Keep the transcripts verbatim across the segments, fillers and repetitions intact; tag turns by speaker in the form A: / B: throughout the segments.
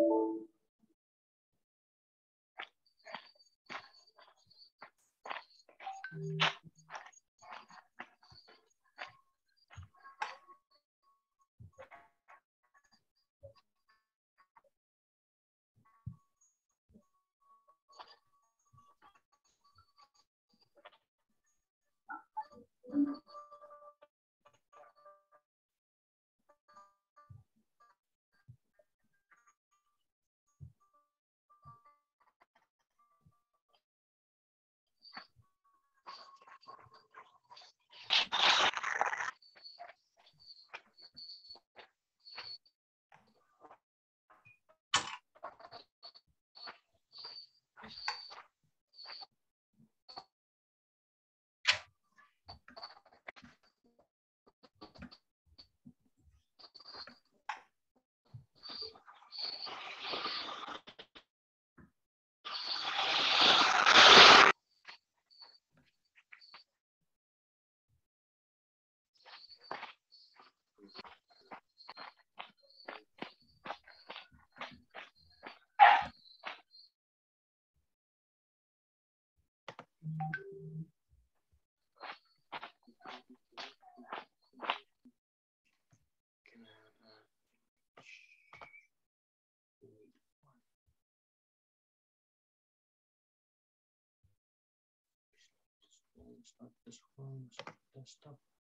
A: Start this one, start desktop.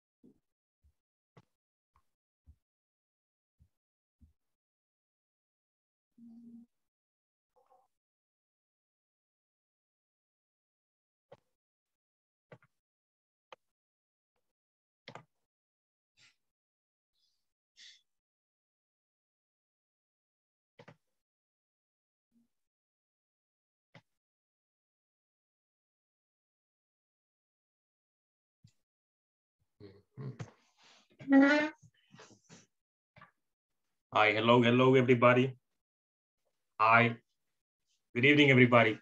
A: Mm-hmm. Hi, hello, hello, everybody. Hi, good evening, everybody.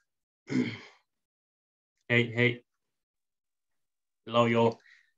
A: Hey, hey. Hello, yo.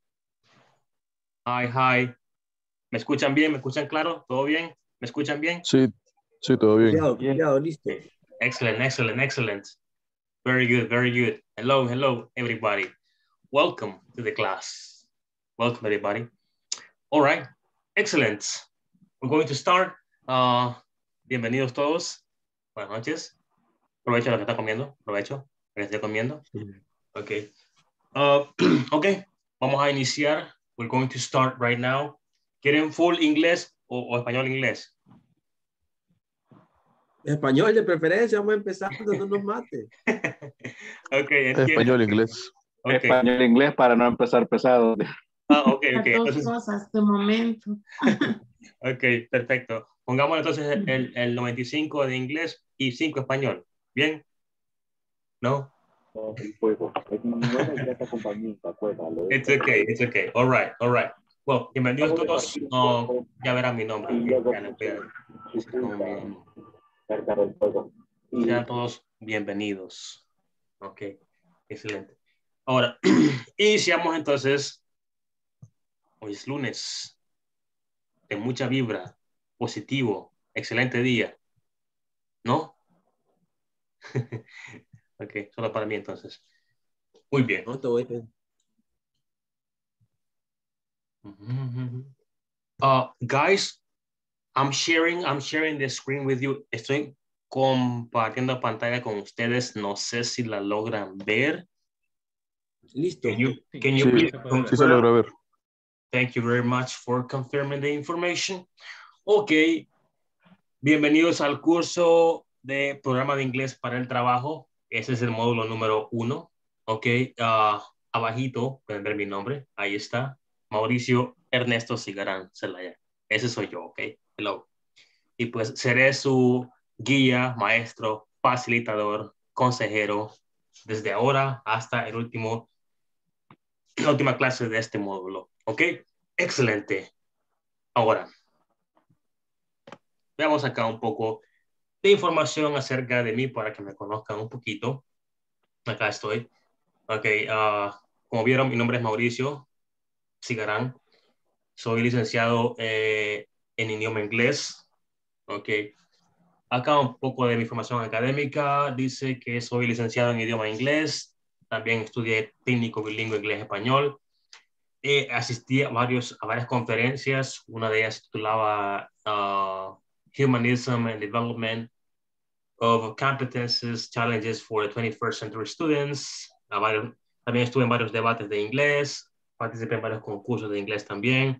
A: Hi, hi. ¿Me escuchan bien? ¿Me escuchan claro? ¿Todo bien? ¿Me escuchan bien?
B: Sí, sí, todo bien.
C: Copiado, copiado, listo.
A: Okay. Excellent, excellent, excellent. Very good, very good. Hello, hello, everybody. Welcome to the class. Welcome, everybody. All right, excellent. We're going to start. Uh, bienvenidos todos. Buenas noches. Provecho lo que está comiendo. Provecho lo que esté comiendo. Ok. Uh, ok, vamos a iniciar. We're going to start right now. ¿Quieren full inglés o, o español inglés?
C: Español de preferencia, vamos empezando, no nos mate.
A: Ok, entiendo.
B: Español, inglés.
A: Okay.
D: Español, inglés para no empezar pesado.
A: Ah, ok, ok.
E: Las dos
A: Entonces,
E: cosas de momento.
A: ok, perfecto. Pongamos entonces el, el noventa y cinco de inglés y cinco español. ¿Bien? ¿No? It's okay, it's okay. All right, all right. Well, bienvenidos todos. Uh, ya verán mi nombre. Ya les voy a decir cómo me llamo. Sean todos bienvenidos. Ok, excelente. Ahora, iniciamos entonces. Hoy es lunes. De mucha vibra. Positivo. Excelente día. ¿No? Ok, solo para mí entonces. Muy bien.
C: No te voy a...
A: Uh, guys, I'm sharing, I'm sharing the screen with you. Estoy compartiendo pantalla con ustedes. No sé si la logran ver.
C: Listo.
A: Can you, can you
B: Sí,
A: please
B: sí
A: confirm?
B: se logra ver.
A: Thank you very much for confirming the information. Ok. Bienvenidos al curso de programa de inglés para el trabajo. Ese es el módulo número uno. Ok. Uh, abajito pueden ver mi nombre. Ahí está. Mauricio Ernesto Cigarán Zelaya. Ese soy yo, ok. Hello. Y pues seré su guía, maestro, facilitador, consejero desde ahora hasta el último, la última clase de este módulo. ¿Ok? Excelente. Ahora, veamos acá un poco de información acerca de mí para que me conozcan un poquito. Acá estoy. Ok, uh, como vieron, mi nombre es Mauricio Cigarán. Soy licenciado eh, en idioma inglés. Ok. Acá un poco de mi información académica. Dice que soy licenciado en idioma inglés. También estudié técnico bilingüe inglés-español. Eh, asistí a, varios, a varias conferencias. Una de ellas titulaba uh, Humanism and Development of Competences, Challenges for the twenty-first Century Students. A varios, también estuve en varios debates de inglés. Participé en varios concursos de inglés también.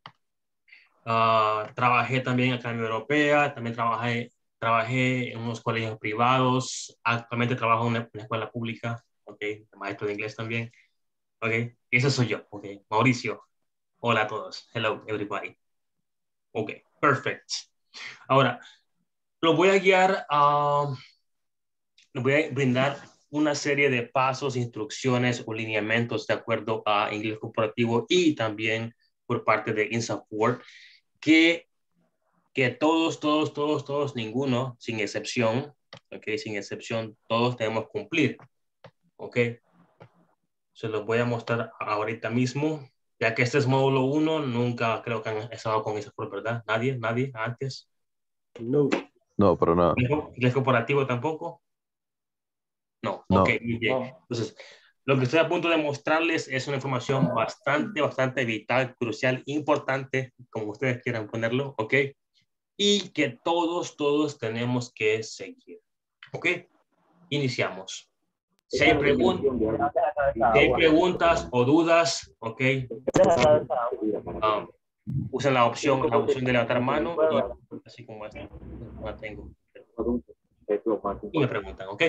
A: Uh, trabajé también en la Academia Europea. También trabajé Trabajé en unos colegios privados. Actualmente trabajo en una, una escuela pública, ok, maestro de inglés también, ok. Ese soy yo, ok. Mauricio, hola a todos. Hello, everybody. Ok, perfect. Ahora, lo voy a guiar a... Uh, les voy a brindar una serie de pasos, instrucciones o lineamientos de acuerdo a inglés corporativo y también por parte de INSAFORP, que que todos, todos, todos, todos, ninguno, sin excepción, ok, sin excepción, todos debemos cumplir, ok. Se los voy a mostrar ahorita mismo, ya que este es módulo uno, nunca creo que han estado con esa por verdad, nadie, nadie, antes.
C: No.
B: No, para nada.
A: ¿Inglés corporativo tampoco? No,
B: No.
A: ok, muy bien. Entonces, lo que estoy a punto de mostrarles es una información bastante, bastante vital, crucial, importante, como ustedes quieran ponerlo, ok. Y que todos, todos tenemos que seguir. ¿Ok? Iniciamos. Si hay, pregun si hay preguntas o dudas, ¿ok? Um, usen la opción, la opción de levantar mano, y así como esta. No la tengo. Y me preguntan, ¿ok?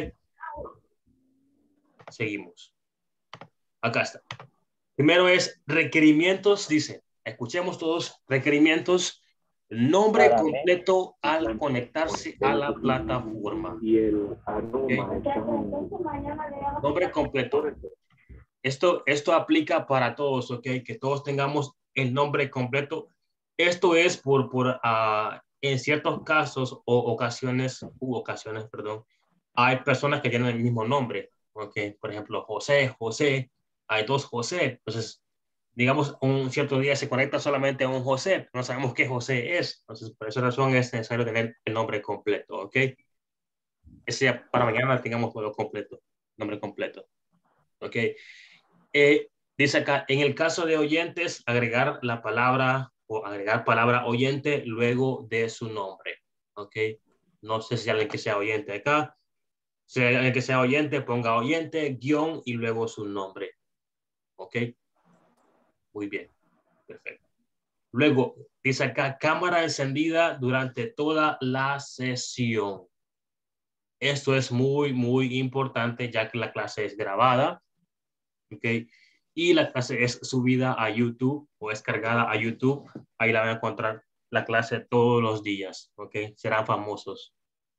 A: Seguimos. Acá está. Primero es requerimientos, dice. Escuchemos todos. Requerimientos. Nombre completo al conectarse a la plataforma. ¿Okay? Nombre completo. Esto, esto aplica para todos, ¿ok? Que todos tengamos el nombre completo. Esto es por, por uh, en ciertos casos o ocasiones, u ocasiones, perdón, hay personas que tienen el mismo nombre, ¿ok? Por ejemplo, José, José, hay dos José. Entonces, digamos, un cierto día se conecta solamente a un José, no sabemos qué José es. Entonces, por esa razón es necesario tener el nombre completo, ¿ok? Ese para mañana tengamos todo completo, nombre completo, ¿ok? Eh, dice acá, en el caso de oyentes, agregar la palabra o agregar palabra oyente luego de su nombre, ¿ok? No sé si alguien que sea oyente acá. Si hay alguien que sea oyente, ponga oyente, guión y luego su nombre, ¿ok? Muy bien, perfecto. Luego, dice acá, cámara encendida durante toda la sesión. Esto es muy, muy importante ya que la clase es grabada, ¿ok? Y la clase es subida a YouTube o es cargada a YouTube. Ahí la van a encontrar la clase todos los días, ¿ok? Serán famosos.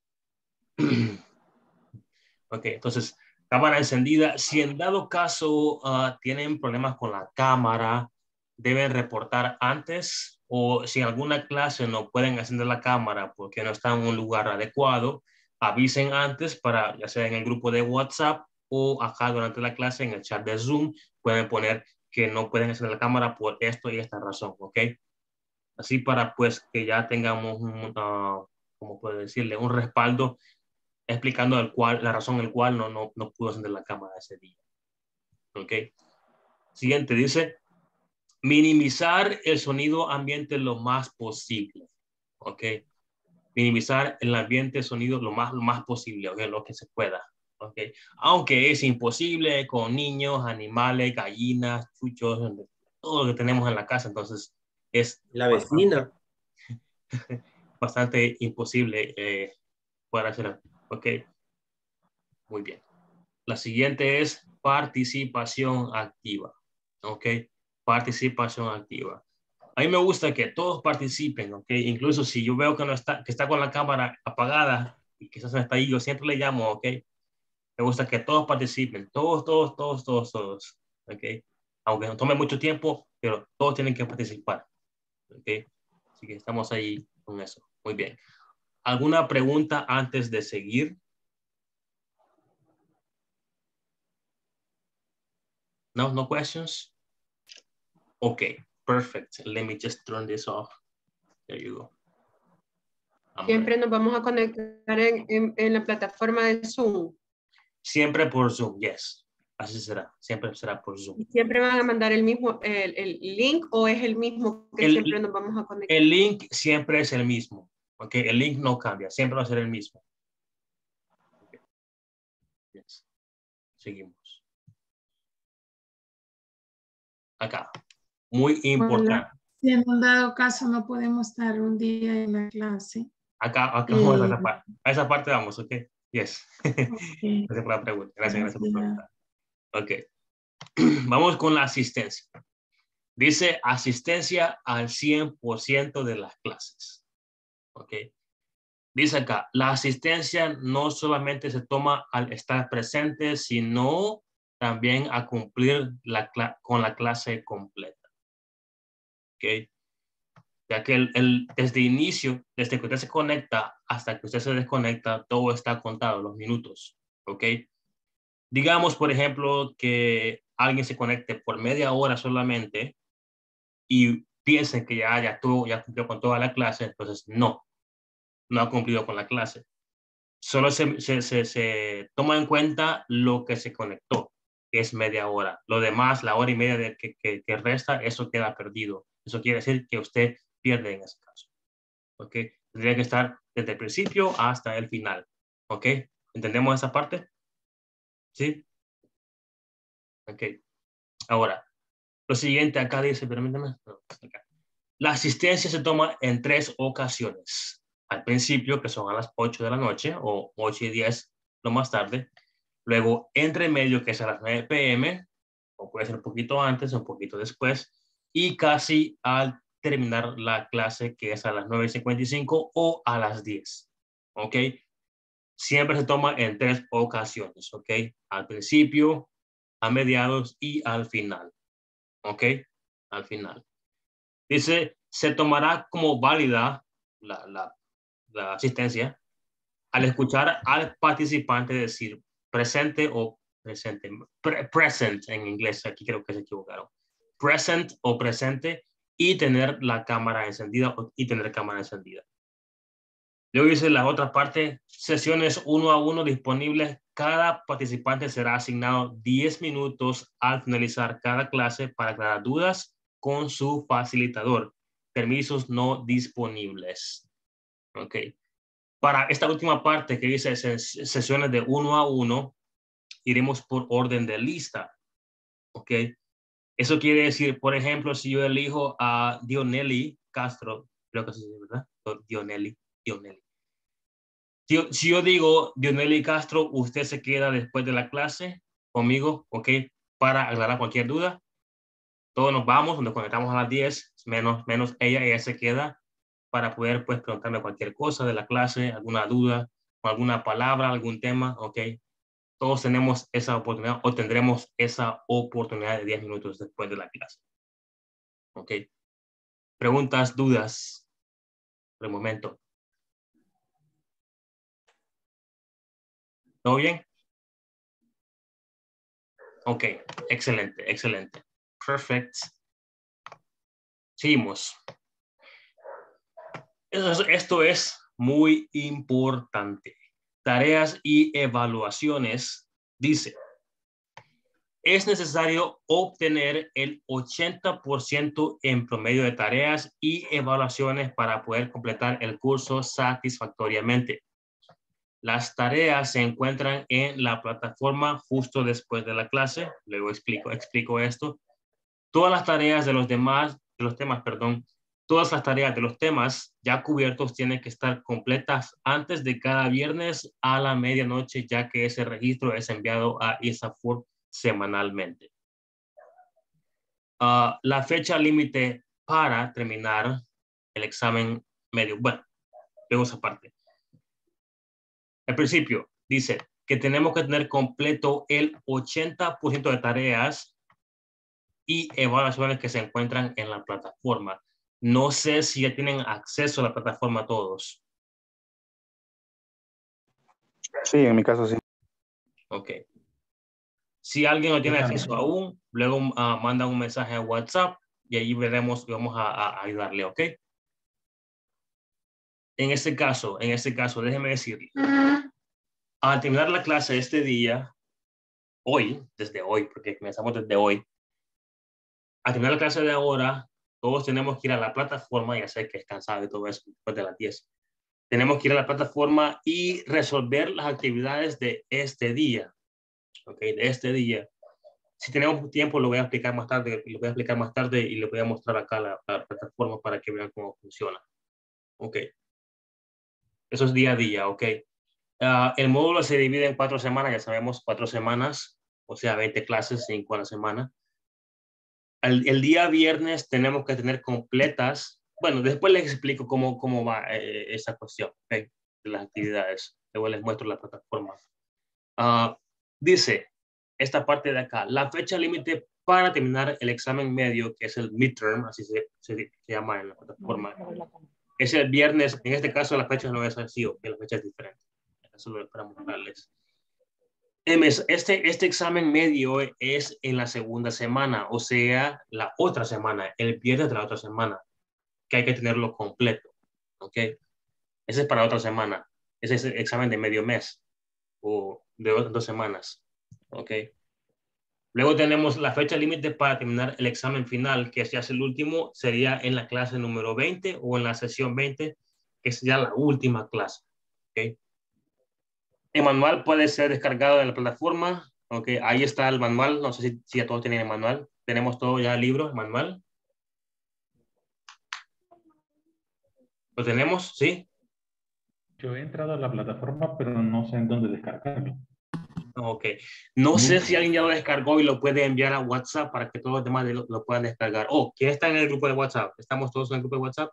A: Ok, entonces, cámara encendida. Si en dado caso uh, tienen problemas con la cámara, deben reportar antes, o si en alguna clase no pueden encender la cámara porque no está en un lugar adecuado, avisen antes para, ya sea en el grupo de WhatsApp o acá durante la clase en el chat de Zoom, pueden poner que no pueden encender la cámara por esto y esta razón, ¿ok? Así para pues que ya tengamos un, uh, ¿cómo puedo decirle? Un respaldo explicando el cual, la razón el cual no, no, no pudo encender la cámara ese día. ¿Ok? Siguiente, dice, minimizar el sonido ambiente lo más posible. ¿Ok? Minimizar el ambiente sonido lo más, lo más posible, ¿ok? Lo que se pueda. ¿Ok? Aunque es imposible con niños, animales, gallinas, chuchos, todo lo que tenemos en la casa, entonces es
C: La
A: bastante,
C: vecina.
A: bastante imposible eh, poder hacerlo. ¿Ok? Muy bien. La siguiente es participación activa. ¿Ok? Participación activa. A mí me gusta que todos participen, ¿ok? Incluso si yo veo que, no está, que está con la cámara apagada y quizás no está ahí, yo siempre le llamo, ¿ok? Me gusta que todos participen, todos, todos, todos, todos, todos, ¿ok? Aunque no tome mucho tiempo, pero todos tienen que participar, ¿ok? Así que estamos ahí con eso. Muy bien. ¿Alguna pregunta antes de seguir? No, no questions? Okay, perfect. Let me just turn this off. There you go.
E: Siempre nos vamos a conectar en, en, en la plataforma de Zoom.
A: Siempre por Zoom, yes. Así será. Siempre será por Zoom.
E: ¿Y siempre van a mandar el mismo el, el link o es el mismo que
A: El-
E: siempre nos vamos a conectar?
A: El link siempre es el mismo. Ok, el link no cambia. Siempre va a ser el mismo. Okay. Yes. Seguimos. Acá. Muy importante.
F: Hola. Si en un dado caso no podemos estar un día en la clase.
A: Acá, acá
F: Eh,
A: vamos a esa parte. A esa parte vamos, ok. Yes.
F: Okay.
A: Gracias por la pregunta. Gracias, gracias por
F: Gracias.
A: preguntar. Ok. Vamos con la asistencia. Dice asistencia al cien por ciento de las clases. Ok. Dice acá, la asistencia no solamente se toma al estar presente, sino también a cumplir la con la clase completa. Ok. Ya que el, el, desde inicio, desde que usted se conecta hasta que usted se desconecta, todo está contado, los minutos. Ok. Digamos, por ejemplo, que alguien se conecte por media hora solamente y piensen que ya, ya, tuvo, ya cumplió con toda la clase, entonces no, no ha cumplido con la clase. Solo se, se, se, se toma en cuenta lo que se conectó, que es media hora. Lo demás, la hora y media de que, que, que resta, eso queda perdido. Eso quiere decir que usted pierde en ese caso. ¿Ok? Tendría que estar desde el principio hasta el final. ¿Ok? ¿Entendemos esa parte? ¿Sí? Ok. Ahora, lo siguiente acá dice, permítame. Acá. La asistencia se toma en tres ocasiones. Al principio, que son a las ocho de la noche, o ocho y diez, lo más tarde. Luego, entre medio, que es a las nueve p m, o puede ser un poquito antes, un poquito después. Y casi al terminar la clase, que es a las nueve y cincuenta y cinco o a las diez. ¿Ok? Siempre se toma en tres ocasiones. ¿Ok? Al principio, a mediados y al final. ¿Ok? Al final. Dice, se tomará como válida la, la, la asistencia al escuchar al participante decir presente o presente, pre present en inglés, aquí creo que se equivocaron. Present o presente y tener la cámara encendida y tener cámara encendida. Luego dice la otra parte, sesiones uno a uno disponibles. Cada participante será asignado diez minutos al finalizar cada clase para aclarar dudas con su facilitador. Permisos no disponibles. Ok. Para esta última parte que dice ses sesiones de uno a uno, iremos por orden de lista. Ok. Eso quiere decir, por ejemplo, si yo elijo a Dionelly Castro, creo que así es, ¿verdad? Dionelly, Dionelly. Si yo, si yo digo Dionelly Castro, usted se queda después de la clase conmigo, ok, para aclarar cualquier duda. Todos nos vamos, nos conectamos a las diez, menos, menos ella, ella se queda para poder pues preguntarme cualquier cosa de la clase, alguna duda, alguna palabra, algún tema, ok. Todos tenemos esa oportunidad o tendremos esa oportunidad de diez minutos después de la clase. Ok. Preguntas, dudas, por el momento. ¿Todo bien? Ok, excelente, excelente. Perfect. Seguimos. Esto es muy importante. Tareas y evaluaciones. Dice, es necesario obtener el ochenta por ciento en promedio de tareas y evaluaciones para poder completar el curso satisfactoriamente. Las tareas se encuentran en la plataforma justo después de la clase. Luego explico, explico esto. Todas las tareas de los demás, de los temas, perdón, todas las tareas de los temas ya cubiertos tienen que estar completas antes de cada viernes a la medianoche, ya que ese registro es enviado a ISAFORP semanalmente. Uh, la fecha límite para terminar el examen medio, bueno, luego esa parte. Al principio dice que tenemos que tener completo el ochenta por ciento de tareas y evaluaciones que se encuentran en la plataforma. No sé si ya tienen acceso a la plataforma todos.
B: Sí, en mi caso sí.
A: Ok. Si alguien no tiene acceso aún, luego uh, manda un mensaje a WhatsApp y ahí veremos y vamos a, a ayudarle, ¿ok? en este caso, en este caso, déjeme decirle, al terminar la clase este día, hoy, desde hoy, porque comenzamos desde hoy, al terminar la clase de ahora, todos tenemos que ir a la plataforma, ya sé que es cansado y todo eso, después de las diez. Tenemos que ir a la plataforma y resolver las actividades de este día, ¿ok? De este día. Si tenemos tiempo, lo voy a explicar más tarde, lo voy a explicar más tarde y le voy a mostrar acá la, la plataforma para que vean cómo funciona. Ok. Eso es día a día, ok. Uh, el módulo se divide en cuatro semanas, ya sabemos, cuatro semanas, o sea, veinte clases, cinco a la semana. El, el día viernes tenemos que tener completas, bueno, después les explico cómo, cómo va eh, esa cuestión, okay, de las actividades. Luego les muestro la plataforma. Uh, dice, esta parte de acá, la fecha límite para terminar el examen medio, que es el midterm, así se, se, se llama en la plataforma, es el viernes. En este caso la fecha no es así, o que la fecha es diferente. Eso lo para mostrarles. Este, este examen medio es en la segunda semana, o sea, la otra semana, el viernes de la otra semana, que hay que tenerlo completo, ¿ok? Ese es para otra semana. Ese es el examen de medio mes o de dos, dos semanas, ¿ok? Luego tenemos la fecha límite para terminar el examen final, que ya es el último, sería en la clase número veinte o en la sesión veinte, que es ya la última clase, ¿ok? El manual puede ser descargado en la plataforma. Ok, ahí está el manual. No sé si, si ya todos tienen el manual. Tenemos todo ya el libro, el manual. ¿Lo tenemos? ¿Sí?
G: Yo he entrado a la plataforma, pero no sé en dónde descargarlo.
A: Ok. No mm. sé si alguien ya lo descargó y lo puede enviar a WhatsApp para que todos los demás lo, lo puedan descargar. Oh, ¿quién está en el grupo de WhatsApp? ¿Estamos todos en el grupo de WhatsApp?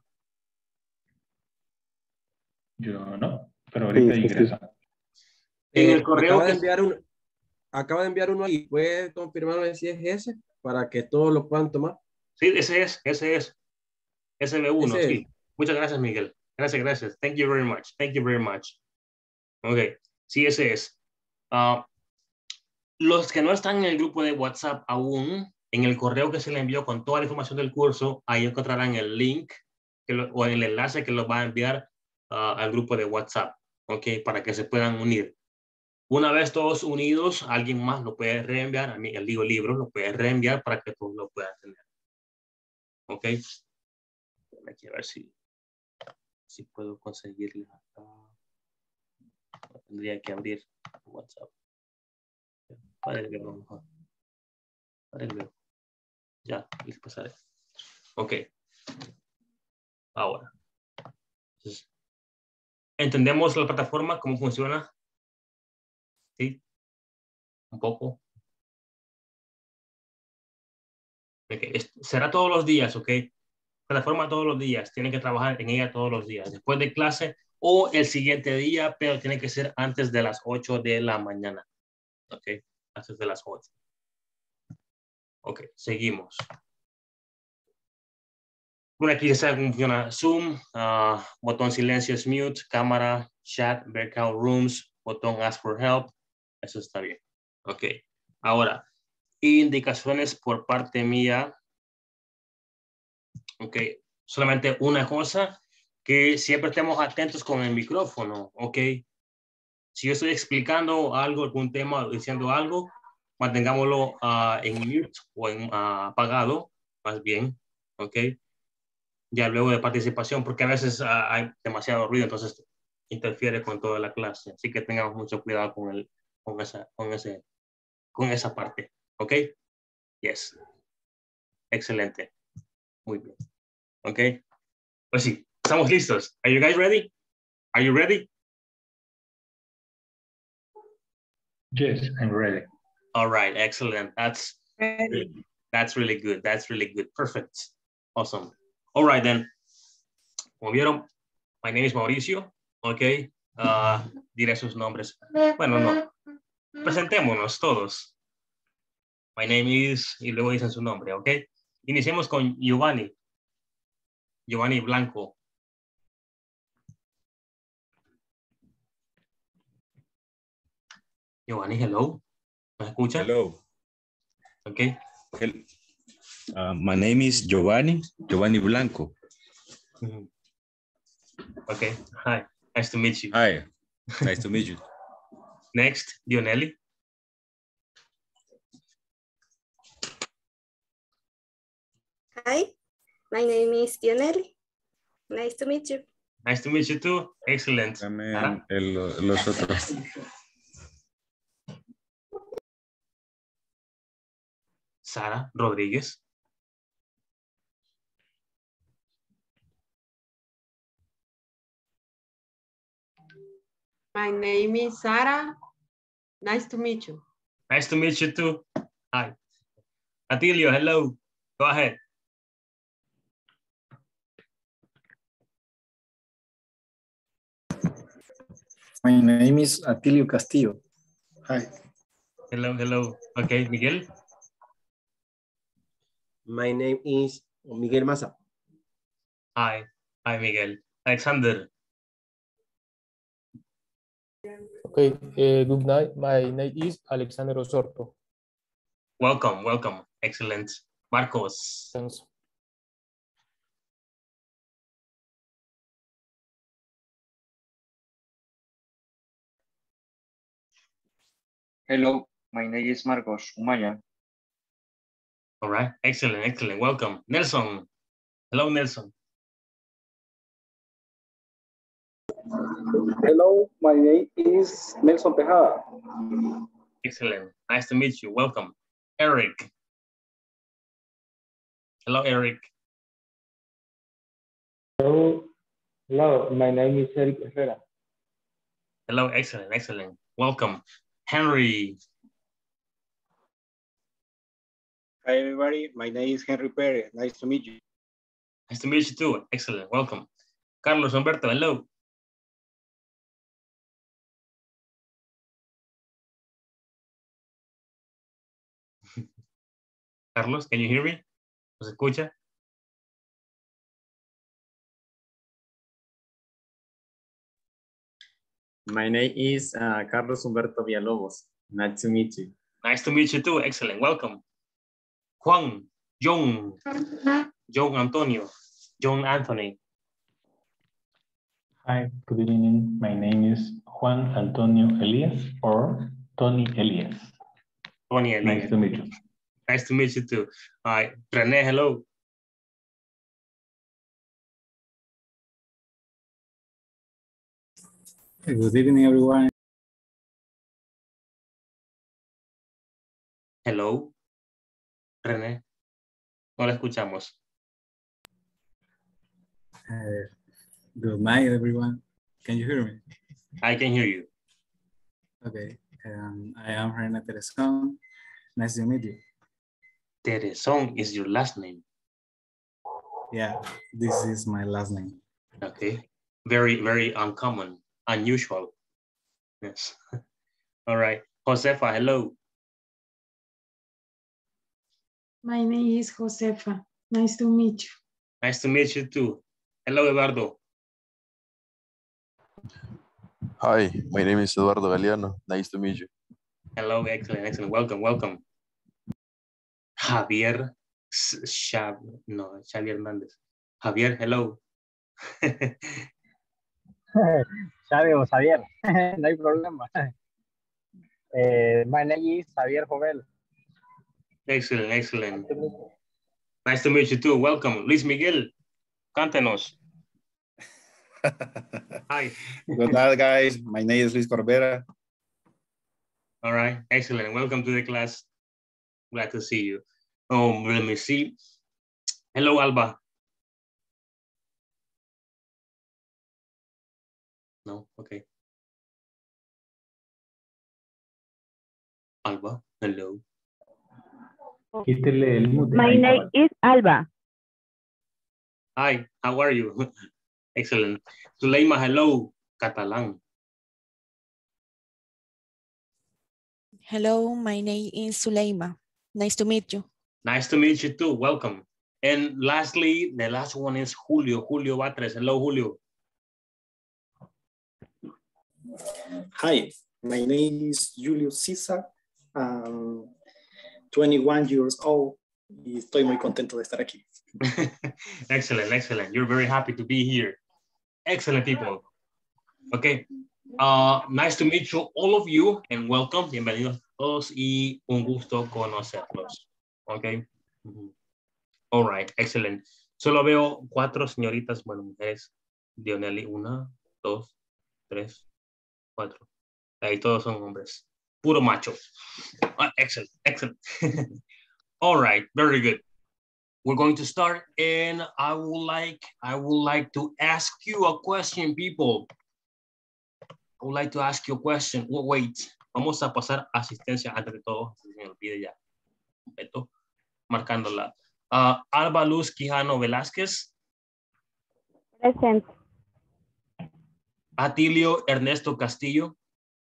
G: Yo no, pero ahorita sí, ingresa. Sí.
A: En el correo
C: acaba
A: que...
C: de enviar un, acaba de enviar uno y puede confirmarme si es ese para que todos lo puedan tomar.
A: Sí, ese es, ese es. S B uno,
C: ese
A: sí.
C: es.
A: Muchas gracias, Miguel. Gracias, gracias. Thank you very much. Thank you very much. Ok, sí, ese es. Uh, los que no están en el grupo de WhatsApp aún, en el correo que se le envió con toda la información del curso, ahí encontrarán el link que lo, o el enlace que los va a enviar uh, al grupo de WhatsApp, ok, para que se puedan unir. Una vez todos unidos, alguien más lo puede reenviar, a mí el digo libro lo puede reenviar para que todos lo puedan tener. Ok. Aquí a ver si, si puedo conseguirle acá. Tendría que abrir WhatsApp. Para el video, mejor. Para el video. Ya, les pasaré. Ok. Ahora. Entonces, ¿entendemos la plataforma? ¿Cómo funciona? ¿Sí? Un poco. Okay. Será todos los días, ¿ok? Plataforma todos los días. Tienen que trabajar en ella todos los días. Después de clase o el siguiente día, pero tiene que ser antes de las ocho de la mañana. ¿Ok? Antes de las ocho. Ok, seguimos. Bueno, aquí ya sabe cómo funciona Zoom, uh, botón silencio es mute, cámara, chat, breakout rooms, botón ask for help. Eso está bien. Ok. Ahora, indicaciones por parte mía. Ok. Solamente una cosa, que siempre estemos atentos con el micrófono. Ok. Si yo estoy explicando algo, algún tema, diciendo algo, mantengámoslo uh, en mute o en uh, apagado, más bien. Ok. Ya luego de participación, porque a veces uh, hay demasiado ruido, entonces interfiere con toda la clase. Así que tengamos mucho cuidado con, el, con, esa, con, ese, con esa parte. ¿Ok? Yes. Excelente. Muy bien. ¿Ok? Pues sí, estamos listos. Are you guys ready? Are you ready?
G: Yes, I'm ready.
A: All right, excellent. That's ready. That's really good. That's really good. Perfect. Awesome. All right, then. Como vieron, my name is Mauricio. Ok. Uh, diré sus nombres. Bueno, no. Presentémonos todos. My name is, y luego dicen su nombre, ok. Iniciemos con Giovanni. Giovanni Blanco. Giovanni, hello. ¿Me escucha?
H: Hello.
A: Ok.
H: Uh, my name is Giovanni, Giovanni Blanco.
A: Mm-hmm. Okay, hi, nice to meet you.
H: Hi, nice to meet you.
A: Next, Dionelli.
I: Hi, my name is Dionelli. Nice to meet you.
A: Nice to meet you too. Excellent.
H: Dame el, los otros.
A: Sara Rodríguez.
E: My name is Sara. Nice to meet you.
A: Nice to meet you too. Hi. Atilio, hello. Go ahead.
J: My name is Atilio Castillo. Hi.
A: Hello, hello. Okay, Miguel.
C: My name is Miguel Maza.
A: Hi. Hi, Miguel. Alexander.
K: Okay, uh, good night. My name is Alexander Osorto.
A: Welcome, welcome. Excellent. Marcos.
K: Thanks.
L: Hello, my name is Marcos Umaya.
A: All right, excellent, excellent. Welcome. Nelson. Hello, Nelson.
B: Hello, my name is Nelson Tejada.
A: Excellent. Nice to meet you. Welcome. Eric. Hello, Eric.
G: Hello, hello. My name is Eric Herrera.
A: Hello, excellent, excellent. Welcome. Henry.
M: Hi, everybody. My name is Henry Perez. Nice to meet you.
A: Nice to meet you too. Excellent. Welcome. Carlos Humberto. Hello. Carlos, can you hear me? ¿Nos escucha?
N: My name is uh, Carlos Humberto Villalobos. Nice to meet you.
A: Nice to meet you too. Excellent. Welcome. Juan, John, John Antonio, John Anthony.
G: Hi, good evening. My name is Juan Antonio Elias or Tony Elias.
A: Tony Elias.
G: Nice to meet you.
A: Nice to meet you too. All right. Rene, hello.
J: Good evening, everyone.
A: Hello. René. No la escuchamos.
J: Uh, good night, everyone. Can you hear me?
A: I can hear you.
J: Okay. Um, I am René Terezón. Nice to meet you.
A: Terezón is your last name.
J: Yeah, this is my last name.
A: Okay. Very, very uncommon, unusual. Yes. All right. Josefa, hello.
F: My name is Josefa. Nice to meet you.
A: Nice to meet you too. Hello, Eduardo.
O: Hi, my name is Eduardo Galeano. Nice to meet you.
A: Hello, excellent, excellent. Welcome, welcome. Javier, Xav, no, Xavi Hernández. Javier, hello.
P: Xavi o Xavier, no hay problema. Eh, my name is Javier Jovel.
A: Excellent, excellent. Nice to meet you too. Welcome. Luis Miguel, cántenos. Hi.
B: Good night, guys. My name is Luis Corbera.
A: All right, excellent. Welcome to the class. Glad to see you. Oh, let me see. Hello, Alba. No, okay. Alba, hello.
G: Quítele el mute.
Q: My name is Alba.
A: Hi, how are you? Excellent. Zuleima, hello, Catalan.
R: Hello, my name is Zuleima. Nice to meet you.
A: Nice to meet you too. Welcome. And lastly, the last one is Julio. Julio Batres. Hello, Julio.
S: Hi, my name is Julio César. Um, twenty-one years old. Y estoy muy contento de estar aquí.
A: Excellent, excellent. You're very happy to be here. Excellent people. Okay. Uh, nice to meet you, all of you, and welcome. Bienvenidos todos y un gusto conocerlos. Okay. Mm-hmm. All right. Excellent. Solo veo cuatro señoritas, bueno, mujeres. Dionelly, una, dos, tres, cuatro. Ahí todos son hombres. Puro macho. Uh, excellent. Excellent. All right. Very good. We're going to start, and I would like, I would like to ask you a question, people. I would like to ask you a question. Oh, wait, vamos a pasar asistencia antes de todo. Se me olvide ya. Esto, marcándola. Uh, Alba Luz Quijano Velázquez.
Q: Present.
A: Atilio Ernesto Castillo.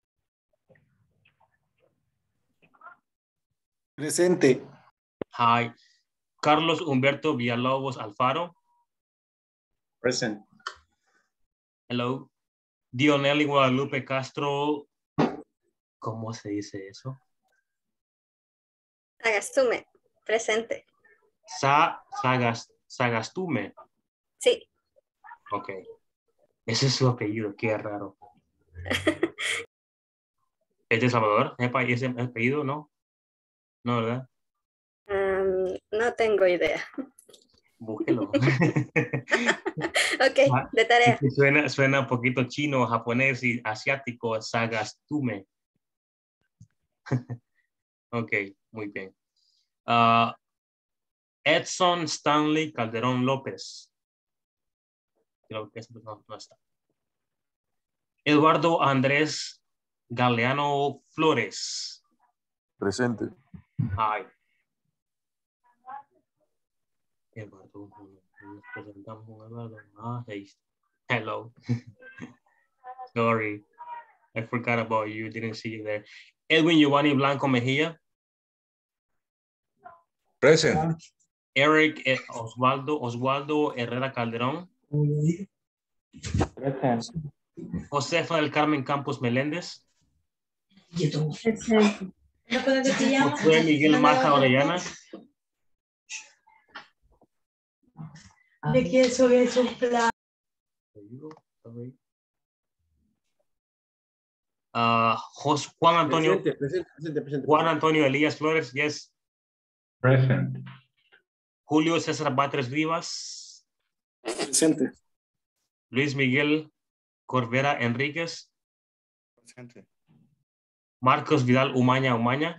S: Presente.
A: Hi. Carlos Humberto Villalobos Alfaro.
N: Present.
A: Hello. Dionelly Guadalupe Castro. ¿Cómo se dice eso?
I: Sagastume. Presente.
A: Sa, sagas, Sagastume.
I: Sí.
A: Ok. Ese es su apellido, qué raro. ¿Es de Salvador? ¿Es ese apellido? No. No, ¿verdad?
I: Um, no tengo idea.
A: Búsquelo.
I: Ok, de tarea.
A: Suena, suena un poquito chino, japonés y asiático. Sagastume. Ok, muy bien. Uh, Edson Stanley Calderón López. Creo que no, no está. Eduardo Andrés Galeano Flores.
O: Presente.
A: Hi. Eduardo, nos presentamos con Eduardo. Ah, hey. Hello. Sorry. I forgot about you. Didn't see you there. Edwin Giovanni Blanco Mejía.
H: Present.
A: Eric eh, Osvaldo, Osvaldo Herrera Calderón.
P: Present.
A: Josefa del Carmen Campos Meléndez.
F: Presente.
A: Josué Miguel Maja Orellana.
T: De que sobre su plan.
A: Uh, Jos, Juan Antonio.
C: Presente, presente, presente, presente.
A: Juan Antonio Elías Flores, yes.
G: Present.
A: Julio César Batres Vivas.
S: Presente.
A: Luis Miguel Corvera Enríquez.
B: Presente.
A: Marcos Vidal Umaña Umaña.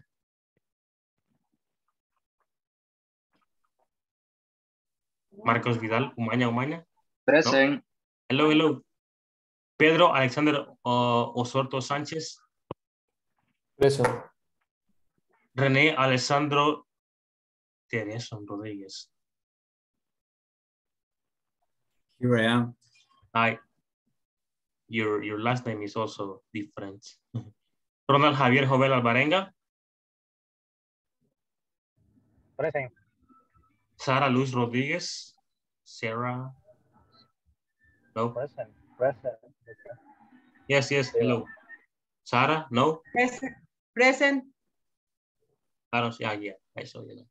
A: Marcos Vidal Umaña Umaña.
L: Present.
A: No. Hello, hello. Pedro Alexander uh, Osorto Sánchez.
K: Present.
A: René Alessandro Teresa Rodríguez.
J: Here I am.
A: Hi. Your, your last name is also different. Ronald Javier Jovel Alvarenga.
P: Present.
A: Sara Luz Rodríguez. Sarah. No.
P: Present. Present.
A: Yes, yes. Hello. Sara, no.
T: Present. Present.
A: I don't see. Ah, yeah. I saw you.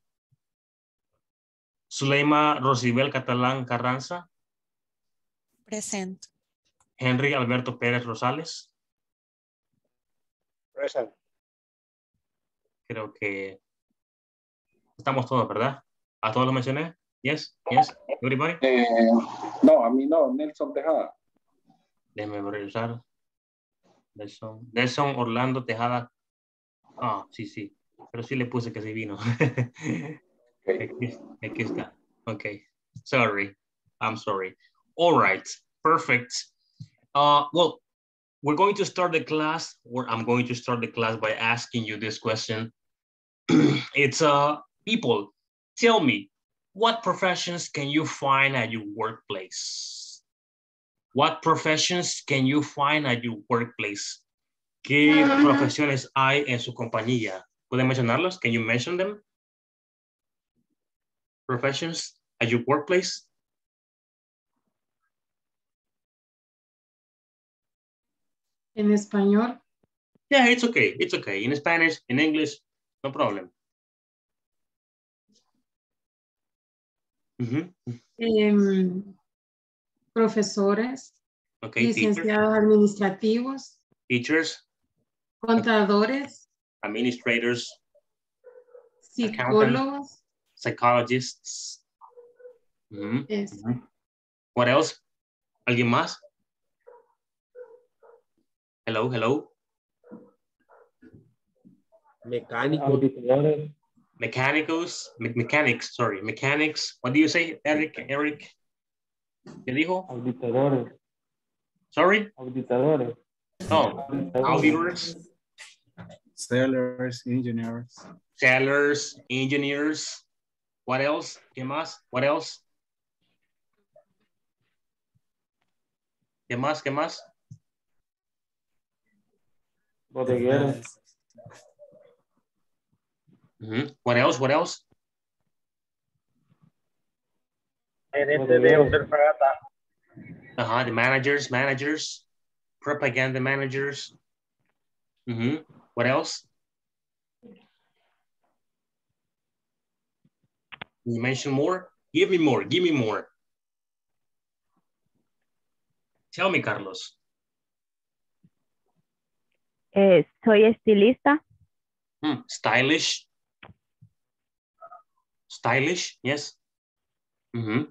A: Zuleima Rosibel Catalán Carranza.
R: Present.
A: Henry Alberto Pérez Rosales.
M: Present.
A: Creo que estamos todos, ¿verdad? ¿A todos los mencioné? Yes, yes, everybody.
B: Eh, no, a mí no, Nelson Tejada.
A: Déjeme revisar. Nelson, Nelson Orlando Tejada. Ah, sí, sí. Pero sí le puse que sí vino.
B: Okay.
A: Aquí, aquí está. Okay. Sorry. I'm sorry. All right. Perfect. Uh, well, we're going to start the class, or I'm going to start the class by asking you this question. It's uh, people, tell me, what professions can you find at your workplace? What professions can you find at your workplace? ¿Qué profesiones hay en su compañía? ¿Pueden mencionarlos? Can you mention them? Professions at your workplace?
F: En español.
A: Yeah, it's okay. It's okay. In Spanish, in English, no problem. Mm-hmm.
F: Eh, profesores.
A: Okay,
F: licenciados administrativos,
A: teachers,
F: contadores,
A: administrators,
F: psicólogos,
A: psychologists. Mhm,
F: es,
A: mhm. What else? ¿Alguien más? Hello, hello.
C: Mecánicos.
G: Auditores.
A: Mechanicals, me mechanics, sorry, mechanics. What do you say, Eric? Eric, ¿qué dijo?
G: Auditadores.
A: Sorry?
G: Auditadores.
A: Oh, auditors,
J: Sellers, engineers.
A: sellers, engineers. What else? ¿Qué más? What else? ¿Qué más? ¿Qué más?
G: Bodegueros.
A: Mm-hmm. What else? What else?
P: Gerente de hotel fragata.
A: Uh-huh, the managers, managers, propaganda managers. Mm-hmm. What else? You mentioned more? Give me more, give me more. Tell me, Carlos.
Q: Eh, soy estilista.
A: Hmm. Stylish. Stylish, yes. Mm-hmm.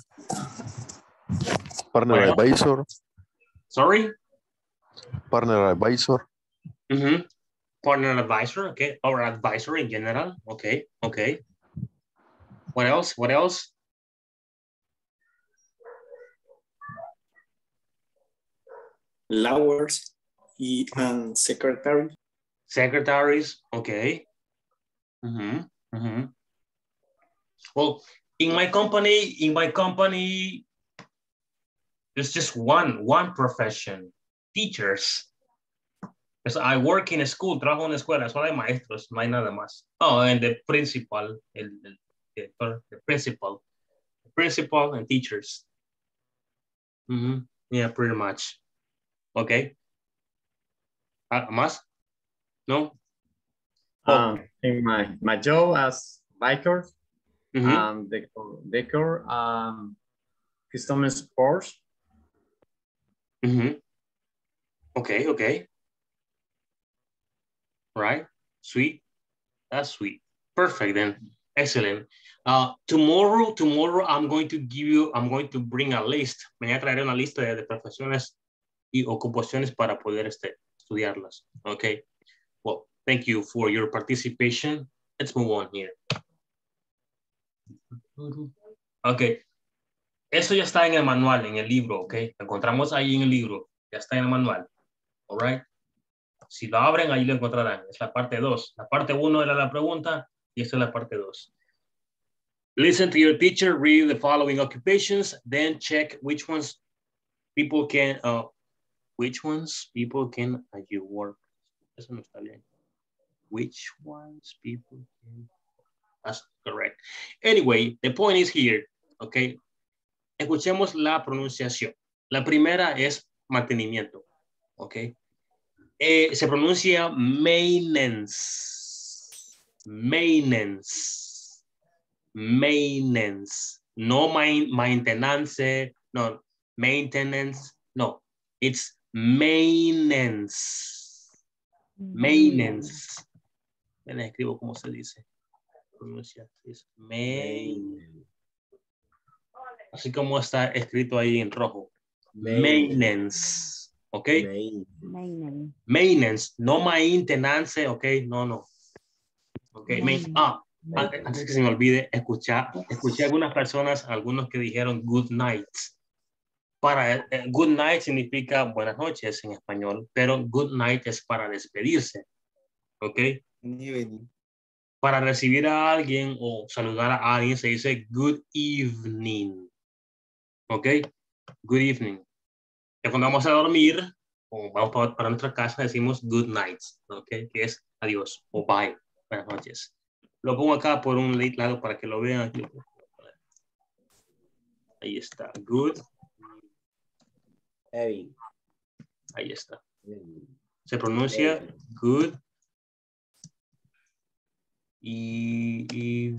O: Partner
A: Well,
O: advisor.
A: Sorry?
O: Partner advisor.
A: Mm-hmm. Partner advisor, okay. Or advisor in general, okay, okay. What else? What else?
S: Lawyers y, and secretary.
A: Secretaries, okay. Mm-hmm. Mm-hmm. Well, in my company, in my company, there's just one, one profession, teachers. Because I work in a school, trabajo en una escuela, solo hay maestros, no hay nada más. Oh, and the principal, el, el, director, the principal, the principal and teachers. Mm-hmm. Yeah, pretty much. Okay. Uh, ¿Más? No?
N: Um, in my, my job as biker,
A: Mm-hmm.
N: um, decor, decor um, customer sports.
A: Mm-hmm. Okay, okay. Right, sweet. That's sweet. Perfect then. Excellent. Uh, tomorrow, tomorrow I'm going to give you, I'm going to bring a list. Me voy a traer una lista de, de profesiones y ocupaciones para poder este, estudiarlas. Okay. Well, thank you for your participation. Let's move on here. Okay. Eso ya está en el manual, en el libro, okay. Lo encontramos ahí en el libro. Ya está en el manual. All right. Si lo abren, ahí lo encontrarán. Es la parte dos. La parte uno era la pregunta y esta es la parte dos. Listen to your teacher, read the following occupations, then check which ones people can, uh, which ones people can uh, you work. Eso no está bien. Which ones people can, that's correct. Anyway, the point is here, okay. Escuchemos la pronunciación. La primera es mantenimiento, okay. Eh, se pronuncia maintenance, maintenance, maintenance, no main, maintenance, no, maintenance, no, it's maintenance, maintenance. Les escribo cómo se dice. Pronuncia, es main. Así como está escrito ahí en rojo. Maintenance. ¿Ok?
Q: Maintenance.
A: Maintenance, no maintenance, ok, no, no. Ok, main, ah, antes que se me olvide, escuchar, escuché a algunas personas, algunos que dijeron good night. Para, eh, good night significa buenas noches en español, pero good night es para despedirse, ok. Para recibir a alguien o saludar a alguien se dice good evening, ok, good evening. Y cuando vamos a dormir, o vamos para, para nuestra casa, decimos good night, ¿ok? Que es adiós o bye, buenas noches. Lo pongo acá por un lado para que lo vean aquí. Ahí está, good. Ahí está. Se pronuncia good. Y, y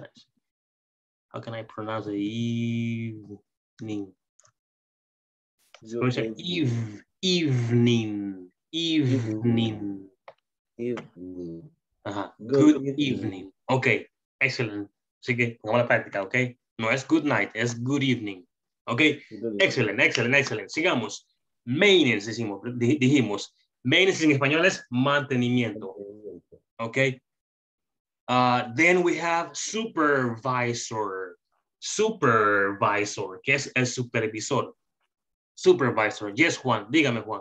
A: how can I pronounce it? Evening. Se pronuncia eve, evening, evening.
C: Evening.
A: Ajá.
C: Good
A: Good,
C: evening.
A: evening. Ok, excelente. Así que pongamos la práctica, ok. No es good night, es good evening. Ok, excelente, excelente, excelente. Sigamos. Maintenance, decimos, di- dijimos. Maintenance en español es mantenimiento. Ok. Uh, then we have supervisor. Supervisor, que es el supervisor. Supervisor. Yes, Juan. Dígame, Juan.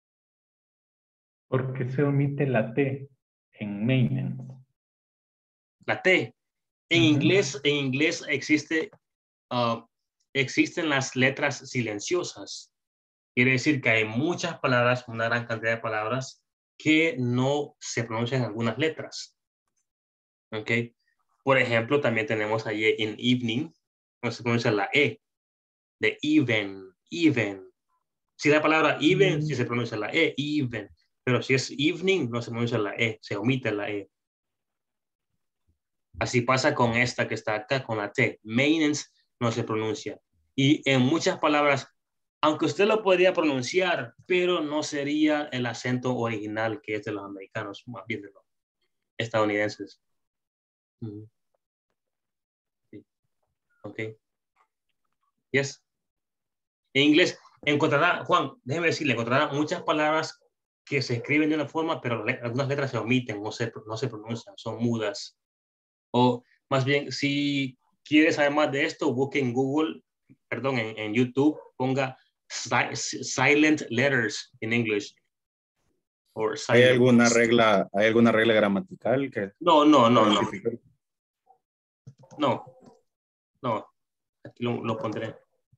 G: ¿Por qué se omite la T en maintenance?
A: La T. En
G: Ujú.
A: inglés, en inglés existe, uh, existen las letras silenciosas. Quiere decir que hay muchas palabras, una gran cantidad de palabras que no se pronuncian algunas letras. ¿Ok? Por ejemplo, también tenemos allí en evening, no se pronuncia la E, de even, even. Si la palabra even, sí se pronuncia la E, even. Pero si es evening, no se pronuncia la E, se omite la E. Así pasa con esta que está acá, con la T. Maintenance no se pronuncia. Y en muchas palabras, aunque usted lo podría pronunciar, pero no sería el acento original que es de los americanos, más bien de los estadounidenses. Mm. Sí. Ok. Yes. En inglés encontrará, Juan, déjeme decirle, encontrará muchas palabras que se escriben de una forma, pero le- algunas letras se omiten, no se, no se pronuncian, son mudas. O más bien, si quieres saber más de esto, busque en Google, perdón, en, en YouTube, ponga si- silent letters en English. Or
B: ¿Hay
A: silent.
B: alguna regla, hay alguna regla gramatical que
A: No, no, no, no.
B: identificar?
A: No, no. Aquí lo, lo pondré.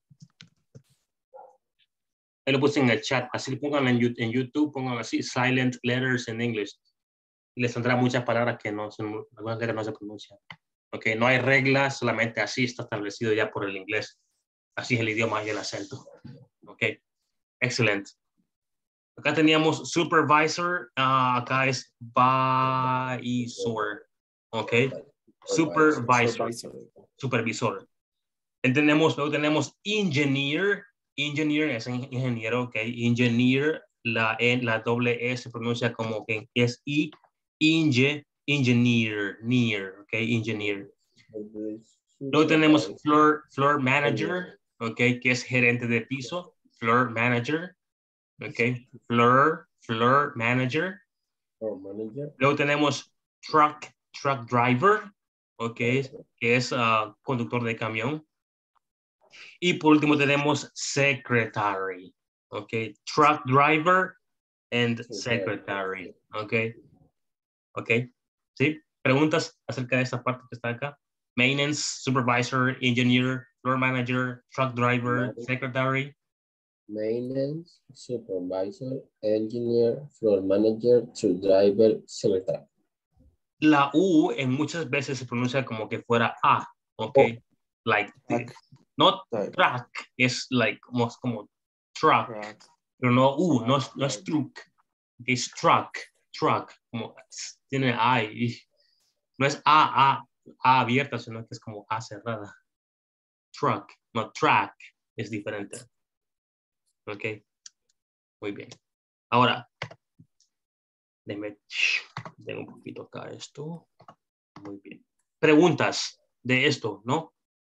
A: Ahí lo puse en el chat. Así pongan en, en YouTube, pongan así, silent letters en English. Y les saldrá muchas palabras que no son, algunas letras no se pronuncian. Ok, no hay reglas, solamente así está establecido ya por el inglés. Así es el idioma y el acento. Ok, excelente. Acá teníamos supervisor, uh, acá es visor. Ok, supervisor, supervisor. Entendemos, luego tenemos engineer, engineer es ingeniero, ok, engineer, la, e, la doble E se pronuncia como que es I, inge, engineer, near, ok, engineer. Luego tenemos floor, floor manager, ok, que es gerente de piso, floor manager, ok, floor, floor manager. Luego tenemos truck, truck driver, ok, que es uh, conductor de camión. Y por último tenemos secretary, ok, truck driver and secretary, ok, ok, ¿sí? ¿Preguntas acerca de esta parte que está acá? Maintenance, supervisor, engineer, floor manager, truck driver, secretary.
C: Maintenance, supervisor, engineer, floor manager, truck driver, secretary.
A: La U en muchas veces se pronuncia como que fuera A, ok, oh. Like this. Not track, es like como, como truck, truck, pero no U, no, no es truck, es truck, truck, como tiene A y no es A, A, A abierta, sino que es como A cerrada. Truck, no track, es diferente. Ok, muy bien. Ahora, déjame, tengo un poquito acá esto. Muy bien. Preguntas de esto, ¿no?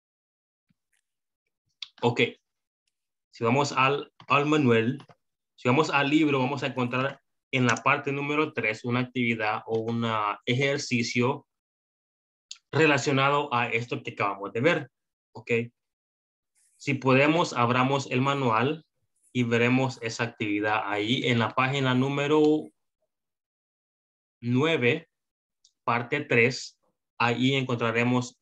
A: Ok, si vamos al, al manual, si vamos al libro, vamos a encontrar en la parte número tres una actividad o un ejercicio relacionado a esto que acabamos de ver. Ok, si podemos, abramos el manual y veremos esa actividad ahí en la página número nueve, parte tres. Ahí encontraremos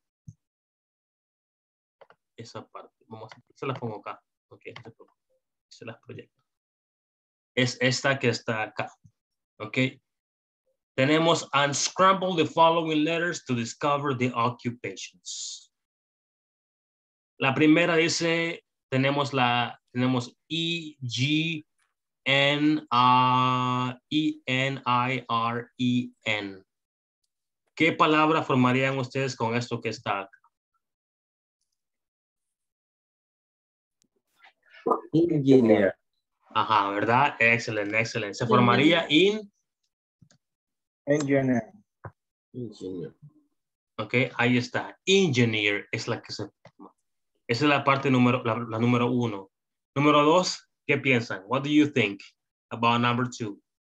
A: esa parte. Vamos a, se las pongo acá. Ok, se las proyecto. Es esta que está acá. Ok. Tenemos unscramble the following letters to discover the occupations. La primera dice, tenemos la, tenemos E, G, N, E, N, I, R, E, N. ¿Qué palabra formarían ustedes con esto que está acá?
C: Engineer.
A: Ajá, ¿verdad? Excelente, excelente. Se formaría in...
M: Engineer.
C: Engineer.
A: Ok, ahí está. Engineer es la que se forma. Esa es la parte número, la, la número uno. Número dos, ¿qué piensan? What do you think about number two?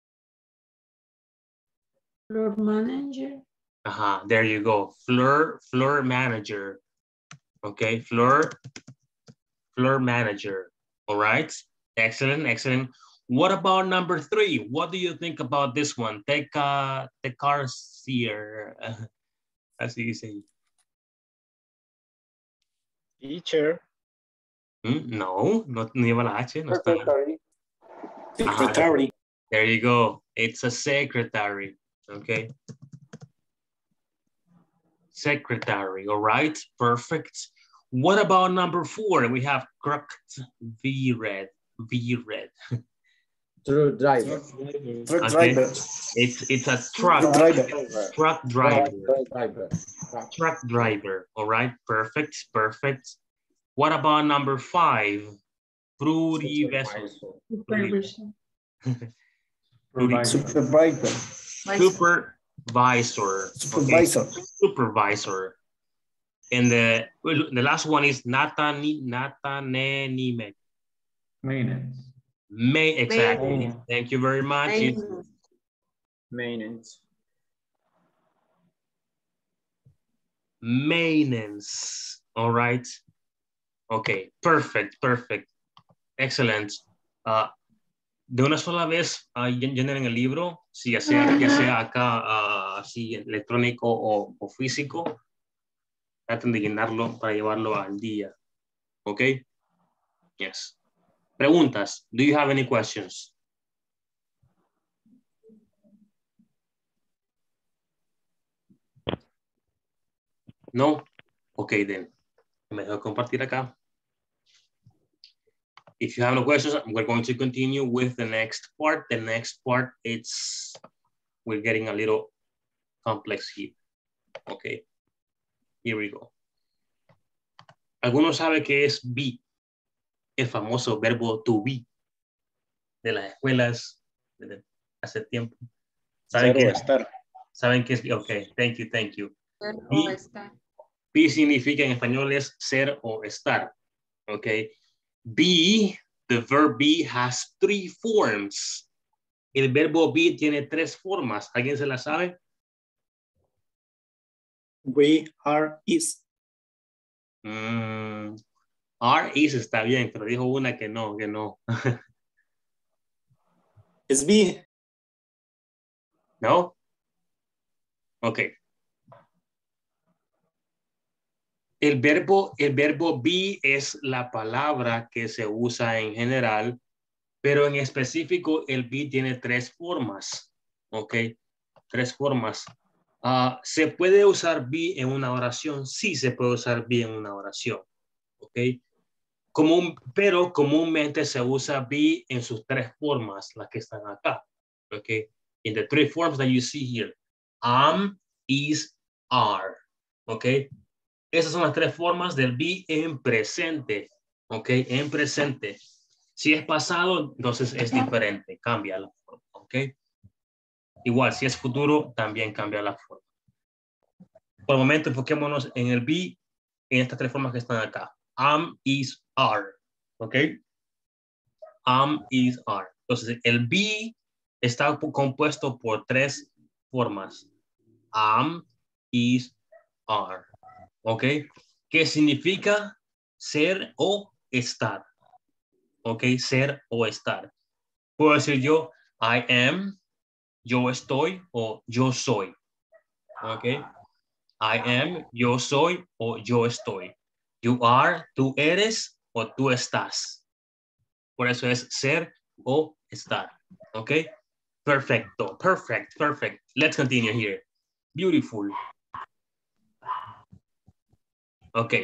F: Floor manager.
A: Ajá, there you go. Floor, floor manager. Okay, floor, floor manager. All right, excellent, excellent. What about number three? What do you think about this one? Take uh, the car seer. Así dice.
M: Teacher.
A: Mm, no, no, no lleva la H. No está.
M: Secretary.
A: Ajá,
M: Secretary.
A: there you go. It's a secretary. Okay. Secretary, all right, perfect. What about number four? We have correct, V-red, V-red.
C: Truck driver.
M: Truck
A: Okay.
M: driver.
A: It's, it's a truck,
M: Driver.
A: truck driver,
C: Truck driver.
A: truck driver, all right, perfect, perfect. What about number five? Pluriversal.
F: Supervision.
M: Supervisor.
A: Supervisor.
M: Supervisor.
A: Okay. Supervisor. And the the last one is Natani Natanenime.
G: Maintenance.
A: May exactly.
G: Maintenance.
A: Thank you very much. It's
N: Maintenance.
A: maintenance. All right. Okay. Perfect. Perfect. Excellent. Uh, de una sola vez uh, llenen el libro, si ya sea, ya sea acá uh, así electrónico o, o físico, traten de llenarlo para llevarlo al día. ¿Ok? Yes. Preguntas. Do you have any questions? No? Ok, then. Me dejo compartir acá. If you have no questions, we're going to continue with the next part. The next part, it's, we're getting a little complex here. Okay, here we go. ¿Alguno sabe qué es be? El famoso verbo to be de las escuelas de hace tiempo. ¿Saben
M: Ser o
A: qué?
M: estar.
A: ¿Saben qué es? Ok, thank you, thank you.
E: Ser o
A: Be,
E: estar.
A: be significa en español es ser o estar. Ok. Be, the verb be has three forms. El verbo be tiene tres formas. ¿Alguien se la sabe?
M: We are is.
A: Mm, are is está bien, pero dijo una que no, que no.
M: Es be.
A: ¿No? Ok. El verbo, el verbo be es la palabra que se usa en general, pero en específico el be tiene tres formas. Ok. Tres formas. Uh, ¿Se puede usar be en una oración? Sí, se puede usar be en una oración. Ok. Común, pero comúnmente se usa be en sus tres formas, las que están acá. Ok. In the three forms that you see here. Am, is, are. Ok. Esas son las tres formas del be en presente. Ok. En presente. Si es pasado, entonces es diferente. Cambia la forma. Ok. Igual, si es futuro, también cambia la forma. Por el momento, enfoquémonos en el be, en estas tres formas que están acá. Am, is, are. ¿Ok? Am, is, are. Entonces, el be está compuesto por tres formas. Am, is, are. ¿Ok? ¿Qué significa ser o estar? ¿Ok? Ser o estar. Puedo decir yo, I am, yo estoy o yo soy. ¿Ok? I am, yo soy o yo estoy. You are, tú eres o tú estás. Por eso es ser o estar. ¿Ok? Perfecto, perfect, perfect. Let's continue here. Beautiful. Ok.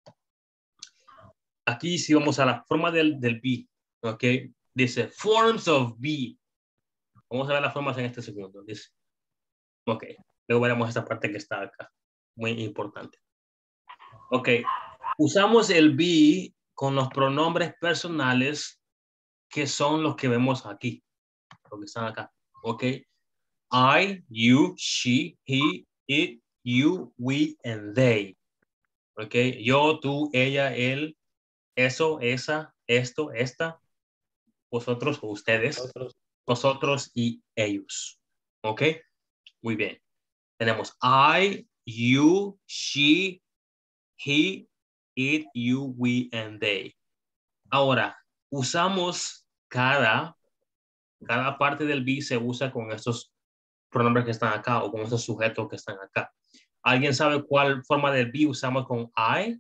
A: Aquí sí vamos a la forma del, del be. Ok. Dice forms of be. Vamos a ver las formas en este segundo. Dice. Ok. Luego veremos esta parte que está acá. Muy importante. Ok. Usamos el be con los pronombres personales que son los que vemos aquí, los que están acá, ¿ok? I, you, she, he, it, you, we, and they. ¿Ok? Yo, tú, ella, él, eso, esa, esto, esta, vosotros o ustedes, nosotros, nosotros y ellos. ¿Ok? Muy bien. Tenemos I, you, she, he, it, you, we, and they. Ahora, usamos cada, cada parte del be se usa con estos pronombres que están acá o con estos sujetos que están acá. ¿Alguien sabe cuál forma del be usamos con I?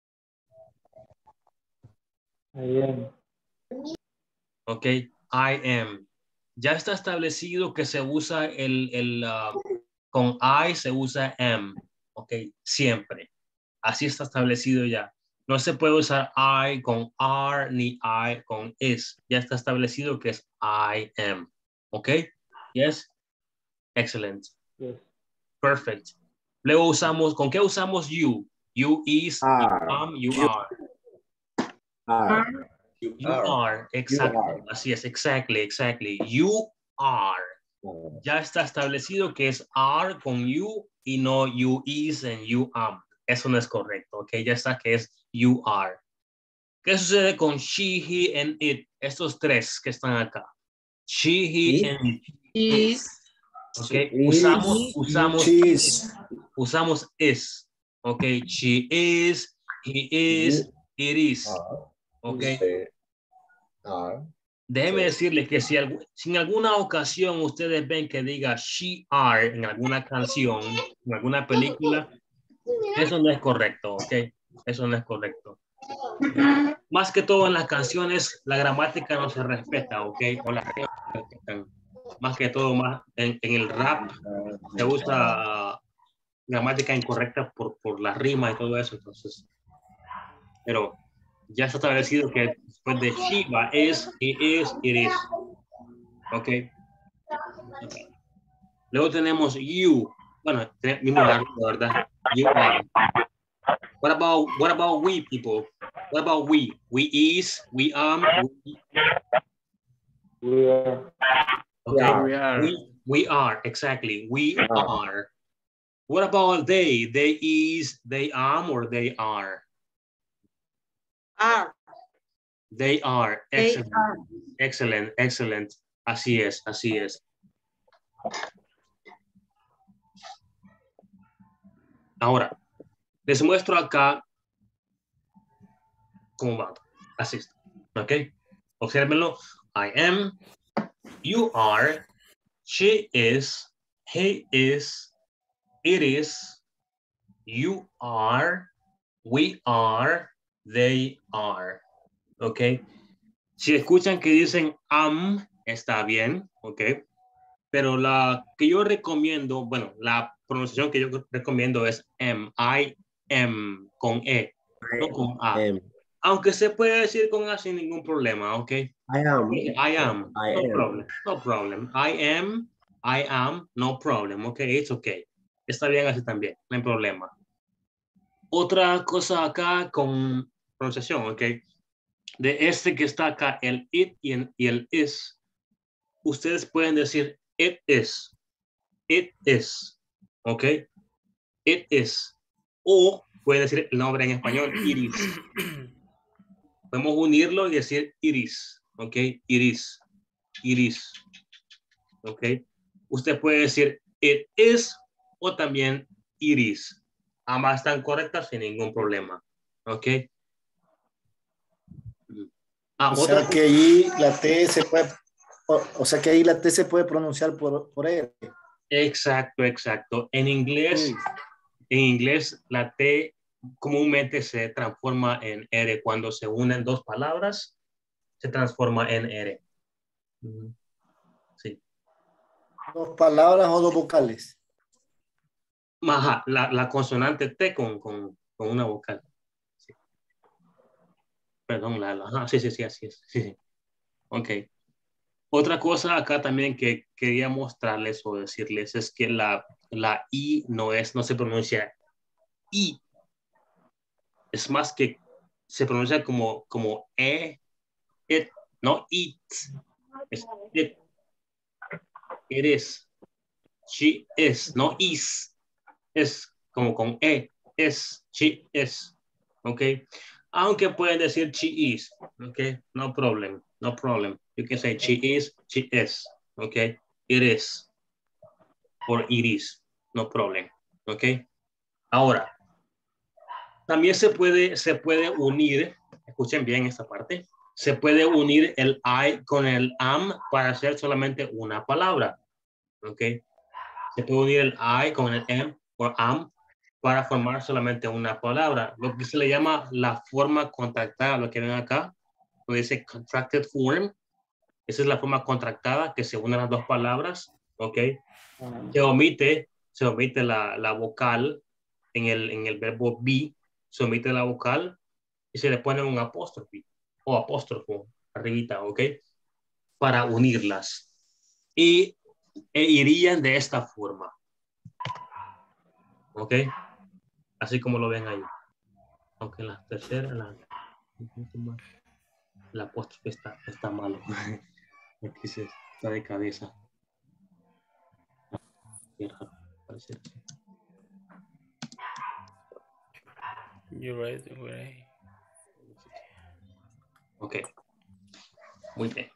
K: I am.
A: Ok, I am. Ya está establecido que se usa el, el uh, con I se usa am. Ok, siempre. Así está establecido ya. No se puede usar I con are ni I con is. Ya está establecido que es I am. Ok, yes. Excellent.
K: Yes.
A: Perfect. Luego usamos, ¿con qué usamos you? You is,
C: Are.
A: you am, you,
C: You
A: are.
C: Are.
A: You, you are. are, exactly.
C: are.
A: Así es, exactly, exactly. You are. Ya está establecido que es are con you y no you is and you am. Eso no es correcto, ok. Ya está que es you are. ¿Qué sucede con she, he, and it? Estos tres que están acá. She, he,
C: ¿Sí?
A: and it.
T: Is.
A: Ok,
C: Is.
A: usamos, usamos,
C: Cheese.
A: usamos is. Ok, she is, he is, it is. Ok.
C: Usted. Are.
A: Déjeme
C: Sí.
A: decirles que si, algu- si en alguna ocasión ustedes ven que diga she are en alguna canción, en alguna película, eso no es correcto, ¿ok? Eso no es correcto. Más que todo en las canciones, la gramática no se respeta, ¿ok? O las reglas no se respetan. Más que todo, más en, en el rap se usa gramática incorrecta por, por la rima y todo eso, entonces. Pero ya está establecido que después de she va es, he is, it is. Ok. Okay. Luego tenemos you. Bueno, tenemos mismo largo, ¿verdad? You are. What about, what about we, people? What about we? We is, we am, we,
K: We are.
A: okay.
C: We
N: are.
A: We, we are, exactly. We are. What about they? They is, they am, or they are?
T: Are.
A: They are.
T: They
A: Excellent.
T: are.
A: Excellent, excellent. Así es, así es. Ahora, les muestro acá cómo va. Así está. ¿Ok? Obsérvenlo. I am, you are, she is, he is, it is, you are, we are, they are. ¿Ok? Si escuchan que dicen am, está bien. ¿Ok? Pero la que yo recomiendo, bueno, la pronunciación que yo recomiendo es am, I am, con E, no con A.
C: am.
A: Aunque se puede decir con A sin ningún problema, ¿ok?
C: I am.
A: I am,
C: I
A: no
C: am.
A: problem, no problem. I am, I am, no problem, ¿ok? It's okay. Está bien así también, no hay problema. Otra cosa acá con pronunciación, ¿ok? De este que está acá, el it y el, y el is, ustedes pueden decir it is, it is, ¿ok? It is. O pueden decir el nombre en español, iris. Podemos unirlo y decir iris, ¿ok? Iris, iris, ¿ok? Usted puede decir it is o también iris. Ambas están correctas sin ningún problema, ¿ok? Ah,
U: O
A: otra
U: sea que ahí la T se puede, o, o sea que ahí la T se puede pronunciar por, por R.
A: Exacto, exacto. En inglés, en inglés la T comúnmente se transforma en R. Cuando se unen dos palabras, se transforma en R. Sí.
U: ¿Dos palabras o dos vocales?
A: Ajá, la, la consonante T con, con, con una vocal. Sí. Perdón, la, la ajá, sí, sí, sí, así es. Sí, sí. Ok. Otra cosa acá también que quería mostrarles o decirles es que la, la I no es, no se pronuncia I. Es más que se pronuncia como, como e, it, no it. Es it. It is. She is, no is. Es como con e, es, she is. Ok. Aunque pueden decir she is. Ok. No problem. No problem. You can say she is, she is. Ok. It is. Or it is. No problem. Ok. Ahora, también se puede, se puede unir, escuchen bien esta parte, se puede unir el I con el am para hacer solamente una palabra. Ok. Se puede unir el I con el am o am para formar solamente una palabra. Lo que se le llama la forma contractada, lo que ven acá, lo dice contracted form. Esa es la forma contractada que se unen las dos palabras. Ok. Se omite, se omite la, la vocal en el, en el verbo be, se omite la vocal y se le pone un apóstrofe o apóstrofo arribita, ¿ok? Para unirlas. Y e irían de esta forma. ¿Ok? Así como lo ven ahí. Aunque la tercera, la, la apóstrofe está, está malo. Aquí se está de cabeza. Parece así.
K: You're right, you're right.
A: Ok. Muy bien.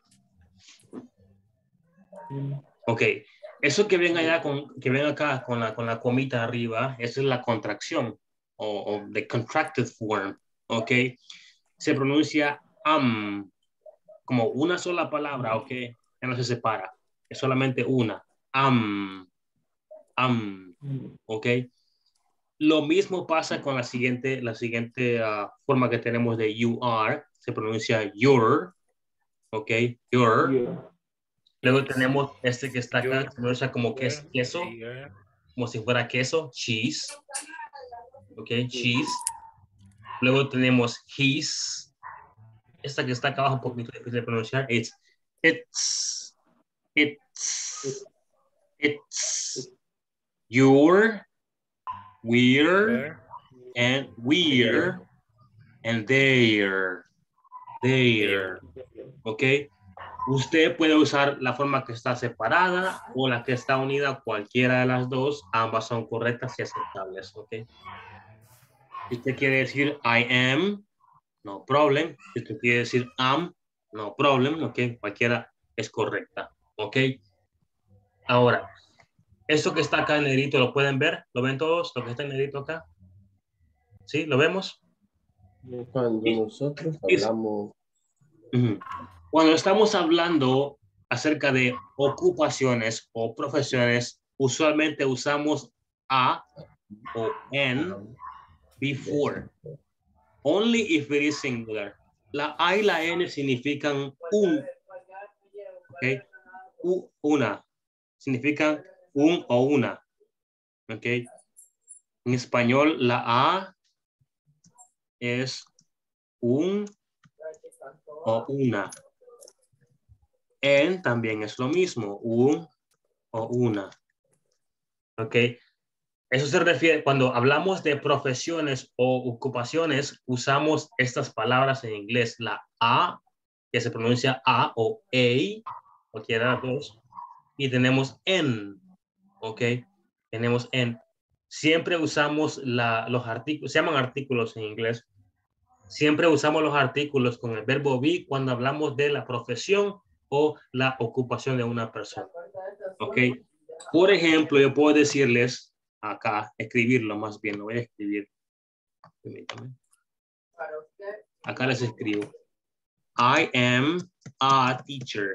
A: Ok. Eso que ven allá, con, que ven acá con la, con la comita arriba, esa es la contracción o, o the contracted form. Ok. Se pronuncia am como una sola palabra, ok. Ya no se separa. Es solamente una. Am. Am. Ok. Lo mismo pasa con la siguiente, la siguiente uh, forma que tenemos de you are. Se pronuncia your. Ok, your. Yeah. Luego tenemos este que está acá, se pronuncia como que es queso. Como si fuera queso, cheese. Ok, cheese. Luego tenemos his. Esta que está acá abajo un poquito difícil de pronunciar. It's, it's, it's, it's, your, we're, and we're, and they're, they're. Ok. Usted puede usar la forma que está separada o la que está unida, cualquiera de las dos. Ambas son correctas y aceptables. Ok. Si usted quiere decir I am, no problem. Si usted quiere decir am, no problem. Ok. Cualquiera es correcta. Ok. Ahora, esto que está acá en negrito, ¿lo pueden ver? ¿Lo ven todos? ¿Lo que está en negrito acá? ¿Sí? ¿Lo vemos?
C: Cuando
A: ¿Sí?
C: nosotros hablamos...
A: Uh-huh. Cuando estamos hablando acerca de ocupaciones o profesiones, usualmente usamos a o en before. Only if it is singular. La a y la n significan un. Okay. U, una. Significan un o una. Okay. En español, la a es un o una. En también es lo mismo, un o una. Ok. Eso se refiere, cuando hablamos de profesiones o ocupaciones, usamos estas palabras en inglés. La a, que se pronuncia a o a, cualquiera de las dos. Y tenemos en, ok. Tenemos en. Siempre usamos la, los artículos, se llaman artículos en inglés. Siempre usamos los artículos con el verbo be cuando hablamos de la profesión o la ocupación de una persona. Ok. Por ejemplo, yo puedo decirles acá, escribirlo más bien, lo voy a escribir. Acá les escribo. I am a teacher.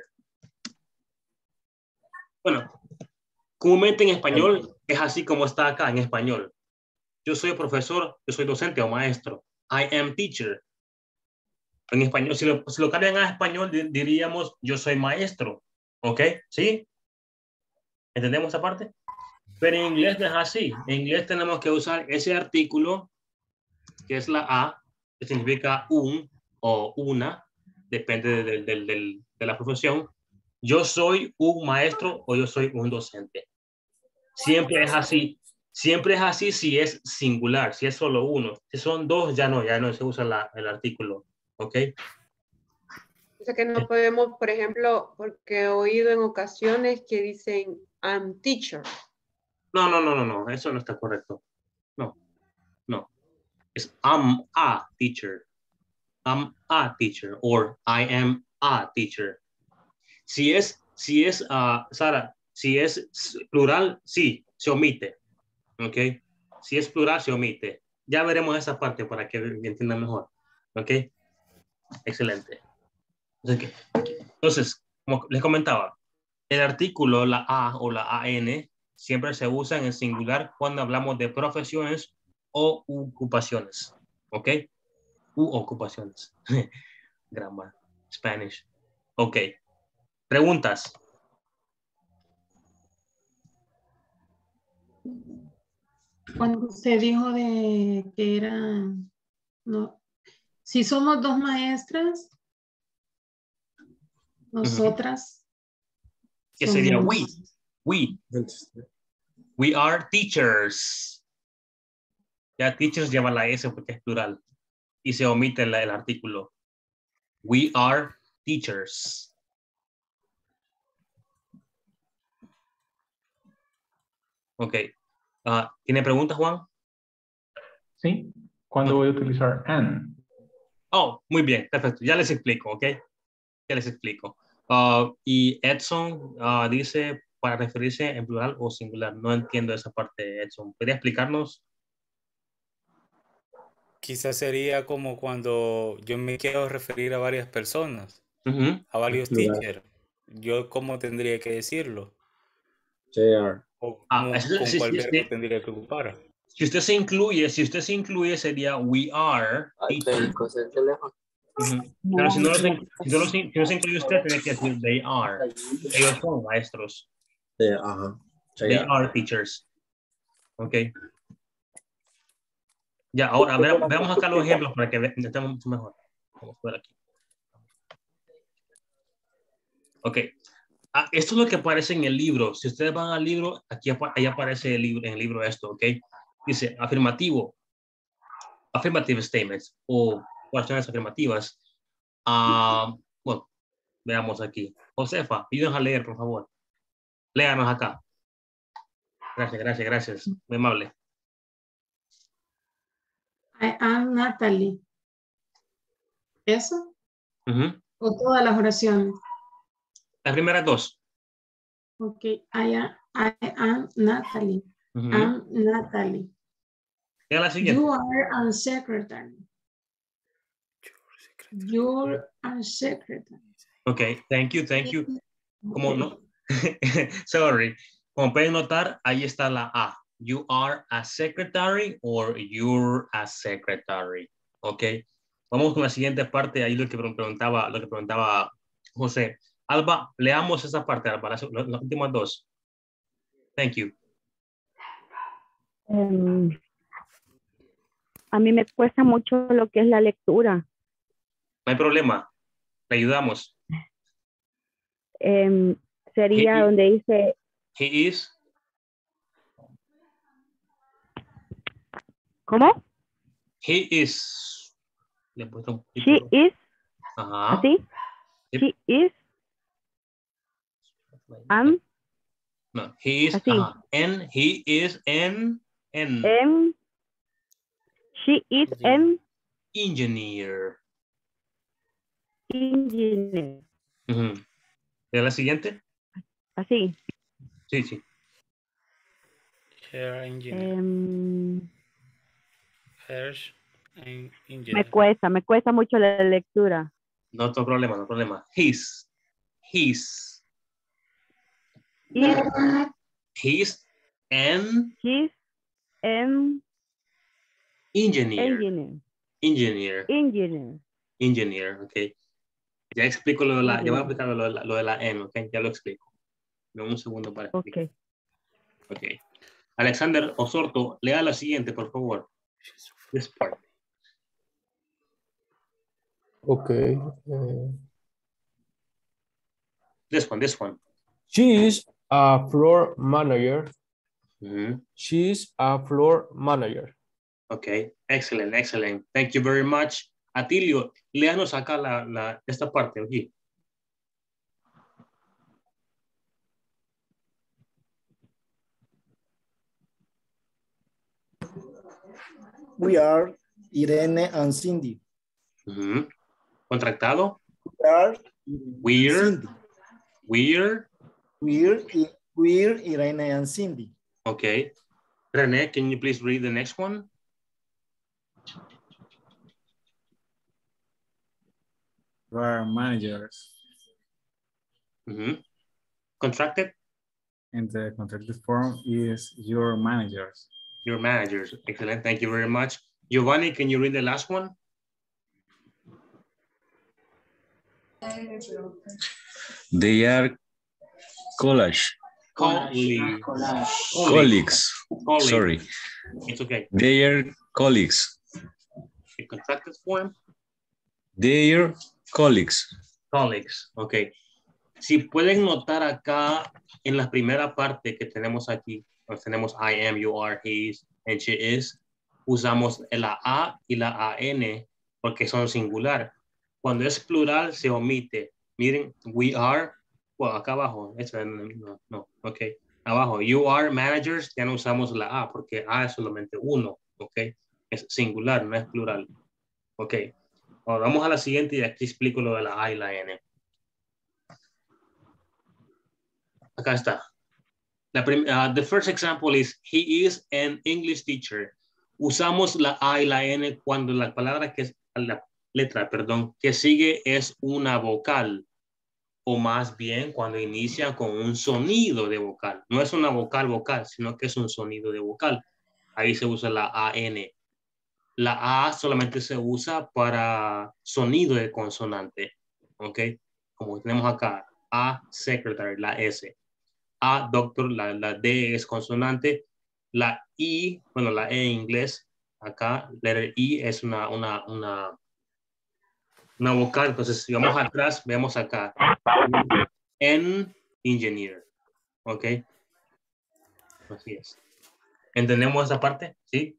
A: Bueno, comúnmente en español es así como está acá en español. Yo soy profesor, yo soy docente o maestro. I am teacher. En español, si lo, si lo cambian a español, diríamos yo soy maestro. ¿Ok? ¿Sí? ¿Entendemos esa parte? Pero en inglés no es así. En inglés tenemos que usar ese artículo, que es la a, que significa un o una, depende de, de, de, de, de la profesión. Yo soy un maestro o yo soy un docente. Siempre es así. Siempre es así si es singular, si es solo uno. Si son dos, ya no, ya no se usa la, el artículo. ¿Ok?
E: O sea que no podemos, por ejemplo, porque he oído en ocasiones que dicen I'm teacher.
A: No, no, no, no, no, eso no está correcto. No, no. Es I'm a teacher. I'm a teacher or I am a teacher. Si es, si es, uh, Sara, si es plural, sí, se omite. ¿Ok? Si es plural, se omite. Ya veremos esa parte para que entiendan mejor. ¿Ok? Excelente. Entonces, como les comentaba, el artículo, la A o la A N, siempre se usa en el singular cuando hablamos de profesiones o ocupaciones. ¿Ok? U ocupaciones. Grammar. Spanish. Ok. Preguntas.
F: Cuando usted dijo de que era, no, si somos dos maestras, nosotras.
A: ¿Qué sería we? We. We are teachers. Ya teachers lleva la S porque es plural. Y se omite el, el artículo. We are teachers. Ok. Uh, ¿Tiene preguntas, Juan?
G: Sí. ¿Cuándo voy a utilizar an?
A: Oh, muy bien. Perfecto. Ya les explico, ¿ok? Ya les explico. Uh, y Edson uh, dice para referirse en plural o singular. No entiendo esa parte, Edson. ¿Podría explicarnos?
D: Quizás sería como cuando yo me quiero referir a varias personas,
A: uh-huh.
D: a varios teachers. Yo, ¿cómo tendría que decirlo?
C: They are.
D: O
A: ah,
D: ¿con,
A: eso,
D: con
A: sí,
D: cuál
A: sí,
D: verbo
A: sí.
D: tendría que ocupar?
A: Si usted se incluye, si usted se incluye sería we are teachers. Uh-huh. Pero si no, lo se, si, no lo, si no se incluye usted, tiene que decir they are. Ellos son maestros.
C: They, uh-huh. they,
A: they
C: are.
A: are teachers. Ok. Ya, ahora ve, veamos acá los ejemplos para que entendamos mucho mejor. Vamos a ver aquí. Ok. Ah, esto es lo que aparece en el libro. Si ustedes van al libro, aquí ahí aparece el libro, en el libro esto, ¿ok? Dice afirmativo. Affirmative statements o oraciones afirmativas. Uh, bueno, veamos aquí. Josefa, ayúdenos a leer, por favor. Léanos acá. Gracias, gracias, gracias. Muy amable.
F: I am Natalie. ¿Eso?
A: Uh-huh.
F: ¿O todas las oraciones?
A: Las primeras dos.
F: Ok. I am, I am Natalie.
A: Uh-huh.
F: I'm Natalie.
A: ¿Qué es la siguiente?
F: You are our secretary. You're our secretary.
A: Ok, thank you, thank you. Como okay. no? Sorry. Como pueden notar, ahí está la A. You are a secretary or you're a secretary. Ok. Vamos con la siguiente parte, ahí lo que preguntaba, lo que preguntaba José. Alba, leamos esa parte, Alba, las, las últimas dos. Thank you.
Q: Um, a mí me cuesta mucho lo que es la lectura.
A: No hay problema. Le ayudamos.
Q: Um, sería
A: he,
Q: donde dice...
A: He is.
Q: ¿Cómo?
A: He is. Le puse un
Q: She is.
A: Ajá.
Q: ¿Así?
A: Yep.
Q: She is. Am.
A: No, he is. Ajá. And he is an. An.
Q: Em. She is an.
A: Engineer.
Q: Engineer.
A: Uh-huh. ¿Y la siguiente?
Q: Así.
A: Sí, sí.
D: Her engineer.
Q: Um,
D: Her engineer.
Q: Me cuesta, me cuesta mucho la lectura.
A: No, no problema, no problema. His. His.
Q: His.
A: His and.
Q: His and.
A: Engineer.
Q: Engineer.
A: Engineer.
Q: Engineer.
A: Engineer, ok. Ya explico lo de la, ya voy a explicar lo de la, lo de la M, ok, ya lo explico. Dame un segundo para explicar. Ok. Ok. Alexander Osorto, lea la siguiente, por favor. This part.
K: Ok. Uh,
A: this one, this one.
K: She is a floor manager
A: Mm-hmm.
K: She's a floor manager.
A: Okay, excellent, excellent. Thank you very much. Atilio, léanos acá la, la, esta parte aquí.
U: We are Irene and Cindy.
A: Mm-hmm. Contractado.
U: We are
A: We're.
U: Cindy.
A: We're.
U: We're, we're Irene and Cindy.
A: Okay. Rene, can you please read the next one?
J: We are managers.
A: Mm-hmm. Contracted?
J: And the contracted form is your managers.
A: Your managers. Excellent. Thank you very much. Giovanni, can you read the last one?
H: They are college.
A: Colleagues.
H: Colleagues.
A: Colleagues.
H: Sorry.
A: It's okay.
H: They are colleagues.
A: The contracted form?
H: They are colleagues.
A: Colleagues. Okay. Si pueden notar acá en la primera parte que tenemos aquí, pues tenemos I am, you are, he is, and she is, usamos la A y la A N porque son singular. Cuando es plural se omite. Miren, we are, bueno, acá abajo, eso, no, no, ok, abajo, you are managers, ya no usamos la A porque A es solamente uno, ok, es singular, no es plural, ok. Ahora vamos a la siguiente y aquí explico lo de la A y la N. Acá está. La uh, the first example is, he is an English teacher. Usamos la A y la N cuando la palabra que es, la letra, perdón, que sigue es una vocal. O más bien cuando inicia con un sonido de vocal. No es una vocal vocal, sino que es un sonido de vocal. Ahí se usa la A N. La A solamente se usa para sonido de consonante. ¿Ok? Como tenemos acá. A, secretary, la S. A, doctor, la, la D es consonante. La I, bueno, la E en inglés. Acá, letter I es una, una, una, una vocal. Entonces, si vamos atrás, vemos acá. En engineer. ¿Ok? Así es. ¿Entendemos esa parte? ¿Sí?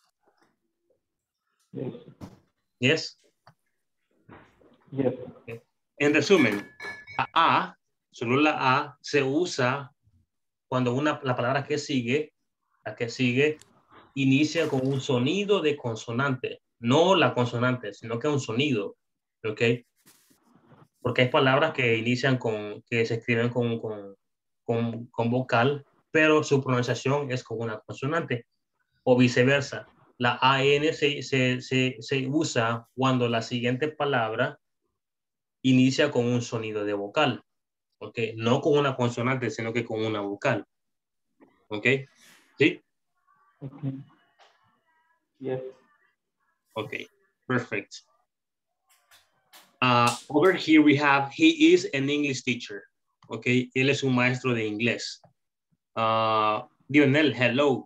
G: Yes.
A: Yes.
G: Yes.
A: Okay. En resumen, la A, solo la A, se usa cuando una, la palabra que sigue, la que sigue, inicia con un sonido de consonante. No la consonante, sino que un sonido. ¿Ok? Porque hay palabras que inician con, que se escriben con, con, con, con vocal, pero su pronunciación es con una consonante. O viceversa. La A N se, se, se, se usa cuando la siguiente palabra inicia con un sonido de vocal. ¿Ok? No con una consonante, sino que con una vocal. ¿Ok? ¿Sí?
G: Okay. Yes.
A: Ok. Perfect. Uh, over here we have, he is an English teacher. Ok. Él es un maestro de inglés. Uh, Lionel, hello.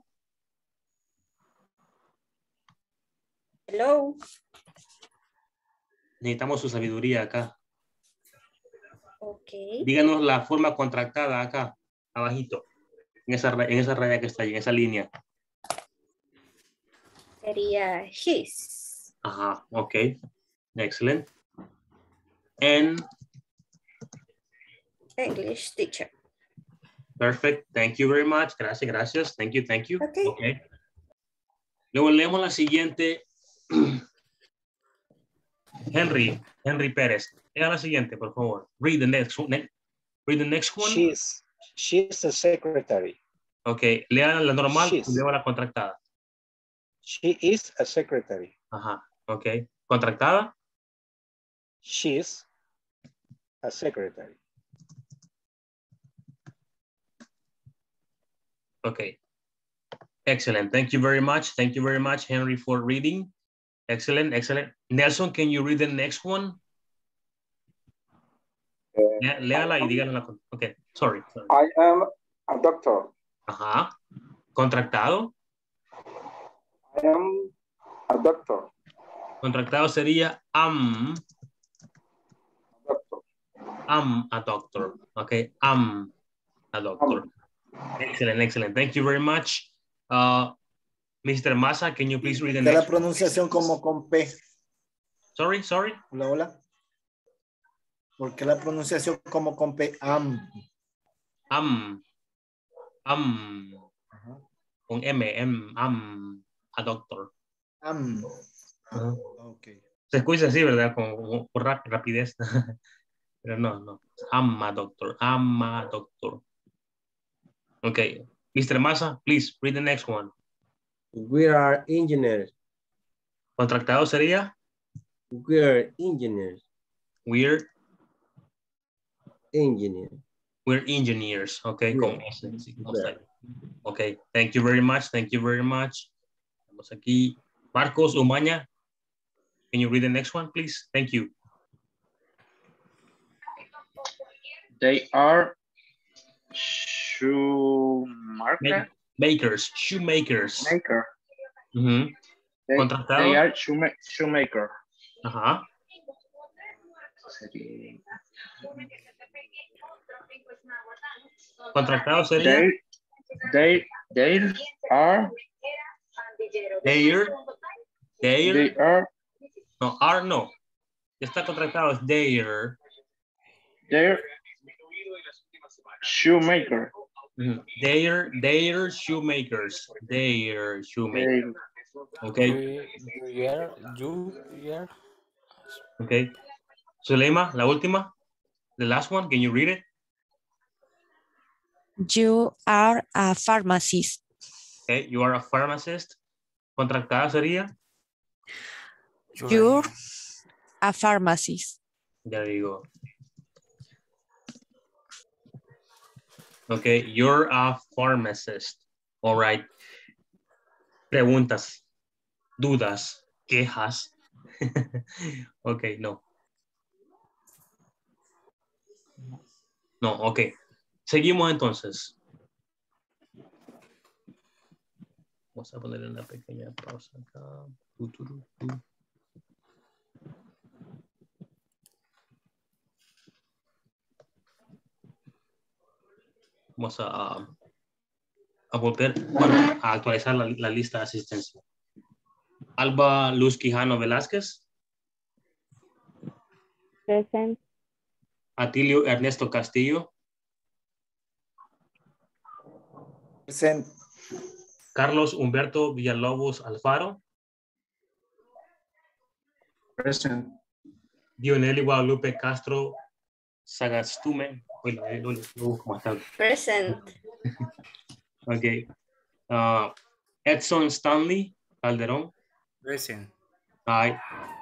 I: Hello.
A: Necesitamos su sabiduría acá.
I: Ok.
A: Díganos la forma contractada acá, abajito. En esa, en esa raya que está ahí, en esa línea.
I: Sería his.
A: Ajá, ok. Excellent. And
I: English teacher.
A: Perfect. Thank you very much. Gracias, gracias. Thank you, thank you.
I: Okay.
A: Okay. Luego leemos la siguiente. Henry, Henry Pérez. Lea la siguiente, por favor. Read the next one. Read the next one.
M: She's, she's a secretary.
A: Ok, lea la normal
M: She's.
A: y luego la contractada.
M: She is a secretary.
A: Ajá, ok. ¿Contractada?
M: She's a secretary.
A: Okay. Excellent. Thank you very much. Thank you very much, Henry, for reading. Excellent, excellent. Nelson, can you read the next one? Lea- Léala y dígala. la- Okay, sorry. sorry.
V: I am a doctor.
A: Ajá. ¿Contractado?
V: I am a doctor.
A: Contractado sería am. Am a doctor. Okay, am a doctor. Excellent, excellent. Thank you very much. Uh, Mister Massa, can you please read the
U: De
A: next
U: la pronunciación como con P.
A: Sorry, sorry.
U: Hola, hola. ¿Por qué la pronunciación como con P? Am.
A: Am. Am. Con M, M, am. A doctor.
U: Am.
A: Uh-huh.
U: Okay.
A: Se escucha así, ¿verdad? Con, con rap, rapidez. Pero no, no. Ama doctor. Ama doctor. Okay. Mister Massa, please read the next one.
C: We are engineers.
A: Contractado sería?
C: We are engineers.
A: We're
C: engineers.
A: We're engineers. Okay.
C: Yeah.
A: Con S. Okay. Thank you very much. Thank you very much. Vamos aquí. Marcos Umaña. Can you read the next one, please? Thank you.
L: They are shoemaker.
A: Makers, shoemakers.
L: Maker.
A: Mm-hmm.
L: They,
A: Contratado.
L: they are shoema shoemaker.
A: Ajá. Contratado sería.
L: They, they, they are.
A: They, they,
L: they are.
A: No, are no. Está contratado es their.
L: Their shoemaker.
A: Mm-hmm. Their, their shoemakers. Their shoemakers. Okay.
D: Yeah, you, yeah.
A: Okay. Zulema, la última. The last one. Can you read it?
R: You are a pharmacist.
A: Okay. You are a pharmacist. Contratada sería.
R: You're a pharmacist.
A: There you go. Okay, you're a pharmacist. All right. Preguntas, dudas, quejas. Okay, no. No, ok. Seguimos entonces. Vamos a ponerle una pequeña pausa acá. Tu, tu, tu, tu. Vamos a, a volver, bueno, a actualizar la, la lista de asistencia. Alba Luz Quijano Velázquez.
Q: Present.
A: Atilio Ernesto Castillo.
U: Present.
A: Carlos Humberto Villalobos Alfaro.
J: Present.
A: Dioneli Guadalupe Castro Sagastume.
I: Present.
A: Okay. Uh, Edson Stanley Calderón.
D: Present.
A: Aye.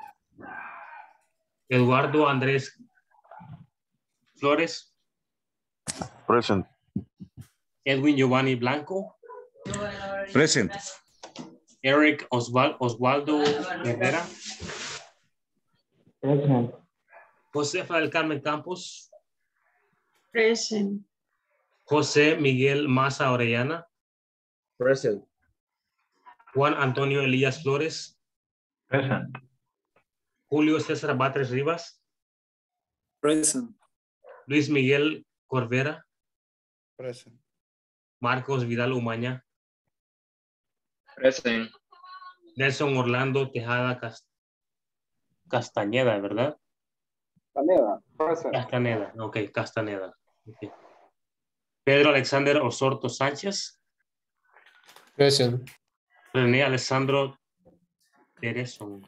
A: Eduardo Andrés Flores.
O: Present.
A: Edwin Giovanni Blanco.
H: Present.
A: Eric Osval Osvaldo Herrera.
P: Present.
A: Josefa del Carmen Campos.
F: Present.
A: José Miguel Maza Orellana.
C: Present.
A: Juan Antonio Elías Flores.
G: Present.
A: Julio César Batres Rivas.
S: Present.
A: Luis Miguel Corvera.
U: Present.
A: Marcos Vidal Umaña.
L: Present.
A: Nelson Orlando Tejada Cast Castañeda, ¿verdad?
V: Castaneda. Present.
A: Castaneda, ok, Castaneda. Okay. Pedro Alexander Osorto Sánchez.
K: Present.
A: René Alessandro Tereson.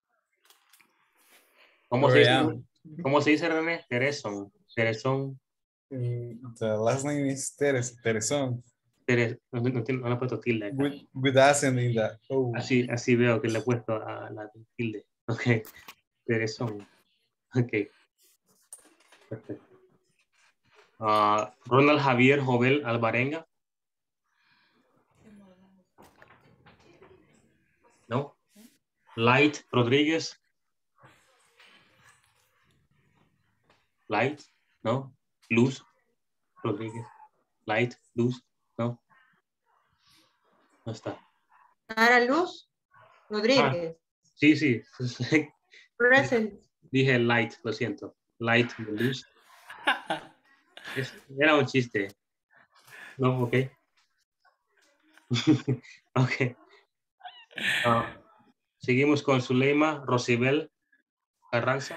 A: ¿Cómo se dice? ¿Cómo se dice René? Tereson. Tereson.
J: The last name is Teres, Teresón.
A: Teres, no, no, no le he puesto tilde acá.
J: With, with accent in that. Oh.
A: Así, así veo que le he puesto a la tilde. Ok. Teresón. Ok. Perfecto. Uh, Ronald Javier Jovel Alvarenga. No. Light Rodríguez. Light. No. Luz Rodríguez. Light. Luz. No. No está.
E: Ara Luz Rodríguez.
A: Ah, sí, sí.
E: Present.
A: Dije light, lo siento. Light, luz. Es, era un chiste. No, ok. Ok. Uh, seguimos con Zuleima Rosibel Carranza.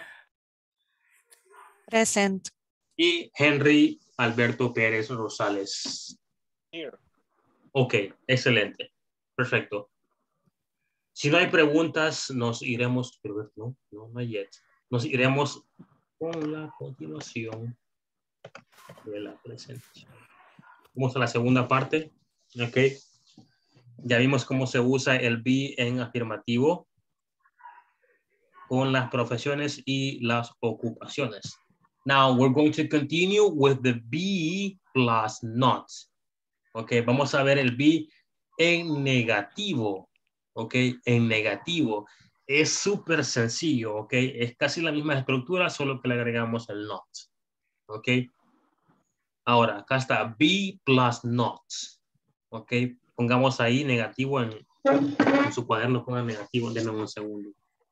R: Present.
A: Y Henry Alberto Pérez Rosales.
L: Here.
A: Ok, excelente. Perfecto. Si no hay preguntas, nos iremos, no, no, no yet. Nos iremos con la continuación de la presentación. Vamos a la segunda parte. Ok. Ya vimos cómo se usa el be en afirmativo con las profesiones y las ocupaciones. Now we're going to continue with the be plus not. Ok, vamos a ver el be en negativo. Ok, en negativo. Es súper sencillo, ok. Es casi la misma estructura, solo que le agregamos el not. Ok. Ahora, acá está be plus not. Ok, pongamos ahí negativo en, en su cuaderno, pongan negativo, denme un segundo.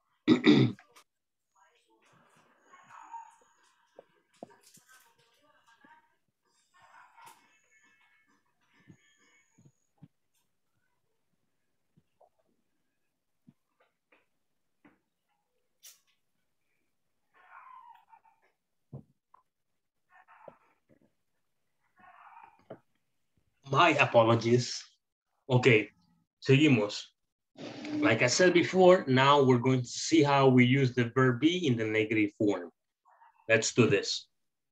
A: My apologies. Okay, seguimos. Like I said before, now we're going to see how we use the verb be in the negative form. Let's do this.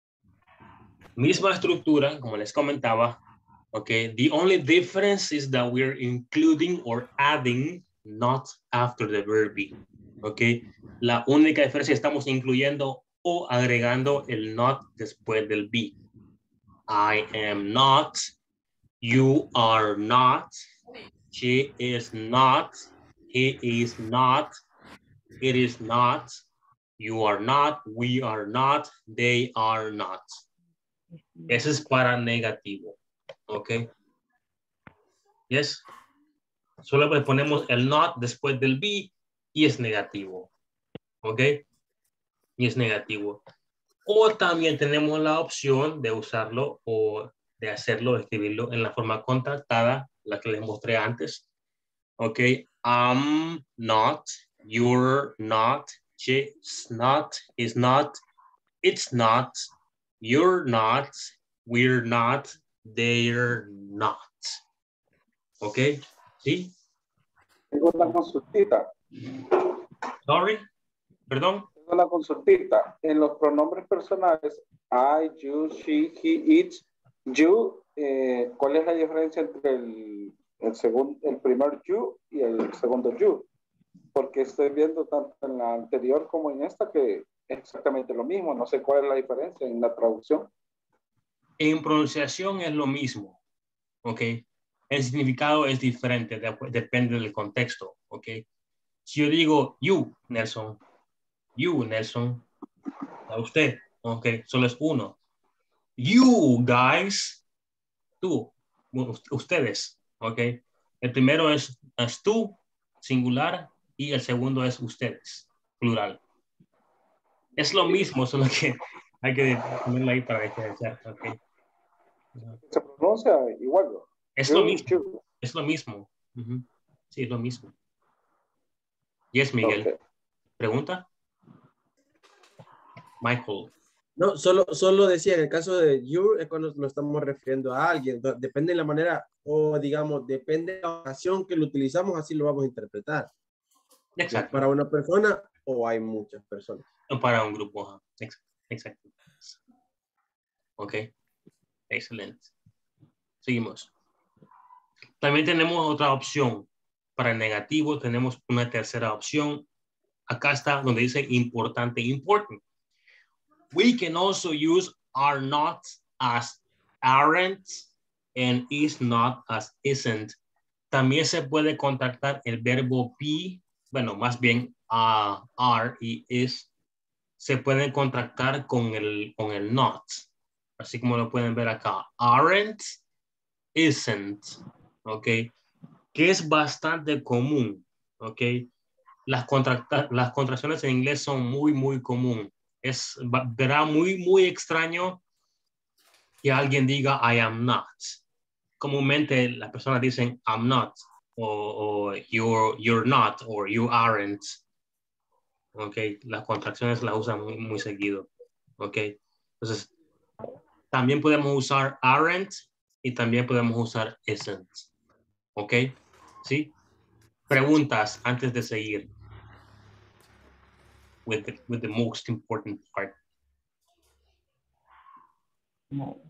A: Misma estructura, como les comentaba. Okay, the only difference is that we're including or adding not after the verb be. Okay, la única diferencia estamos incluyendo o agregando el not después del be. I am not. You are not, she is not, he is not, it is not, you are not, we are not, they are not. Ese es para negativo, ¿ok? Yes. Solo le ponemos el not después del be y es negativo, ¿ok? Y es negativo. O también tenemos la opción de usarlo o de hacerlo, escribirlo en la forma contractada, la que les mostré antes. Ok, I'm not, you're not, she's not, is not, it's not, you're not, we're not, they're not. Ok, ¿sí?
V: Tengo una consultita.
A: Sorry, perdón.
V: Tengo una consultita. En los pronombres personales, I, you, she, he, it, you, eh, ¿cuál es la diferencia entre el, el, segundo, el primer you y el segundo you? Porque estoy viendo tanto en la anterior como en esta que es exactamente lo mismo. No sé cuál es la diferencia en la traducción.
A: En pronunciación es lo mismo, ¿ok? El significado es diferente, de, depende del contexto, ¿ok? Si yo digo you, Nelson, you, Nelson, a usted, ¿ok? Solo es uno. You, guys, tú, ustedes, ¿ok? El primero es, es tú, singular, y el segundo es ustedes, plural. Es lo mismo, solo que hay que ponerlo ahí para diferenciar, ¿ok?
V: Se pronuncia igual.
A: Es lo mismo, es lo mismo. Uh-huh. Sí, es lo mismo. Yes, Miguel. Okay. ¿Pregunta? Michael.
C: No, solo, solo decía, en el caso de you, es cuando nos estamos refiriendo a alguien. Depende de la manera, o digamos, depende de la ocasión que lo utilizamos, así lo vamos a interpretar.
A: Exacto.
C: ¿Para una persona o hay muchas personas?
A: O para un grupo. Exacto. Ok. Excelente. Seguimos. También tenemos otra opción. Para el negativo tenemos una tercera opción. Acá está donde dice importante, important. We can also use are not as aren't and is not as isn't. También se puede contactar el verbo be, bueno, más bien uh, are y is, se pueden contactar con el, con el not. Así como lo pueden ver acá. Aren't, isn't. Ok. Que es bastante común. Ok. Las, las contracciones en inglés son muy, muy común. Es, verá muy, muy extraño que alguien diga I am not. comúnmente las personas dicen I'm not, o, o you're, you're not, or you aren't. Ok, las contracciones las usan muy, muy seguido. Ok, entonces también podemos usar aren't y también podemos usar isn't. Ok, ¿sí? Preguntas antes de seguir. With the, with the most important part.
O: No.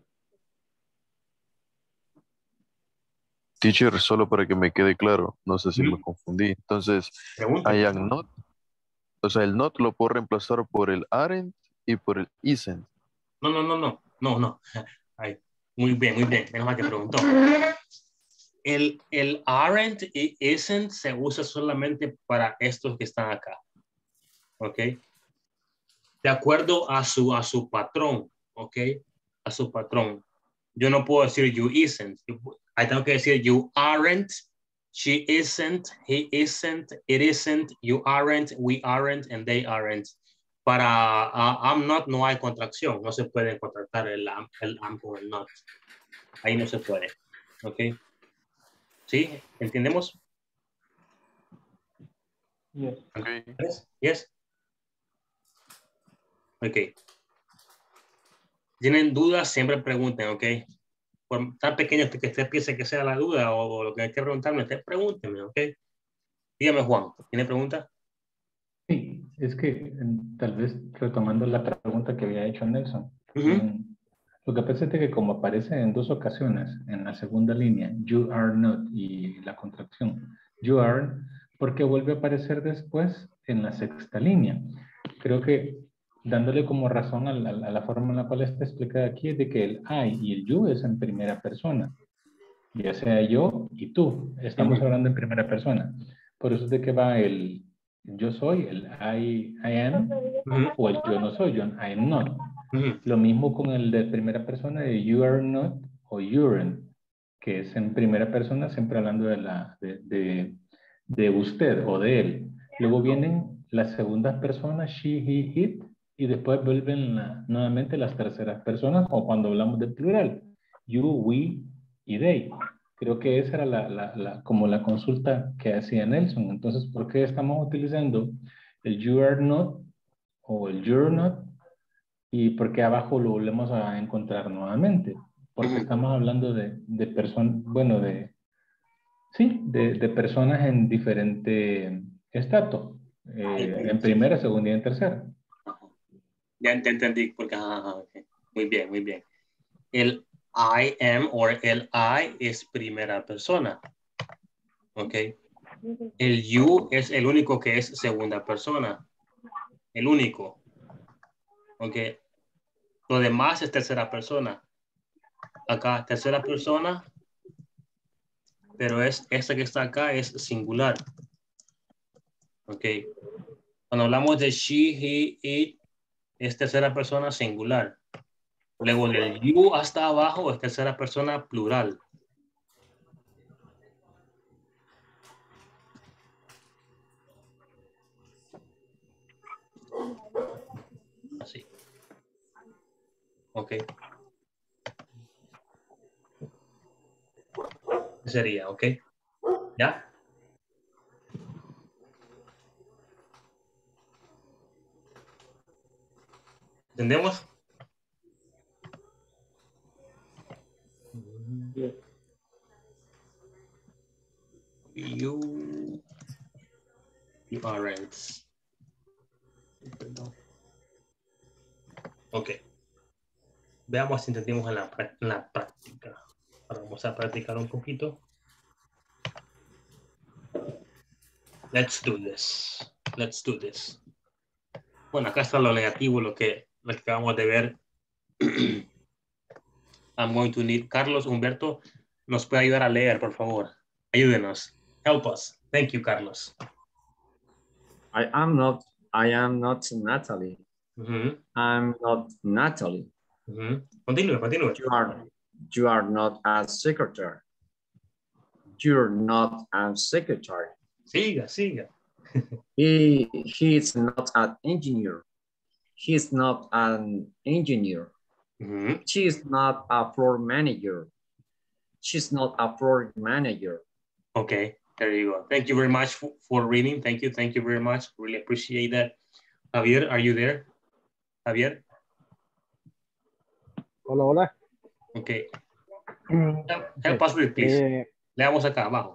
O: Teacher, solo para que me quede claro, no sé si me confundí. Entonces,
A: Pregunta.
O: I am not, o sea, el not lo puedo reemplazar por el aren't y por el isn't.
A: No, no, no, no, no, no. Ay, muy bien, muy bien. Menos mal que preguntó. El, el aren't y isn't se usa solamente para estos que están acá. ¿Ok? De acuerdo a su, a su patrón. ¿Ok? A su patrón. Yo no puedo decir you isn't. I tengo que decir you aren't, she isn't, he isn't, it isn't, you aren't, we aren't, and they aren't. Para uh, I'm not no hay contracción. No se puede contractar el am, el am con el not. Ahí no se puede. ¿Ok? ¿Sí? ¿Entendemos?
G: Yes.
A: Okay. Yes. Yes. Ok. ¿Tienen dudas? Siempre pregunten, ¿ok? Por tan pequeño que usted piense que sea la duda o, o lo que hay que preguntarme, usted pregúnteme, ¿ok? Dígame, Juan, ¿tiene pregunta?
G: Sí, es que mm, tal vez retomando la pregunta que había hecho Nelson.
A: Uh-huh.
G: mm, Lo que pasa es que como aparece en dos ocasiones, en la segunda línea, you are not y la contracción, you are, porque vuelve a aparecer después en la sexta línea. Creo que dándole como razón a la, a la forma en la cual está explicada aquí es de que el I y el you es en primera persona. Ya sea yo y tú, estamos
A: Uh-huh.
G: hablando en primera persona. Por eso es de que va el yo soy, el I, I am,
A: Uh-huh.
G: o el yo no soy, yo I am not.
A: Uh-huh.
G: Lo mismo con el de primera persona de you are not o you'ren't, que es en primera persona siempre hablando de, la, de, de, de usted o de él. Luego vienen las segundas personas, she, he, it, y después vuelven la, nuevamente las terceras personas, o cuando hablamos del plural, you, we y they. Creo que esa era la, la, la, como la consulta que hacía Nelson. Entonces, ¿por qué estamos utilizando el you are not o el you're not? Y por qué abajo lo volvemos a encontrar nuevamente. Porque
A: Uh-huh.
G: estamos hablando de, de personas, bueno, de, sí, de, de personas en diferente estatus. Eh, en primera, segunda y en tercera.
A: Ya te entendí, porque ah, okay. Muy bien, muy bien. El I am o el I es primera persona. Ok. El you es el único que es segunda persona. El único. Ok. Lo demás es tercera persona. Acá, tercera persona. Pero es esta que está acá es singular. Ok. Cuando hablamos de she, he, it, es tercera persona singular. Luego del you hasta abajo es tercera persona plural. Así. Ok. Sería, ok. ¿Ya? ¿Entendemos? You, you aren't. Perdón. Ok. Veamos si entendimos en la, en la práctica. Ahora vamos a practicar un poquito. Let's do this. Let's do this. Bueno, acá está lo negativo, lo que, lo que acabamos de ver. I'm going to need... Carlos, Humberto, ¿nos puede ayudar a leer, por favor? Ayúdenos. Help us. Thank you, Carlos.
B: I am not, I am not Natalie.
A: Mm-hmm.
B: I'm not Natalie.
A: Mm-hmm. Continue, continue.
B: You are, you are not a secretary. You're not a secretary.
A: Siga, siga.
B: he, he is not an engineer. He's not an engineer.
A: Mm-hmm.
B: She is not a floor manager. she's not a project manager.
A: Okay, there you go. Thank you very much for, for reading. Thank you. Thank you very much. Really appreciate that. Javier, are you there? Javier?
P: Hola, hola.
A: Okay. Help us read, please.
P: Eh,
A: Leamos acá abajo.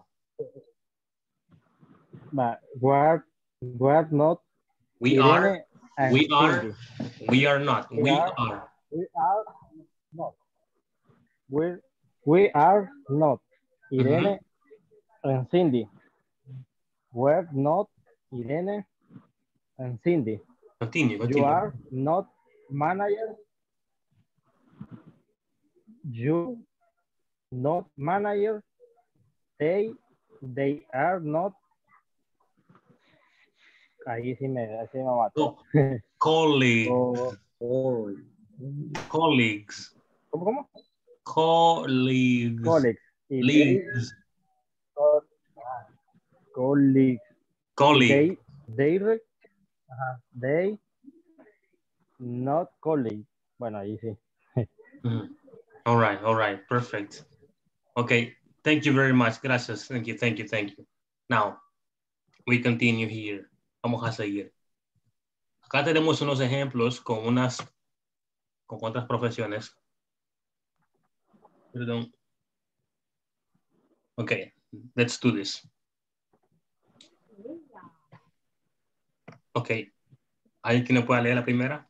P: va, What, what not?
A: We
P: Irene
A: are,
P: and
A: we are,
P: Cindy.
A: we are not.
P: We
A: We
P: are.
A: are.
P: We are not. We, we are not. Irene and Cindy. We're not Irene and Cindy.
A: Continue, continue.
P: You are not manager. You not manager. They, they are not. Ahí sí me, ahí sí me mató.
A: Colleagues.
P: Oh,
A: Colleagues.
P: ¿Cómo, cómo?
A: Colleagues.
P: Colleagues. Y
A: Leagues.
P: Colleagues.
A: Colleague.
P: They, they, ajá, they, not colleague. Bueno, ahí sí.
A: Mm-hmm. All right, all right, perfect. Okay, thank you very much. Gracias. Thank you, thank you, thank you. Now, we continue here. Vamos a seguir. Acá tenemos unos ejemplos con unas, con otras profesiones. Perdón. Okay, let's do this. Okay. ¿Alguien que no pueda leer la primera?